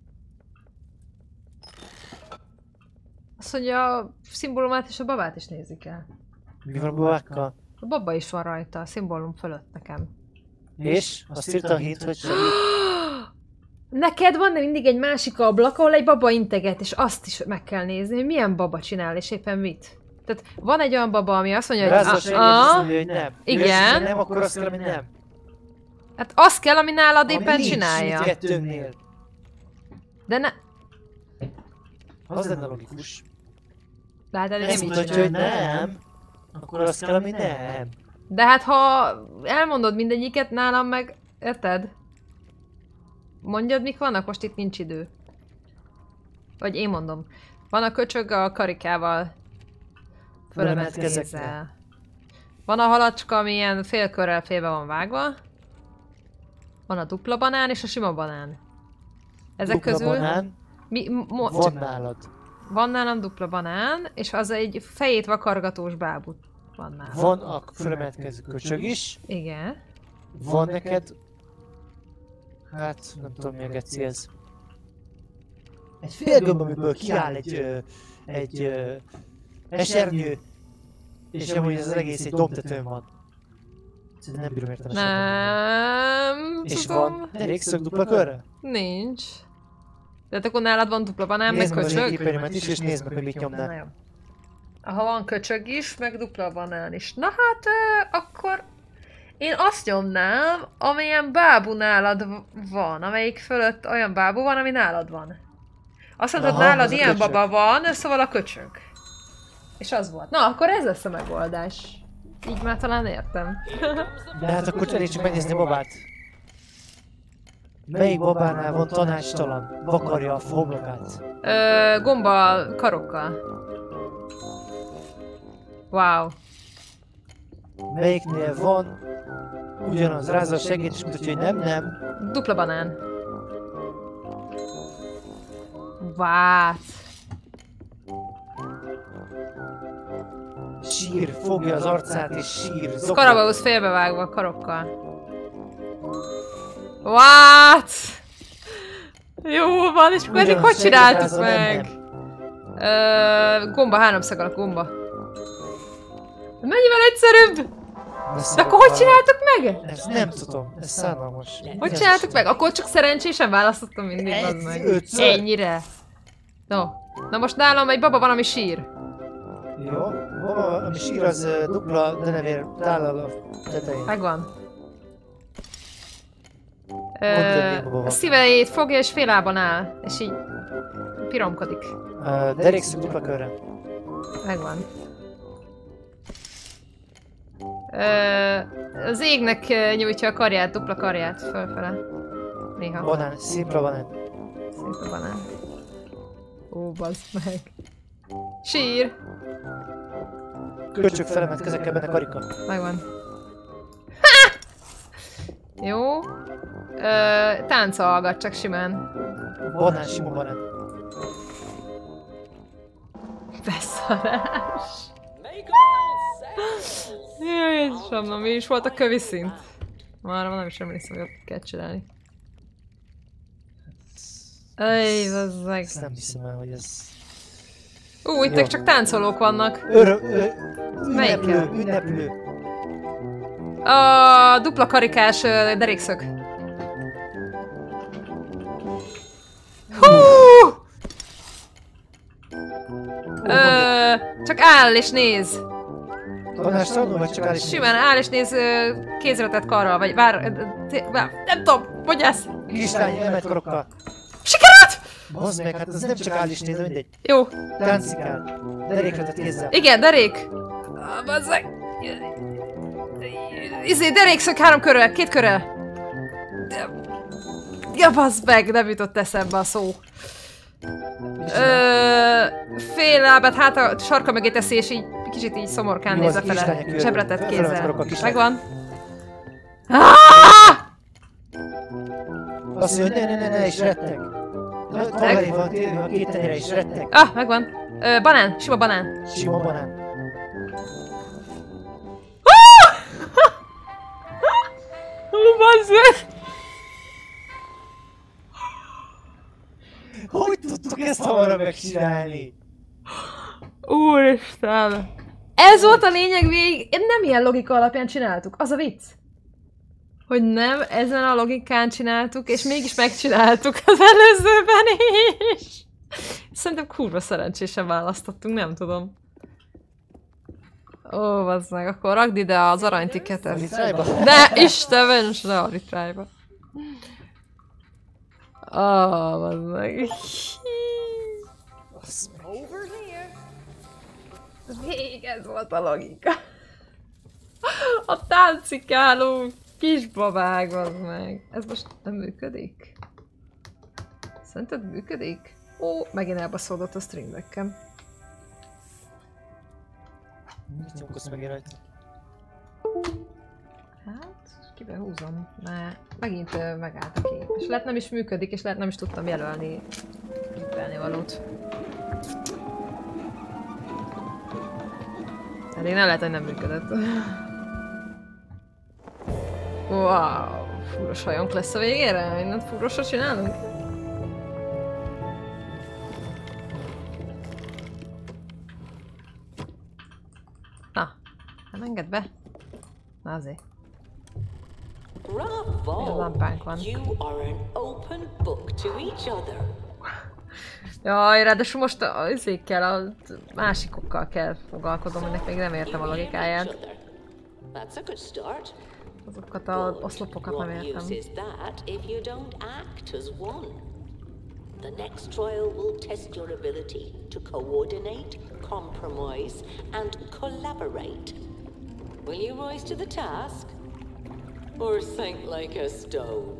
Azt mondja, a szimbólumát és a babát is nézik el. Mi van a babákkal? A baba is van rajta, a szimbólum fölött nekem. És? Azt írta a hint, hogy segít. Neked van mindig egy másik ablak, ahol egy baba integet, és azt is meg kell nézni, hogy milyen baba csinál, és éppen mit. Tehát van egy olyan baba, ami azt mondja, hogy Rázza a segít, és azt mondja, hogy nem. Igen. És nem, akkor azt kell, ami nem. hát az kell, ami nálad Ami éppen nincs csinálja. mindkettőnknél. De ne... Az lenne logikus. Látod, Ez nem így mutatja, hogy csinál. nem. Akkor azt kell, ami nem. De hát ha elmondod mindegyiket nálam meg, érted? Mondjad, mik vannak? Most itt nincs idő. Vagy én mondom. Van a köcsög a karikával. Fölemelt kezekkel. kézzel. Van a halacska, ami ilyen félkörrel félbe van vágva. Van a dupla banán és a sima banán. Ezek Dupla közül... banán, Mi, mo- van nálad. van nálam dupla banán, és az egy fejét vakargatós bábú van nálam. Van a fölemelt kezű köcsög is. Igen. Van neked... Hát, nem tudom mi a geci ez. Egy félgömb, amiből kiáll egy... Ö, egy... Ö, esernyő. És amúgy ez az egész egy dombtetőn van. Szerintem nem bírom értelmesen. Nem És tudom. van derékszög dupla körre? Nincs. De hát akkor nálad van dupla banán, meg Nézd meg az én köcsög? képernyőmet is, és nézd meg, hogy mit Na nyomnál. jó. Ha van köcsög is, meg dupla banán is. Na hát, ö, akkor én azt nyomnám, amilyen bábú nálad v- van, amelyik fölött olyan bábú van, ami nálad van. Azt mondod, Aha, nálad az a ilyen köcsög. baba van, szóval a köcsög. És az volt. Na, akkor ez lesz a megoldás. Így már talán értem. De hát akkor elég csak megnézni a babát. Melyik babánál van tanácstalan? Vakarja a homlokát. Ö, gomba karokkal. Wow. Melyiknél van ugyanaz, rázza a segít, és mutatja, hogy nem, nem. Dupla banán. Vát. Sír, fogja az arcát és sír. zokog. Scarabäus félbevágva a karokkal. What? Jó van, és akkor eddig Ugyanaz, hogy csináltuk segít, rázza, meg? nem, Ö, gomba, háromszög alak gomba. Mennyivel egyszerűbb? De akkor hogy csináltuk meg? Ezt nem tudom, ez szánalmas. Hogy csináltuk meg? Akkor csak szerencsésen választottam mindig, Egy, az meg. ötször. Ennyire. No. Na most nálam egy baba van, ami sír. Jó, baba, ami sír az uh, dupla denevér tállal a tetején. Megvan. többé baba Ö, van. a szíveit fogja és fél lábon áll. És így piromkodik. Uh, derékszög dupla körre. Megvan. Ö, az égnek ö, nyújtja a karját, dupla karját fölfele. Néha. Banán, szimpla banán. Szép a banán. Ó, bazd meg. Sír! Kölcsök felemelt kezekkel benne karika. Megvan. Ha! Jó. Ö, táncolgat csak simán. Banán, sima banán. Beszarás. Make all sails. Jaj, Jézusom, na mi is volt a kövi szint? Már nem is emlékszem, hogy ott kell csinálni. Ej, bazd meg. Ezt nem hiszem el, hogy ez... Ú, itt csak táncolók vannak. Örö... Ö... Melyikkel? Ünneplő, ünneplő. A dupla karikás ö, derékszög. Hú! Ö, csak áll és néz. Banás szalnó, vagy csak áll is? Simán áll és néz ö, kézre tett karral, vagy vár... ö, té- vár nem tudom, hogy ez? Kislány, elment karokkal. Sikerült! Bazd meg, hát az nem csak áll is néz, mindegy. Jó. Táncikál. Derékre tett kézzel. Igen, derék. Ah, bazd meg. Izé, derékszög három körrel, két körrel. Ja, bazd meg, nem jutott eszembe a szó. Ö, fél lábát hát a sarka mögé teszi, és így kicsit így szomorkán Jó, néz az lefele. kislányok körül. Zsebre tett Felfelé kézzel. akarok a kislány. Megvan. Ah! Azt mondja, hogy ne, ne, ne, ne, és retteg. Kameré van téve a két tenyere, és retteg. Ah, megvan. Ö, banán, sima banán. Sima banán. Bazd meg! Hogy tudtuk ezt hamarabb megcsinálni? Úristen! Ez volt a lényeg végig, nem ilyen logika alapján csináltuk, az a vicc. Hogy nem ezen a logikán csináltuk, és mégis megcsináltuk az előzőben is. Szerintem kurva szerencsésen választottunk, nem tudom. Ó, bazd meg, akkor rakd ide az aranytiketet. Litrájba? De Isten ments, ne a litrájba. Ó, bazd meg. Basz meg. Over here. Még ez volt a logika. A táncikáló kisbabák, az meg. Ez most nem működik? Szerinted működik? Ó, megint elbaszódott a stream deck-em. Mit nyomkodsz meg én rajta? Hát, kibe húzom? Mert megint ö, megállt a kép. És lehet nem is működik, és lehet nem is tudtam jelölni tippelni valót. Elég nem lehet, hogy nem működött. Wow, fúros hajónk lesz a végére? Mindent fúrosra csinálunk? Na, nem enged be? Na azért. Bravo! lampánk van. You are an open book to each other. Jaj, ráadásul most a izékkel, a másikokkal kell foglalkozom, ennek még nem értem a logikáját. That's a good start. Azokat az oszlopokat nem What értem. use is that if you don't act as one? The next trial will test your ability to coordinate, compromise, and collaborate. Will you rise to the task? Or think like a stone?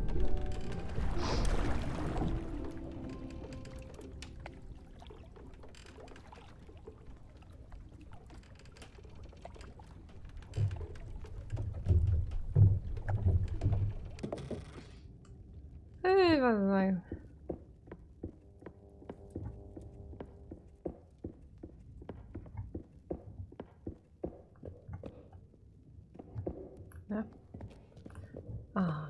Hű, van meg. Ja. Ah.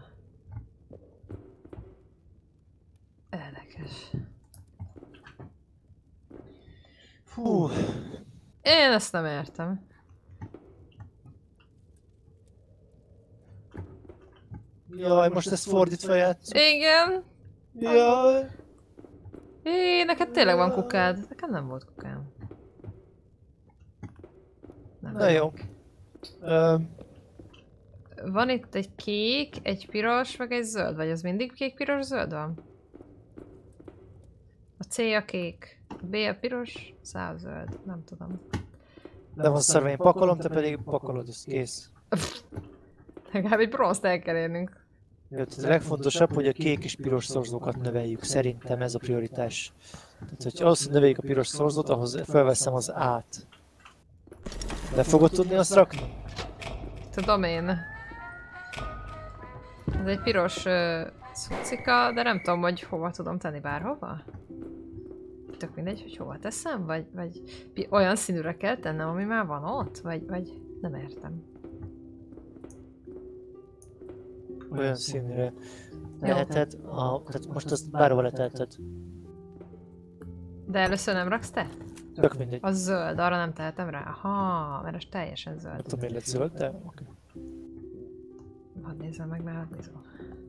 Érdekes. Fú, Én ezt nem értem. Jaj, most ezt fordítva játszom. Igen. Jaj. Jé, neked tényleg van kukád. Nekem nem volt kukám. Nem. Na jó. Öm, Van itt egy kék, egy piros, meg egy zöld. Vagy az mindig kék, piros, zöld van? A C a kék, a B a piros, az A a zöld. Nem tudom. de van szarva, én pakolom, te pedig pakolod, ez kész. Legalább egy bronzt el kell érnünk. Jó, tehát a legfontosabb, hogy a kék és piros szorzókat növeljük. Szerintem ez a prioritás. Tehát, hogy ahhoz, hogy növeljük a piros szorzót, ahhoz felveszem az át. De fogod tudni azt rakni? Tudom én. Ez egy piros uh, cucika, de nem tudom, hogy hova tudom tenni, bárhova? Tök mindegy, hogy hova teszem, vagy, vagy pi- olyan színűre kell tennem, ami már van ott? Vagy, vagy nem értem. Olyan színűre. Leheted, a, tehát most azt bárhova letelted. De először nem raksz te? Tök mindegy. Az zöld, arra nem tehetem rá. Aha, mert az teljesen Nem zöld. tudom, miért lett zöld, de oké. Hadd nézzem meg, mert hát nézem.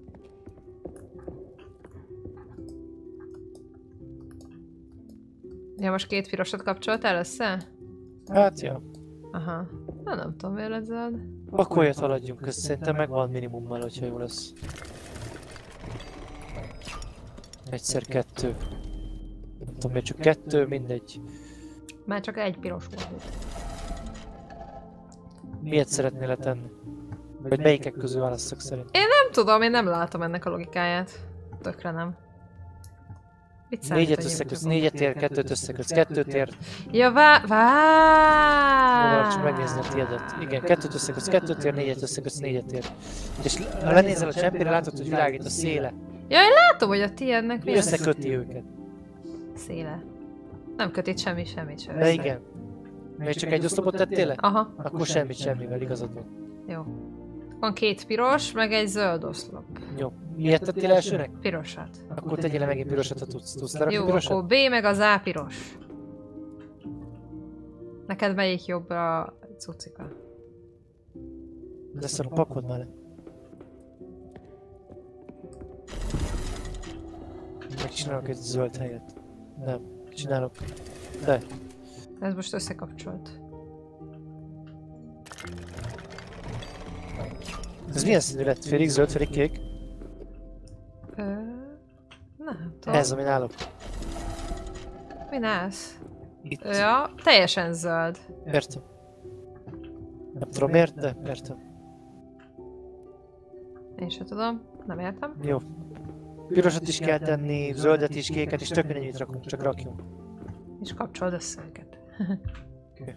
Ja, most két pirosat kapcsoltál össze? Hát, ja. Aha. Na, nem tudom, miért lett zöld. Akkor olyat haladjunk, ez szerintem megvan minimummal, hogyha jó lesz. Egyszer kettő. Nem tudom, miért csak kettő, mindegy. Már csak egy piros volt itt. Miért szeretnél letenni? Vagy melyikek közül választok szerint? Nem tudom, én nem látom ennek a logikáját. Tökre nem. Mit számít, Négyet hogy összekötsz, YouTube-on? négyet ér, kettőt összekötsz, kettőt ér. Ja, vá... Próbálok csak vá... megnézni a tiédet. Igen, kettőt összekötsz, kettőt ér, négyet összekötsz, négyet ér. És ha lenézel a csempére, látod, hogy világít a széle. Ja, én látom, hogy a tiédnek Mi mi összeköti őket. széle. Nem köt itt semmi, semmit sem. De igen. Még csak egy oszlopot tettél le? Aha, Akkor semmit semmivel, igazad van. jó. Van két piros, meg egy zöld oszlop. Jó. Miért tettél elsőnek? Pirosat. Akkor tegyél le megint pirosat, ha tudsz. Tudsz lerakni Jó, pirosat? akkor B meg az A piros. Neked melyik jobb a cucika? De szorom, pakold már le. Megcsinálok egy zöld helyet. Nem, csinálok. De, Ez most összekapcsolt. ez milyen színű lett? Félig zöld, félig kék? Ö... Nem tudom. Ez, ami nálok. Mi állsz? Itt. Ja, teljesen zöld. Értem. Nem tudom miért, de értem. Én sem tudom, nem értem. Jó. Pirosat is kell tenni, zöldet is, kéket is, tök mindegy, mit rakunk, csak rakjunk. És kapcsolod össze őket. Oké.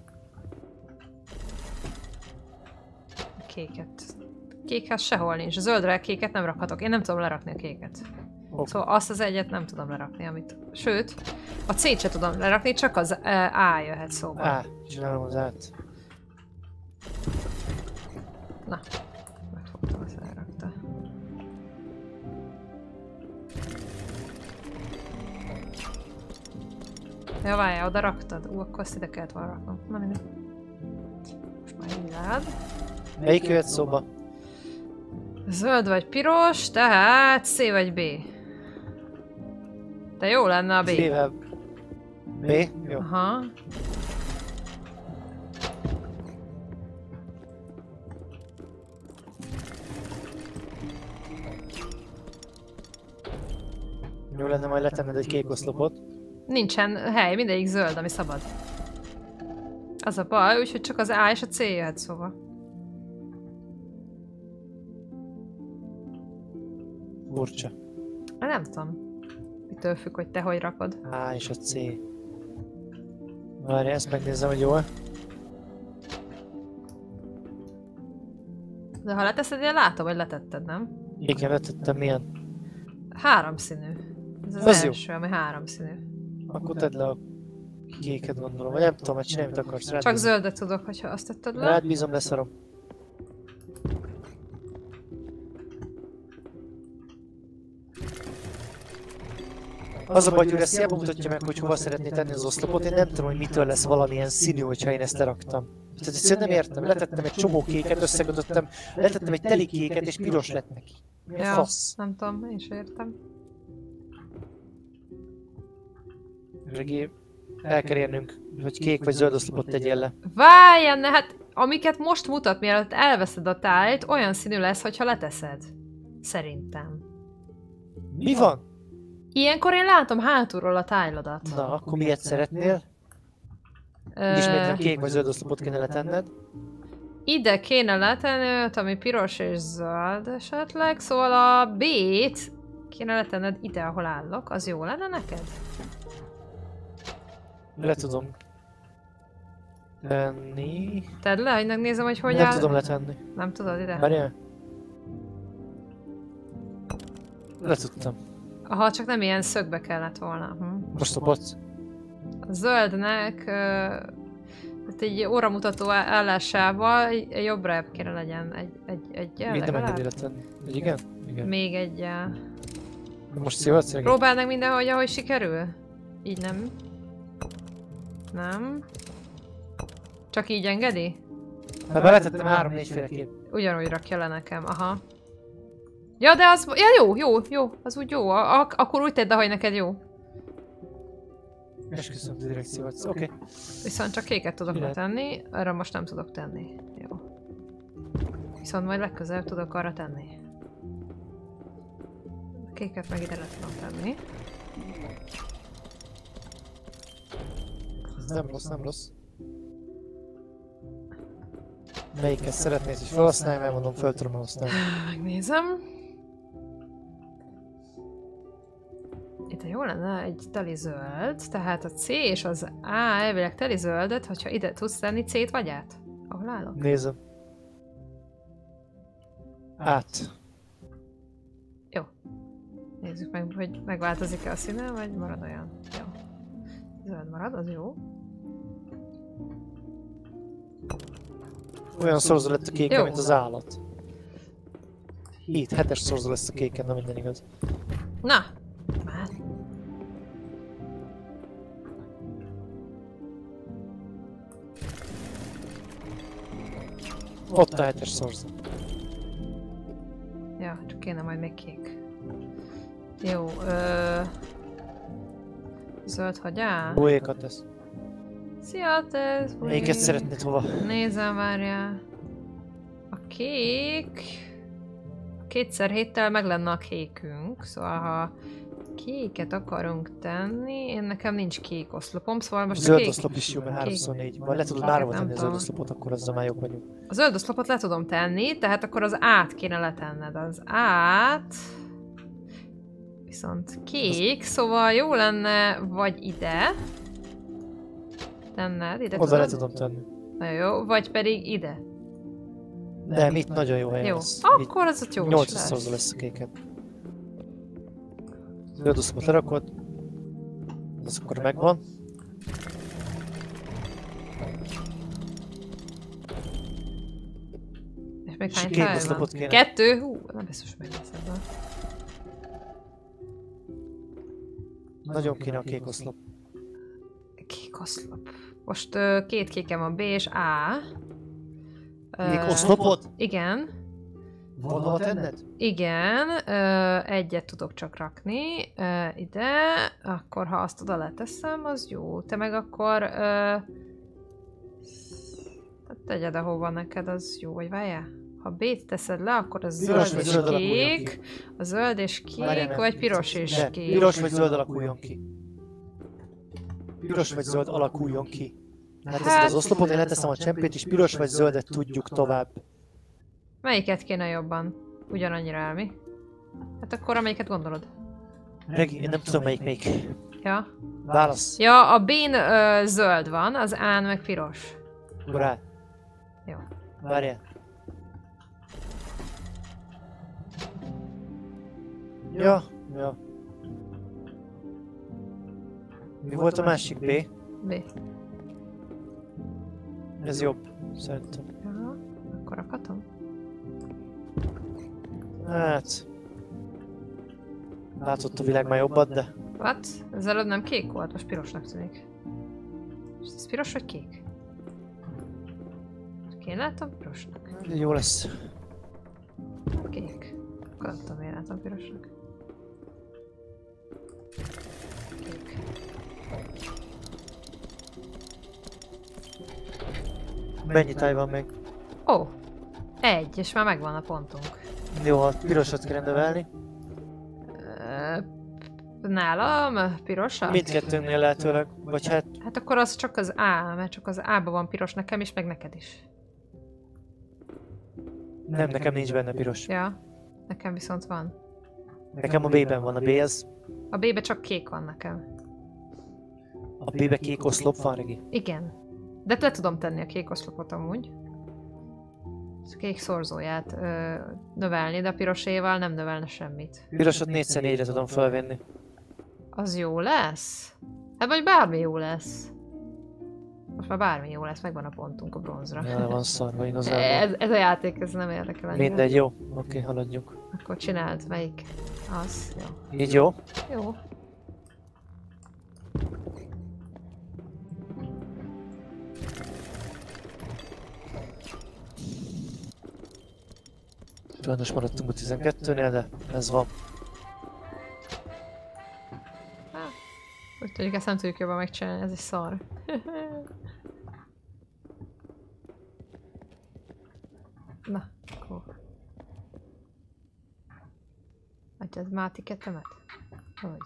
A kéket. Kékhez sehol nincs. A zöldre kéket nem rakhatok. Én nem tudom lerakni a kéket. Oké. Szóval azt az egyet nem tudom lerakni, amit... Sőt, a C-t sem tudom lerakni, csak az uh, A jöhet szóba. Á, csinálom az át. Na, megfogtam, azt elrakta. Ja, várjál, oda raktad? Ú, akkor azt ide kellett volna raknom. Na mindegy. Most már így rád. Melyik jöhet szóba? Zöld vagy piros, tehát C vagy B. De jó lenne a B. B-vel. B? Jó. Aha. Jó lenne majd letenned egy kék oszlopot. Nincsen hely, mindegyik zöld, ami szabad. Az a baj, úgyhogy csak az A és a C jöhet szóba. Furcsa. Hát nem tudom. Mitől függ, hogy te hogy rakod. A és a C. Várj, ezt megnézem, hogy jó-e. De ha leteszed, én látom, hogy letetted, nem? Igen, letettem milyen. Háromszínű. Ez az, Az jó. első, ami háromszínű. Akkor tedd le a kéket, gondolom. Vagy nem tudom, hogy csinálj, mit akarsz. Rád Csak bízom. zöldet tudok, hogyha azt tetted le. Rád bízom, leszarom. Az a baj, hogy ezt hiába mutatja meg, hogy hova szeretné tenni az oszlopot, én nem tudom, hogy mitől lesz valamilyen színű, hogyha én ezt leraktam. Tehát egyszerűen nem értem, letettem egy csomó kéket, összekötöttem, letettem egy teli kéket, és piros lett neki. Mi a Ja, fasz? nem tudom, én is értem. Regi, el kell érnünk, hogy kék vagy zöld oszlopot tegyél le. Várjál, ne, hát amiket most mutat, mielőtt elveszed a tájt, olyan színű lesz, hogyha leteszed. Szerintem. Mi van? Ilyenkor én látom hátulról a tájlodat. Na, akkor miért szeretnél? Ö, Ismétlem kék vagy zöld oszlopot kéne letenned. Ide kéne letenni olyat, ami piros és zöld esetleg, szóval a B-t kéne letenned ide, ahol állok. Az jó lenne neked? Le tudom tenni. Tedd le, hogy megnézem, hogy hogy Nem áll. tudom letenni. Nem tudod ide? Várjál. Le tudtam. Aha, csak nem ilyen szögbe kellett volna. Hm. Most szopott. A zöldnek ö, hát egy óramutató állásával jobbra kéne legyen egy, egy, egy Minden megengedi letenni. Hogy igen? Igen. Még egy. Most szívadsz regi? Próbáld meg mindenhogy, ahogy sikerül. Így nem. Nem. Csak így engedi? Hát beletettem három-négy féleképp. Ugyanúgy rakja le nekem, aha. Ja, de az... Ja, jó, jó, jó. Az úgy jó. A, ak akkor úgy tedd, ahogy neked jó. Esküszöm, direkt szívadsz. Oké. Okay. Viszont csak kéket tudok Lehet. letenni, arra most nem tudok tenni. Jó. Viszont majd legközelebb tudok arra tenni. A kéket meg ide le tudom tenni. Ez nem rossz, nem rossz. Melyiket szeretnéd, hogy felhasználj, mert mondom, föl tudom használni. Megnézem. Itt jó lenne egy teli zöld, tehát a C és az A elvileg teli zöldet, hogyha ide tudsz tenni C-t vagy át. Ahol állok? Nézem. Át. Jó. Nézzük meg, hogy megváltozik-e a színe, vagy marad olyan. Jó. Zöld marad, az jó. Olyan szorzó lett a kéken, Jó. mint az állat. Itt, hetes szorzó lesz a kéken, na minden igaz. Na! Már. Ott a hetes szorzó. Ja, csak kéne majd még kék. Jó, ö... Zöld hagyjál? Bújékat tesz. Szia, te! Melyiket szeretnéd hova? Nézem, várjál. A kék... Kétszer héttel meg lenne a kékünk, szóval ha kéket akarunk tenni, én nekem nincs kék oszlopom, szóval most a Zöld kék... oszlop is jó, mert kék- háromszor négy. Vagy le tudod már Nem tenni a zöld tudom. oszlopot, akkor azzal már jók vagyunk. A zöld oszlopot le tudom tenni, tehát akkor az át kéne letenned. Az át... Viszont kék, szóval jó lenne vagy ide. Tenned, ide Oda le tudod? tudom tenni. Nagyon jó, vagy pedig ide. Nem, itt nagyon jó helyen Jó, lesz. akkor az ott jó is nyolc lesz. szorzó lesz a kéken. Zöld oszlopot lerakod. Az akkor megvan. És még És hány kék fáj van? oszlopot kéne. Kettő? Hú, nem biztos, hogy meg lesz ebből. Nagyon kéne a kék oszlop. Kék oszlop. Most ö, két kékem van, B és A. Ö, Kék oszlopot? Igen. Van hova tenned? Igen, ö, egyet tudok csak rakni ö, ide, akkor ha azt oda leteszem, az jó. Te meg akkor ö, tegyed ahova neked, az jó, vagy várjál? Ha B-t teszed le, akkor a Piros zöld vagy és zöld alakuljon kék, a zöld és kék, Várjál, nem. vagy piros és De, kék. piros vagy zöld alakuljon ki. Piros vagy zöld alakuljon ki. Hát Hát- az oszlopot, én leteszem a csempét, és piros vagy zöldet tudjuk tovább. Melyiket kéne jobban? Ugyanannyira elmi. Hát akkor amelyiket gondolod? Regi, én nem tudom melyik melyik. Ja. Válasz. Ja, a B-n ö, zöld van, az A-n meg piros. Akkor rá. Jó. Várjál. Ja, ja. Mi volt a másik B? B. Ez jobb, szerintem. Ja, akkor akatom. Hát... Látott a világ már jobbat, de... What? Ez előbb nem kék volt, most pirosnak tűnik. És ez piros vagy kék? Csak én látom pirosnak. Jó lesz. Kék. Akkor nem tudom, miért látom pirosnak. Kék. Mennyi táj van még? Ó! Egy, és már megvan a pontunk. Jó, ha pirosat kéne növelni. Ö, Nálam pirosat? Mindkettőnél lehetőleg, vagy hát Hát akkor az csak az A, mert csak az A-ban van piros nekem is, meg neked is. nem, nekem nincs benne piros. Ja, nekem viszont van. Nekem a B-ben van, a B az. A B-be csak kék van nekem. A B-be kék oszlop van, Regi. Igen. De le tudom tenni a kék oszlopot amúgy. A kék szorzóját ö, növelni, de a piroséval nem növelne semmit. Pirosat négyszer négyre tudom felvenni. Az jó lesz? Hát vagy bármi jó lesz. Most már bármi jó lesz, megvan a pontunk a bronzra. Ja, van szarva igazából. Ez, ez a játék, ez nem érdekel annyira. Mindegy, jó. Oké, haladjunk. Akkor csináld, melyik? Az, jó. Így jó? Jó. Sajnos maradtunk a tizenkettőnél, de ez van. Úgy tudjuk, ezt nem tudjuk jobban megcsinálni, ez egy szar. Na, akkor. Adjad már a tiketemet? Hogy?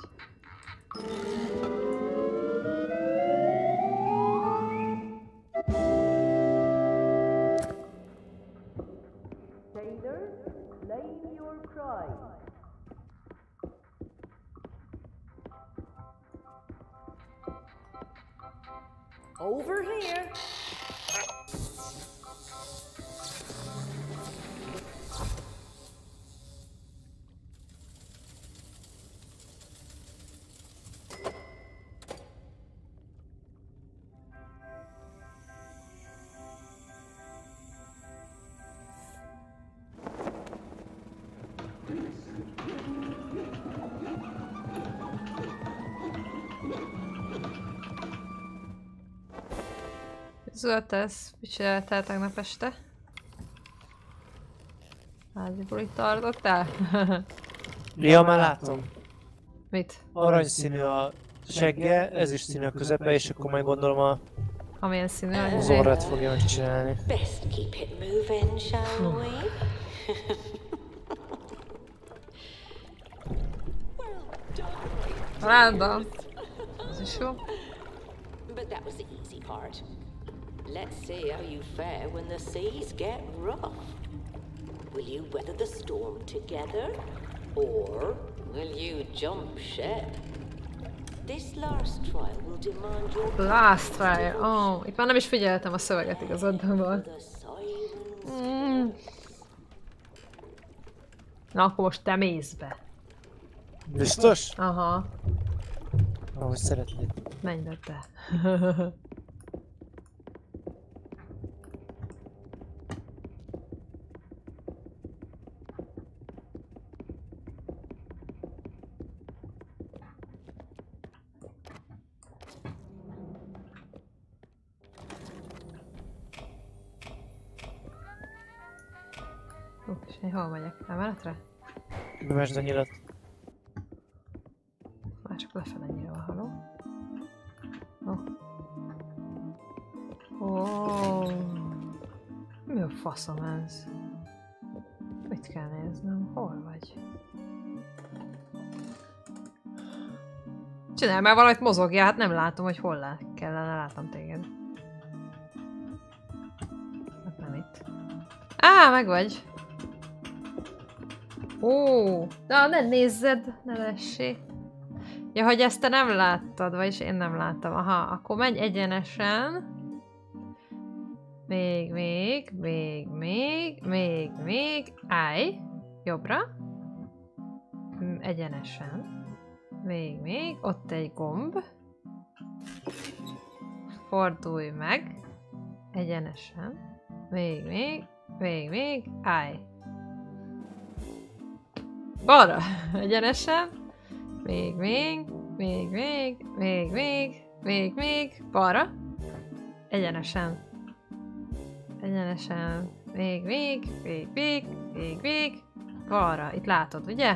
Sailors, claim your prize. Over here. Zöltesz, mit csináltál tegnap este? Házi bulit tartottál? Ja, már látom. Mit? Aranyszínű a segge, ez is színű a közepe, és akkor majd gondolom a Amilyen színű a az izé? orrát fogja megcsinálni. Best keep it moving, shall we? Random. Ez is jó. But that was the easy part. Let's see how you fare when the seas get rough. Will you weather the storm together? Or will you jump ship? This last trial will demand your Last trial. Ó, oh, itt már nem is figyeltem a szöveget igazadban. the sirens. Mm. Na akkor most te mész be. Biztos? Aha. Ahogy szeretnéd. Menj be te. Ó, és én hol megyek? Emeletre? Bemesd a nyilat. Már csak lefele nyilván, haló? Ó. Ó. Mi a faszom ez? Mit kell néznem? Hol vagy? Csinálj már valamit, mozogjál, hát nem látom, hogy hol lá kellene, látom téged. Hát nem itt. Á, meg vagy! Ó, de ne nézzed, ne lessé. Ja, hogy ezt te nem láttad, vagyis én nem láttam. Aha, akkor menj egyenesen. Még, még, még, még, még, még. Állj. Jobbra. Mm, Egyenesen. Még, még. Ott egy gomb. Fordulj meg. Egyenesen. Még, még, még, még. Állj. Balra. Egyenesen. Még, még, még, még, még, még, még, még, balra. Egyenesen. Egyenesen. Még, még, még, még, még, még. balra. Itt látod, ugye?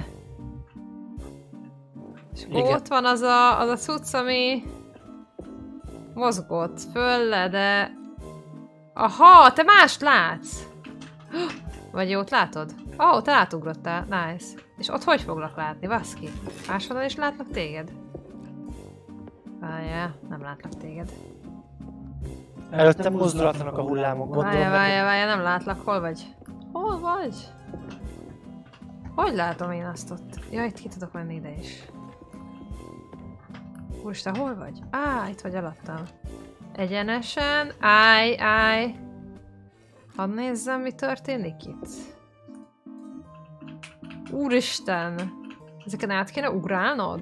És akkor Igen. ott van az a, az a cucc, ami mozgott föl le, de... Aha, te mást látsz! Vagy jót látod? Ó, oh, te átugrottál. Nice. És ott hogy foglak látni? Baszki. Máshonnan is látlak téged? Várjál, nem látlak téged. Előttem mozdulatlanak a hullámok, gondolom. Várjál, neked- várjál, várjál, nem látlak. Hol vagy? Hol vagy? Hogy látom én azt ott? Ja, itt ki tudok menni ide is. Úristen, hol vagy? Á, itt vagy alattam. Egyenesen. Állj, állj. Hadd nézzem, mi történik itt. Úristen! Ezeken át kéne ugrálnod?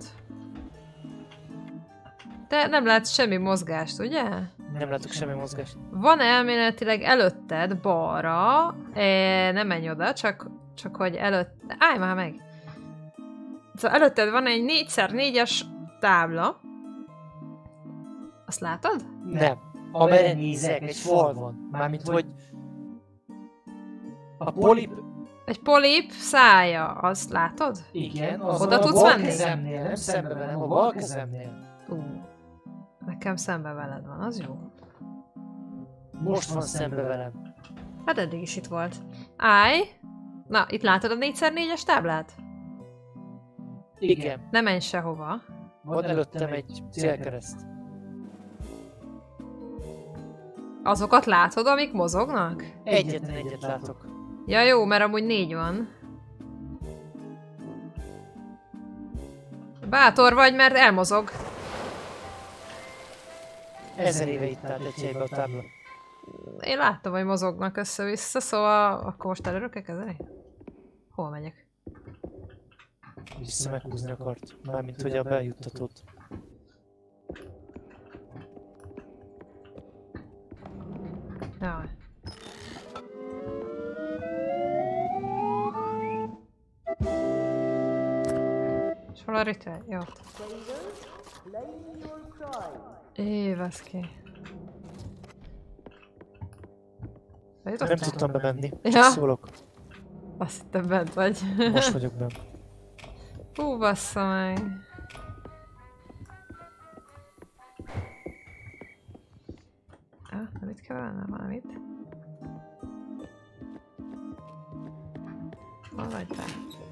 Te nem látsz semmi mozgást, ugye? Nem látok semmi mozgást. Van elméletileg előtted balra, e, nem menj oda, csak, csak hogy előtt... Állj már meg! Szóval előtted van egy négy szer négyes tábla. Azt látod? Nem. Amerre nézek, egy fal van. Mármint, hogy... A polip... Egy polip szája, azt látod? Igen, az Oda a tudsz bal menni? kezemnél, nem szembe velem, a bal kezemnél. Ú, nekem szembe veled van, az jó. Most van szembe velem. Hát eddig is itt volt. Állj! Na, itt látod a négy szer négyes táblát? Igen. Ne menj sehova. Van előttem egy célkereszt. Azokat látod, amik mozognak? Egyetlen egyet látok. Ja jó, mert amúgy négy van. Bátor vagy, mert elmozog. Ezer éve itt állt egy helybe a tábla. Én láttam, hogy mozognak össze-vissza, szóval akkor most előre kell kezdeni? Hol megyek? Vissza meghúzni akart. Mármint, hogy a bejuttatót. Jaj. És hol a rituál? Jó. Éj, baszki. Bejutottál? Nem tudtam bemenni. Ja. Csak szólok. Azt hittem bent vagy. Most vagyok benne. Hú, bassza meg. Ah, nem itt kell vennem valamit? Hol vagy te?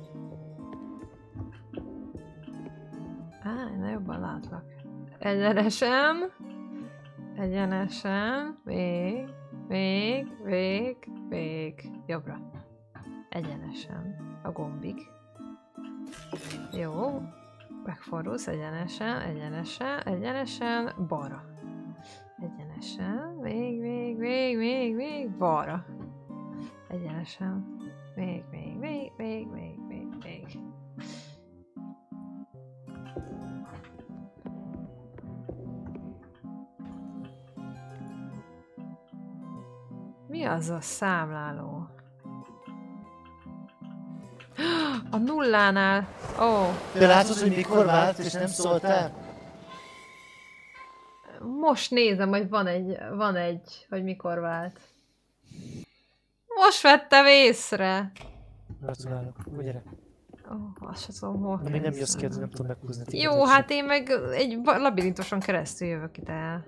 Á, én jobban látlak. Egyenesen. Egyenesen. Még. Még. Még. Még. Jobbra. Egyenesen. A gombig. Jó. Megfordulsz egyenesen, egyenesen, egyenesen, balra. Egyenesen, még, még, még, még, még, balra. Egyenesen. Még, még, még, még, még, még, még. Mi az a számláló? A nullánál. Ó. Oh. De látod, hogy mikor vált, és nem szóltál? Most nézem, hogy van egy, van egy, hogy mikor vált. Most vettem észre. Gratulálok, gyere. Ó, oh, azt sem tudom, hol. Na, még nem jössz ki, nem tudom meghúzni téged. Jó, hát én meg egy labirintuson keresztül jövök ide el.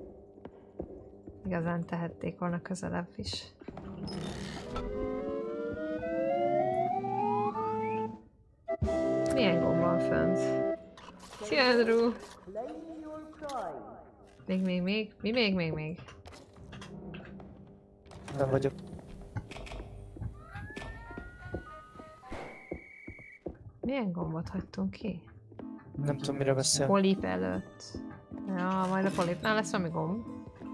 Igazán tehették volna közelebb is. Milyen gomb van fönt? Szia, Andrew! Még, még, még? Mi még, még, még? Nem vagyok. Milyen gombot hagytunk ki? Nem tudom, mire beszél. Polip előtt. Ja, majd a polipnál lesz valami gomb.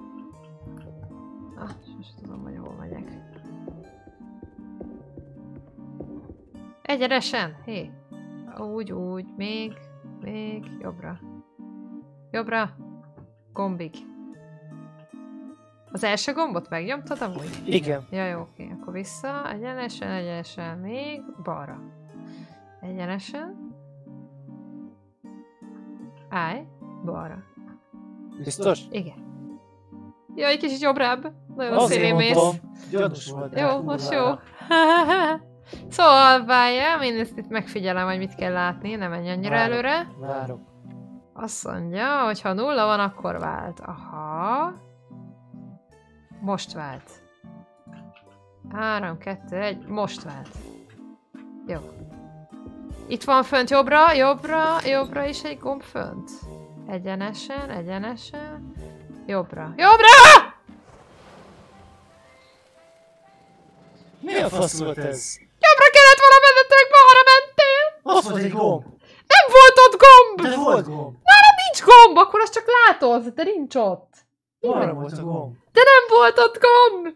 Ah, sosem tudom, hogy hol megyek. Egyenesen! Hé! Úgy, úgy, még, még, jobbra. Jobbra! Gombig. Az első gombot megnyomtad amúgy? Igen. Ja, jó, oké. Akkor vissza, egyenesen, egyenesen, még, balra. Egyenesen. Állj, balra. Biztos? Igen. Jaj, egy kicsit jobbrább. Nagyon Azért szélén mész. mondtam. Gyanús volt. Jó, most jó. Szóval várjál, én ezt itt megfigyelem, hogy mit kell látni, ne menj annyira Várok. előre. Várok. Azt mondja, hogy ha nulla van, akkor vált. Aha. Most vált. három, kettő, egy, most vált. Jó. Itt van fönt jobbra, jobbra, jobbra is egy gomb fönt. Egyenesen, egyenesen. Jobbra. Jobbra! Mi a fasz volt ez? Jobbra kellett volna menned, meg balra mentél! Az volt egy gomb! Nem volt ott gomb! De volt gomb! Nálam nincs gomb, akkor azt csak látod, de nincs ott. Arra volt a gomb. De nem volt ott gomb!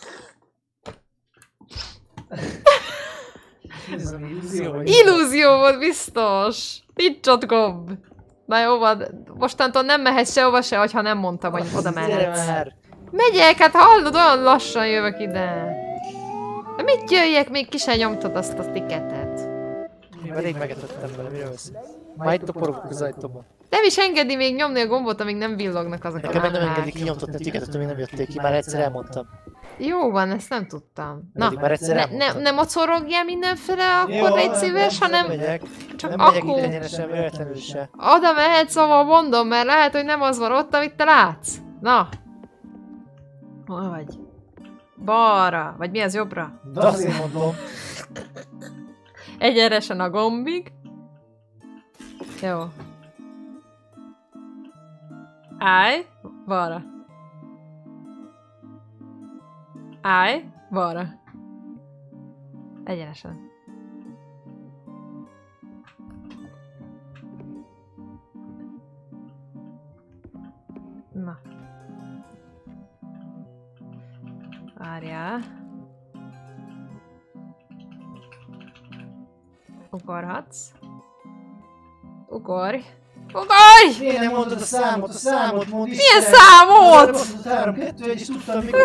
Ez az illúzió, vagy? Illúzió volt biztos. Nincs ott gomb. Na jó van, mostantól nem mehetsz sehova se, hogyha nem mondtam, hogy oda Gyere mehetsz. már! Megyek, hát hallod, olyan lassan jövök ide. De mit jöjjek, még ki sem nyomtad azt a tiketet. Én már rég megetettem vele, miről beszélsz? Már itt toporogok az ajtóban. Nem is engedi még nyomni a gombot, amíg nem villognak azok a Nekem meg nem lámpák. engedik kinyomtatni a tiketet, amíg nem jöttél ki, már egyszer elmondtam. Jó van, ezt nem tudtam. Na, Pedig már egyszer ne, elmondtam. ne, ne mocorogjál mindenféle, akkor Jó, légy szíves, nem, hanem Nem megyek, csak nem megyek akkor idegenesen, véletlenül se. oda mehetsz, szóval mondom, mert lehet, hogy nem az van ott, amit te látsz. Na. Hol vagy? Balra, vagy mi az jobbra? De azért mondom. Egyenesen a gombig. Jó. Állj, balra. Állj, balra. Egyenesen. Na. Várjál. Ugorhatsz. Ugorj. Ugorj! Miért nem mondod a számot? A számot mondd is! Milyen számot? három, kettő, egy, és tudtam, mikor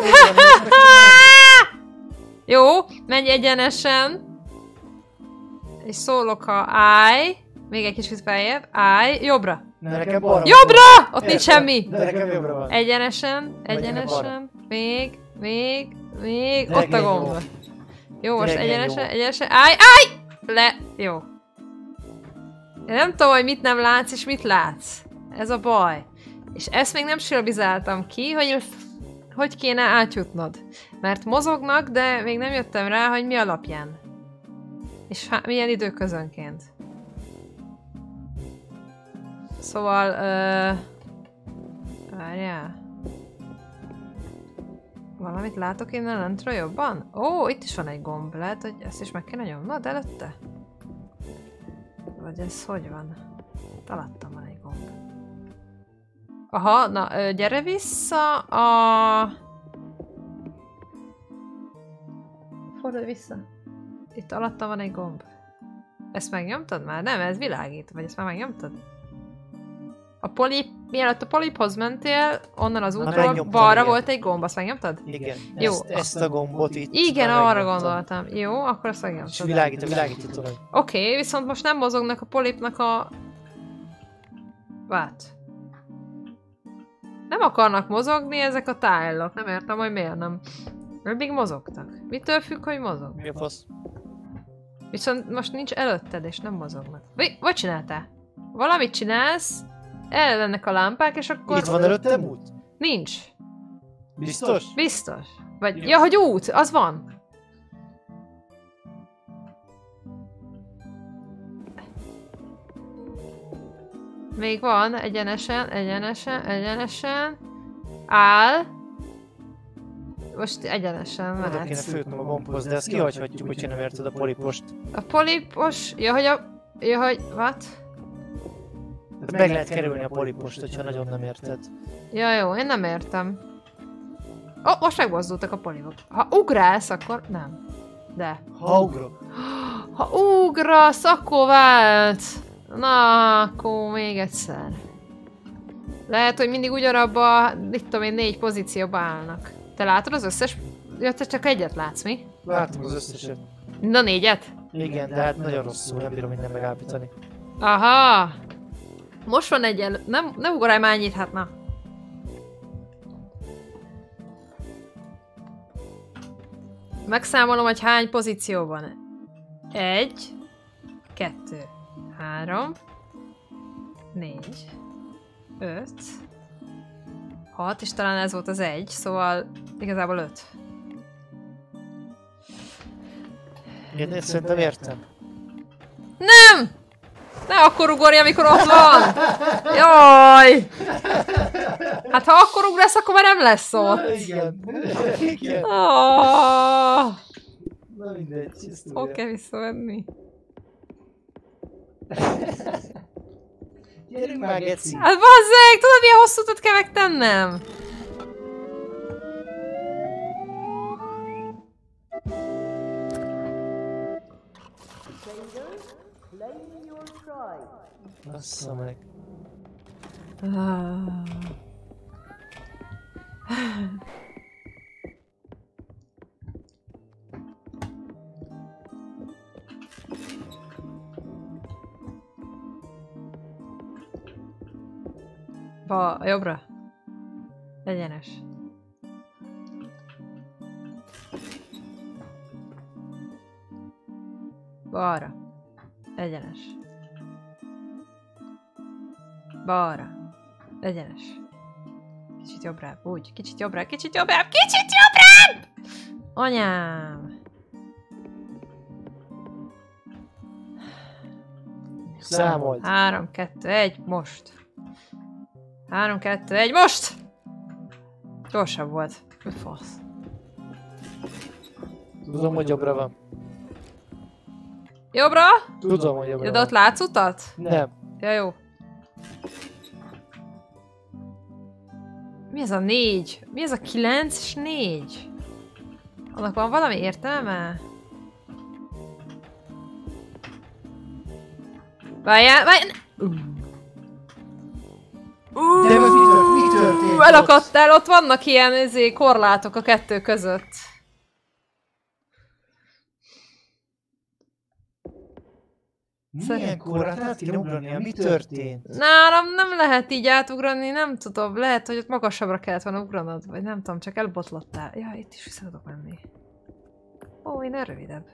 Jó, menj egyenesen. És szólok, ha állj. Még egy kicsit feljebb. Állj. Jobbra. Nekem balra. Jobbra! Ott nincs semmi. De nekem jobbra van. Egyenesen, Vagy egyenesen. Még, még, még. De Ott a legyen gomb. jó. Jó, most Legyen egyenesen, jó. egyenesen. Állj, állj! Le. Jó. Én nem tudom, hogy mit nem látsz, és mit látsz. Ez a baj. És ezt még nem silabizáltam ki, hogy hogy kéne átjutnod. Mert mozognak, de még nem jöttem rá, hogy mi alapján. És há- milyen időközönként. Szóval, ö... várjál. Valamit látok innen lentről jobban? Ó, itt is van egy gomb. Lehet, hogy ezt is meg kéne nyomnod előtte? Vagy ez hogy van? Itt alattam van egy gomb. Aha, na, ö, gyere vissza a... Fordulj vissza. Itt alattam van egy gomb. Ezt megnyomtad már? Nem, ez világít. Vagy ezt már megnyomtad? A polip... Mielőtt a poliphoz mentél, onnan az útról megnyomtam, balra igen. volt egy gomb. Azt megnyomtad? Igen. Jó. Ezt, ezt a gombot itt. Igen, már arra megnyomtam. gondoltam. Jó, akkor azt És megnyomtad. világít, a világító torony. Oké, okay, viszont most nem mozognak a polipnak a... Vát. Nem akarnak mozogni ezek a tájlok. Nem értem, hogy miért nem. Eddig mozogtak. Mitől függ, hogy mozog? Mi a fasz? Viszont most nincs előtted, és nem mozognak. Mi? Hogy csináltál? Valamit csinálsz, ellennek a lámpák, és akkor... Itt van előttem út? Nincs. Biztos? Biztos. Vagy... Jó. Ja, hogy út, az van. Még van, egyenesen, egyenesen, egyenesen. Áll. Most egyenesen Oda kéne mehetsz. főtnem a gombhoz, de ezt kihagyhatjuk, hogyha nem érted a polipost. A polipos... Ja, hogy a... Ja, hogy... What? Tehát meg lehet kerülni a polipost, hogyha nagyon nem érted. Ja, jó, én nem értem. Ó, oh, most megmozdultak a polipok. Ha ugrálsz, akkor nem. De. Ha ugrok. Ha ugrasz, akkor vált. Na, akkor még egyszer. Lehet, hogy mindig ugyanabba, mit tudom én, négy pozícióba állnak. Te látod az összes? Ja, te csak egyet látsz, mi? Látom az összeset. Na, négyet? Igen, de hát nagyon rosszul, nem bírom minden megállapítani. Aha! Most van egy elő... Nem, ne ugorjál már ennyit, hát na. Megszámolom, hogy hány pozíció van. Egy, kettő, három, négy, öt, hat, és talán ez volt az egy, szóval igazából öt. Én, én szerintem értem. Nem! Ne akkor ugorj, amikor ott van! Jaj! Hát ha akkor ugrasz, akkor már nem lesz ott. Igen. Igen. Oh, Na mindegy, tisztulja. hol kell visszavenni? Gyerünk már, geci. Hát bazzeg! Tudod milyen hosszú utat kell megtennem? Bassza meg. Ah. Ba, jobbra. Egyenes. Balra. Egyenes. Balra. Egyenes. Kicsit jobbra. Úgy. Kicsit jobbra. Kicsit jobbra. Kicsit jobbra! Anyám. Számold. Három, kettő, egy, most. Három, kettő, egy, most! Gyorsabb volt. Mi fasz? Tudom, hogy jobbra van. Jobbra? Tudom, hogy jobbra Ja, de ott van. látsz utat? Nem. Ja, jó. Mi ez a négy? Mi ez a kilenc és négy? Annak van valami értelme? Várjál, várjál! De most mi tört- mi történt ott? Elakadtál, ott vannak ilyen izé, korlátok a kettő között. Milyen korát át kéne ugrania? Mi történt? Nálam nem lehet így átugrani, nem tudom. Lehet, hogy ott magasabbra kellett volna ugranod, vagy nem tudom, csak elbotlottál. Ja, itt is vissza tudok menni. Ó, én rövidebb.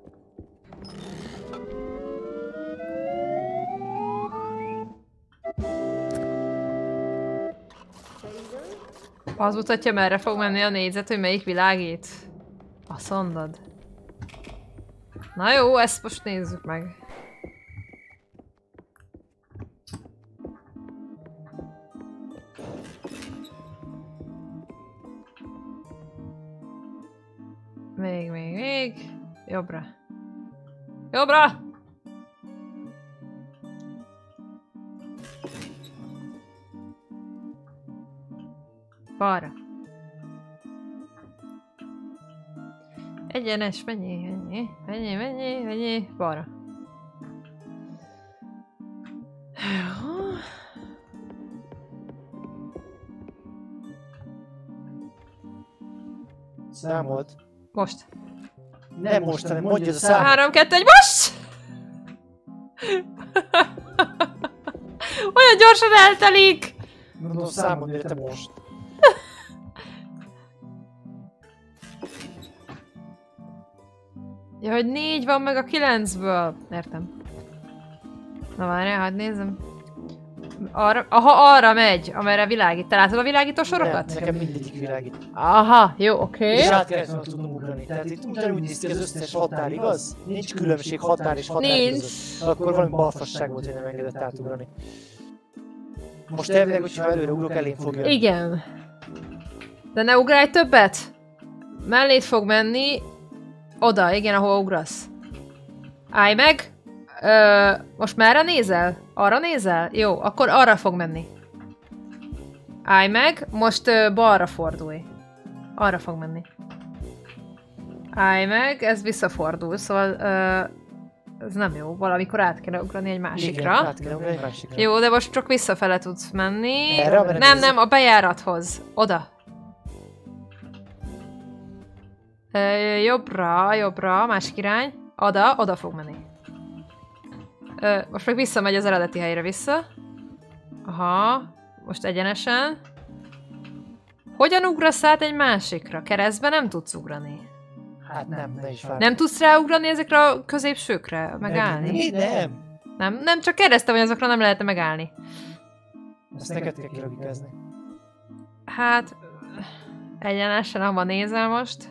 Az mutatja, merre fog menni a négyzet, hogy melyik világít. Azt mondod. Na jó, ezt most nézzük meg. Még, még, még. Jobbra. Jobbra! Balra. Egyenes, mennyi, mennyi, mennyi, mennyi, mennyi, balra. Számold. Most. Nem most, hanem mondja a számot. Három, kettő, egy, most! Olyan gyorsan eltelik! Mondom, számod, miért te most? Ja, hogy négy van meg a kilencből. Értem. Na várjál, hadd nézzem. Arra, aha, arra megy, amerre világít. Te látod a világító sorokat? Nem, nekem mindegyik világít. Aha, jó, oké. És Okay. át kellett volna tudnom ugrani. Tehát itt ugyanúgy néz ki az összes határ, igaz? Nincs különbség határ és határ Nincs. között. Akkor valami balfasság volt, hogy nem engedett átugrani. Most elvileg, hogyha előre ugrok, elén fog jönni. Igen. De ne ugrálj többet! Mellét fog menni. Oda, igen, ahol ugrasz. Állj meg! Ö, most merre nézel? Arra nézel? Jó, akkor arra fog menni. Állj meg, most ö, balra fordulj. Arra fog menni. Állj meg, ez visszafordul, szóval ö, ez nem jó. Valamikor át kéne ugrani egy másikra. Igen, át kéne ugrani egy másikra. Jó, de most csak visszafele tudsz menni. Erre, amerre nem, nézek? nem, a bejárathoz. Oda. Ö, jobbra, jobbra, másik irány. Oda, oda fog menni. Ö, most meg visszamegy az eredeti helyre vissza. Aha, most egyenesen. Hogyan ugrasz át egy másikra? Keresztbe nem tudsz ugrani. Hát nem, ne is várj. Nem tudsz ráugrani ezekre a középsőkre? Megállni? Mi? Nem. Nem, nem, csak kérdeztem, hogy azokra nem lehet megállni. Ezt neked kell kilogikázni. Hát... Egyenesen, ahova nézel most.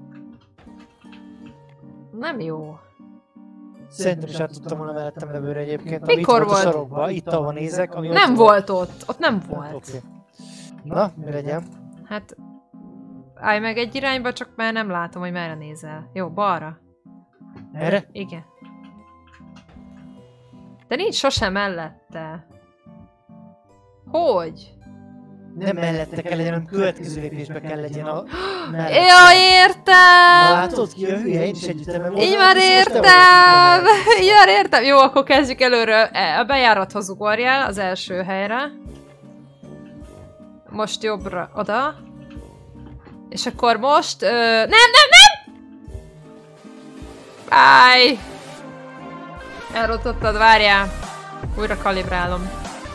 Nem jó. Szerintem is át tudtam volna mellettem levőre egyébként. Mikor itt volt? A sarokba, itt ahova nézek, ami Nem ott volt ott, ott nem volt. Oké. Na, mi legyen? Hát... Állj meg egy irányba, csak már nem látom, hogy merre nézel. Jó, balra. Erre? Igen. De nincs sosem mellette. Hogy? Nem mellette kell legyen, hanem következő lépésbe kell legyen a... mellette. Ja, értem! Na, látod ki a hülye, én is együttem. Így már értem! Így már értem! Jó, akkor kezdjük előről. A bejárathoz ugorjál, az első helyre. Most jobbra, oda. És akkor most... Ö... Nem, nem, nem! Állj! Elrontottad, várjál. Újra kalibrálom.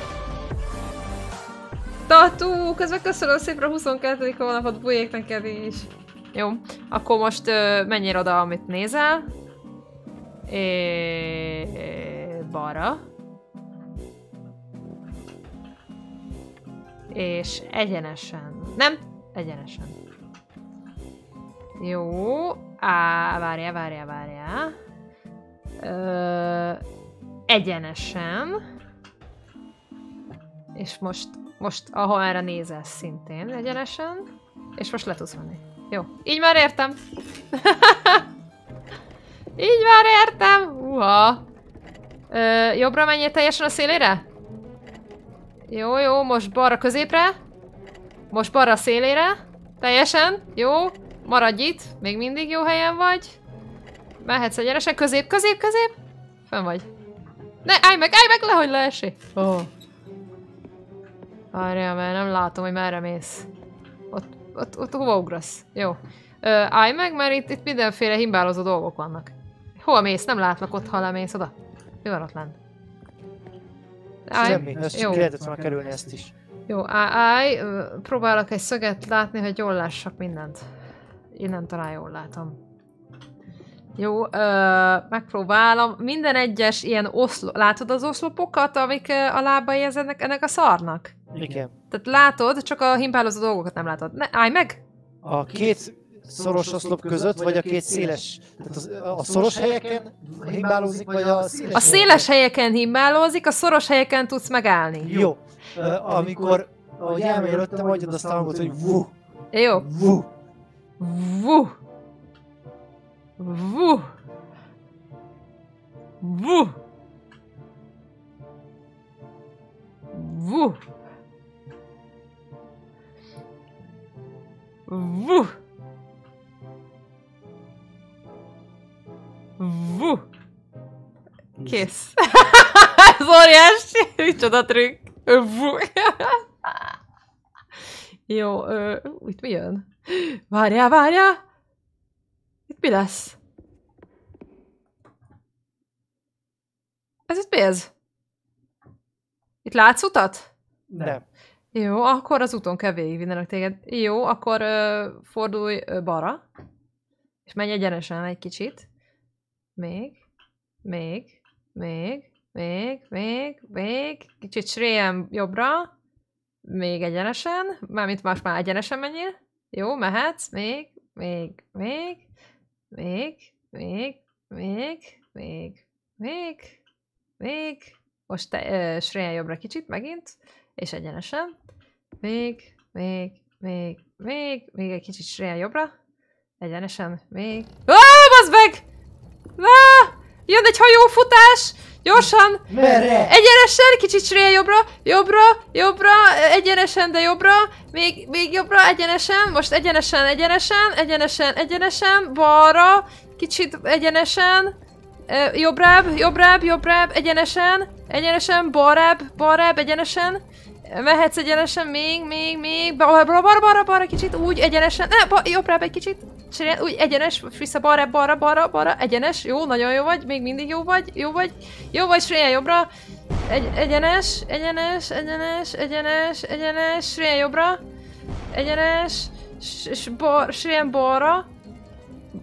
Tatú, közben köszönöm szépen a huszonkettő hónapot, bujék neked is. Jó, akkor most ö, menjél oda, amit nézel. É... balra. És egyenesen. Nem, egyenesen. Jó. Á, várjál, várjál, várjál. Ö, egyenesen. És most, most ahol erre nézel szintén egyenesen. És most le tudsz menni. Jó. Így már értem. Így már értem. Uha. Ö, jobbra menjél teljesen a szélére? Jó, jó. Most balra középre. Most balra a szélére. Teljesen. Jó. Maradj itt. Még mindig jó helyen vagy. Mehetsz egyenesen. Közép, közép, közép. Fenn vagy. Ne, állj meg, állj meg, lehogy leessél. Oh. Várjál, mert nem látom, hogy merre mész. Ott, ott, ott hova ugrasz? Jó. Ö, állj meg, mert itt, itt mindenféle himbálozó dolgok vannak. Hova mész? Nem látlak ott, ha lemész oda. Mi van ott lent? Állj. Semmi, ezt csak ki lehetett volna kerülni ezt is. Jó, á- állj, próbálok egy szöget látni, hogy jól lássak mindent. Innen talán jól látom. Jó, ö, megpróbálom. Minden egyes ilyen oszlop... Látod az oszlopokat, amik a lábai ennek, ennek a szarnak? Igen. Tehát látod, csak a himpálozó dolgokat nem látod. Ne, állj meg! A két szoros oszlop között, vagy a két széles... Tehát az, a szoros helyeken himbálózik, vagy a széles A széles helyeken himbálózik, a szoros helyeken tudsz megállni. Jó. Uh, amikor, ahogy elmegy előttem, adjad azt a hangot, hogy vu, Jó. vu. Vu. Vu. Vu. Vu. Vu. Vu. Kész. Ez óriási. Micsoda trükk. Vu. Jó, ö, itt mi jön? Várjál, várjál! Itt mi lesz? Ez itt mi ez? Itt látsz utat? Nem. Jó, akkor az úton kell végigvinnenek téged. Jó, akkor ö, fordulj ö, balra. És menj egyenesen egy kicsit. Még. Még. Még. Még. Még. Még. Kicsit sréjen jobbra. Még egyenesen. Mármint más már egyenesen menjél. Jó, mehetsz. Még. Még. Még. Még. Még. Még. Még. Még. Még. Most te, ö, sréjen jobbra kicsit megint. És egyenesen. Még. Még. Még. Még. Még egy kicsit sréjen jobbra. Egyenesen. Még. Áááá, bazd meg! Áááá! Jön egy hajófutás! Gyorsan! Merre? Egyenesen, kicsit sréjen jobbra, jobbra, jobbra, egyenesen, de jobbra, még, még jobbra, egyenesen, most egyenesen, egyenesen, egyenesen, egyenesen, balra, kicsit egyenesen, jobbrább, jobbrább, jobbrább, egyenesen, egyenesen, balrább, balrább, egyenesen, mehetsz egyenesen, még, még, még, balra, balra, balra, balra, kicsit, úgy, egyenesen, ne, ba, jobbrább egy kicsit, úgy, egyenes, vissza balra, balra, balra, balra, egyenes, jó, nagyon jó vagy, még mindig jó vagy, jó vagy, jó vagy, sréjen jobbra, egy, egyenes, egyenes, egyenes, egyenes, egyenes, sréjen jobbra, egyenes, és sréjen balra,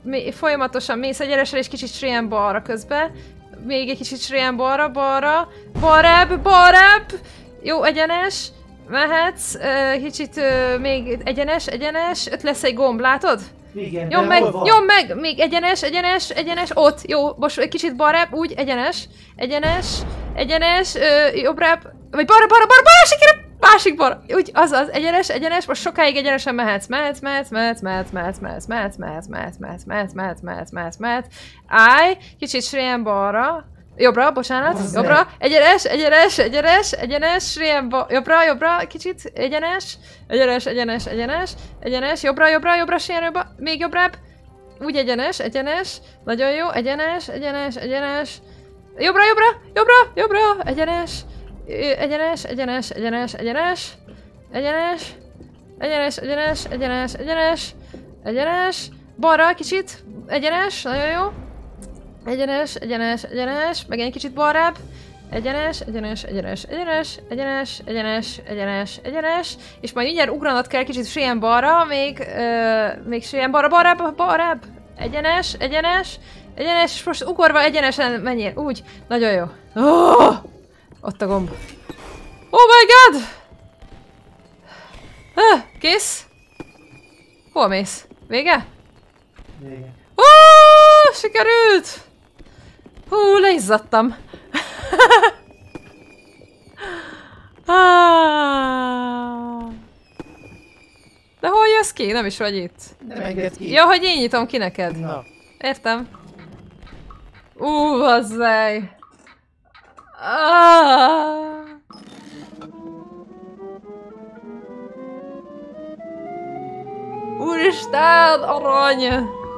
mé folyamatosan mész egyenesen és kicsit srien balra közben. Még egy kicsit srien balra, balra. Balrább, balrább. Jó, egyenes. Mehetsz. Uh, kicsit uh, még egyenes, egyenes. Ott lesz egy gomb, látod? Igen, Nyom de meg, hol van? nyom meg! Még egyenes, egyenes, egyenes. Ott, jó. Most egy kicsit balrább, úgy, egyenes. Egyenes, egyenes, uh, jobbrább. Vagy balra, balra, balra, balra, másik balra. Úgy, azaz, egyenes, egyenes. Most sokáig egyenesen mehetsz. Mehetsz, mehetsz, mehetsz, mehetsz, mehetsz, mehetsz, mehetsz, mehetsz, mehetsz, mehetsz, mehetsz, mehetsz, mehetsz, mehetsz, mehetsz. Állj, kicsit srien balra. Jobbra, bocsánat, Az jobbra, meg. egyenes, egyenes, egyenes, egyenes, srien ba, jobbra, jobbra, kicsit, egyenes, egyenes, egyenes, egyenes, egyenes, jobbra, jobbra, jobbra, srien jobbra, még jobbrább, úgy egyenes, egyenes, nagyon jó, egyenes, egyenes, egyenes, jobbra, jobbra, jobbra, jobbra, egyenes, egyenes, egyenes, egyenes, egyenes, egyenes, egyenes, egyenes, egyenes, egyenes, egyenes, balra kicsit, egyenes, nagyon jó. Egyenes, egyenes, egyenes, meg egy kicsit balrább. Egyenes, egyenes, egyenes, egyenes, egyenes, egyenes, egyenes, egyenes. És majd mindjárt ugranod kell kicsit srien balra, még, ö, még srien balra, balrább, balrább. Egyenes, egyenes, egyenes, és most ugorva egyenesen menjél. Úgy, nagyon jó. Oh, ott a gomb. Oh my god! Ah, kész? Hol mész? Vége? Igen. Ó, sikerült! Hú, leizzadtam. ah. De hol jössz ki? Nem is vagy itt. Nem enged ki. Ja, hogy én nyitom ki neked. Na, Értem. Ú, bazzeg. Ah. Úristen, arany!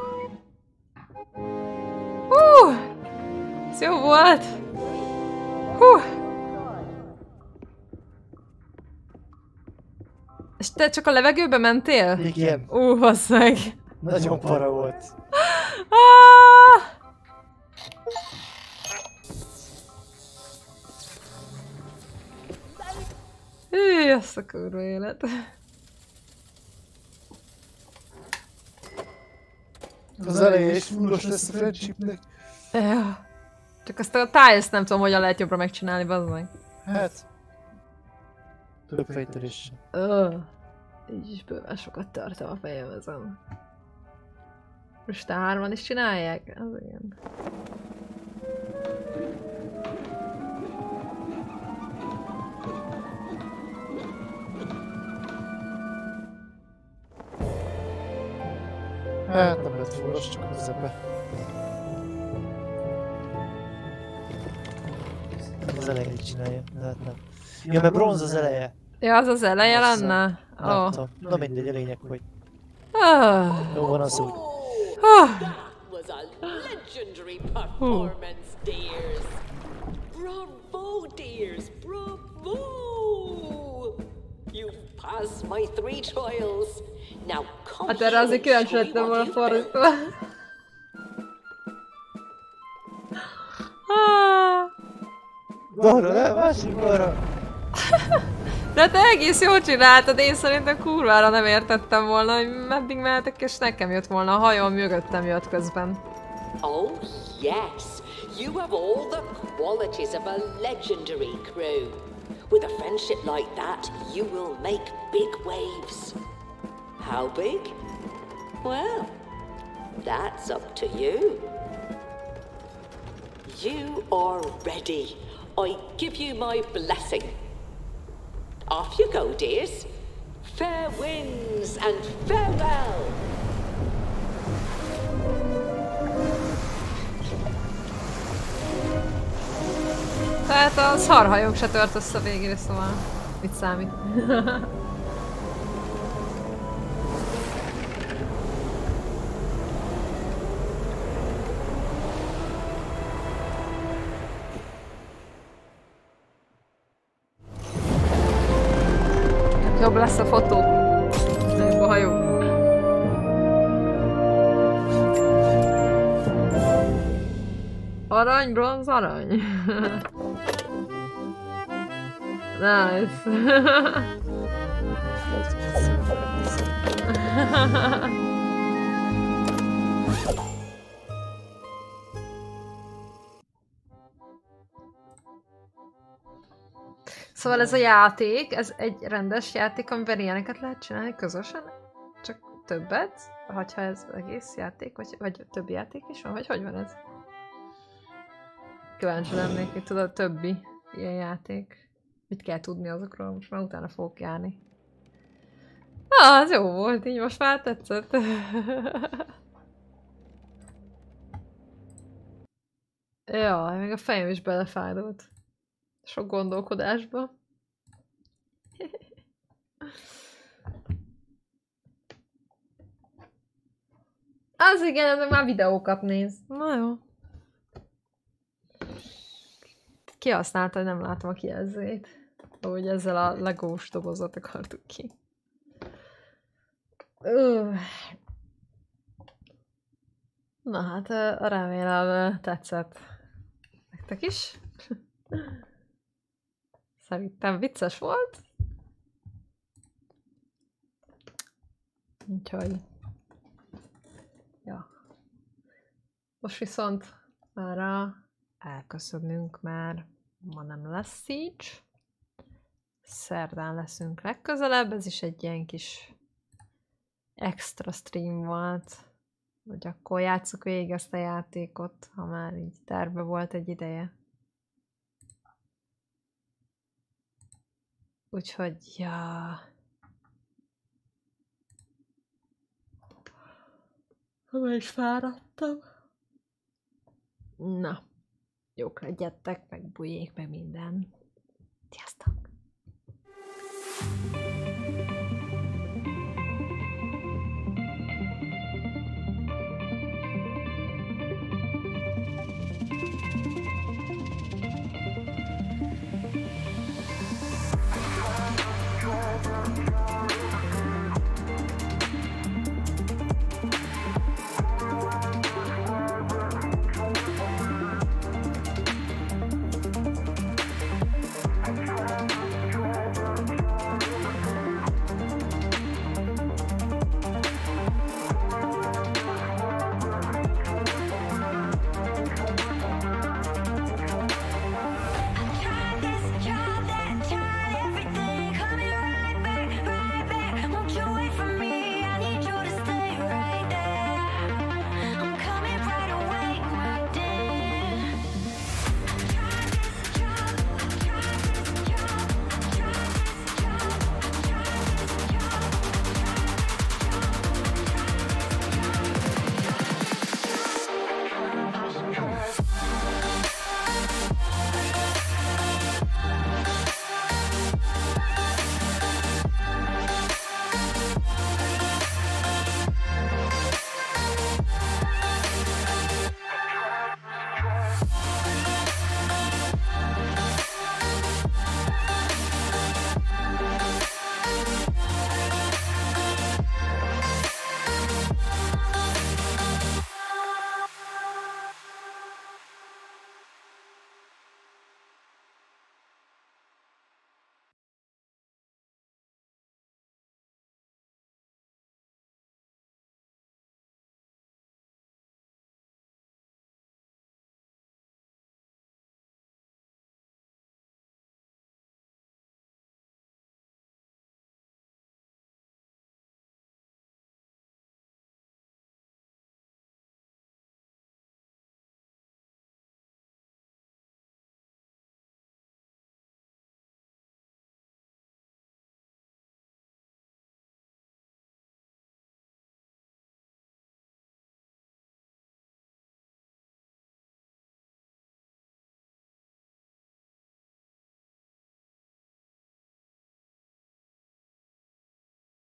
Hú! Ez jó volt! Hú! És te csak a levegőbe mentél? igen, Ú, basszeg! nagyon para volt. Ah! Hű, azt a kurva élet. Az eleje is fullos lesz a friendshipnek. Ja. Csak azt a tiles nem tudom, hogyan lehet jobbra megcsinálni, bazd meg. Hát... Több fejtörés. Öh. Így is bőven sokat tartom a fejem ezen. Most te hárman is csinálják? Az igen. Hát nem lett fullos, csak az zepe. Az elejét csinálja, de hát nem. Ja, mert bronz az eleje. Ja, az az eleje Azt lenne? Ó. Nem tudom. Na mindegy, a lényeg, hogy Ah. jó van az úgy. Ah. That was a legendary performance, dears. Bravo, dears, bravo! You've passed my three trials. Now come Hát erre azért kíváncsi show me lettem what volna you've done. fordítva. Ah. Balra, nem, másik balra. De te egész jól csináltad, én szerintem kurvára nem értettem volna, hogy meddig mehetek, és nekem jött volna a hajón, mögöttem jött közben. Oh, yes. You have all the qualities of a legendary crew. With a friendship like that, you will make big waves. How big? Well, that's up to you. You are ready. I give you my blessing. Off you go, dears. Fair winds and farewell. Tehát a szarhajók se tört össze végére, szóval mit számít? Jobb lesz a fotó. Jobb a hajó. Arany, bronz, arany. Nice. szóval ez a játék, ez egy rendes játék, amiben ilyeneket lehet csinálni közösen? Csak többet? Hogyha ez egész játék, vagy, vagy több játék is van? Vagy hogy van ez? Kíváncsi lennék, hogy tudod, többi ilyen játék. Mit kell tudni azokról, most már utána fogok járni. Ah, az jó volt, így most már tetszett. Jaj, még a fejem is belefájdult. Sok gondolkodásba. Az igen, ez már videókat néz. Na jó. Kihasználta, hogy nem látom a kijelzőjét. Ahogy ezzel a legós dobozat akartuk ki. Öh. Na hát, remélem tetszett. Nektek is? Szerintem vicces volt. Úgyhogy... Ja. Most viszont már elköszönünk, mert ma nem lesz Siege. Szerdán leszünk legközelebb, ez is egy ilyen kis extra stream volt. Hogy akkor játsszuk végig ezt a játékot, ha már így terve volt egy ideje. Úgyhogy, ja... Ha is fáradtam. Na, jók legyetek, meg bujék, meg minden.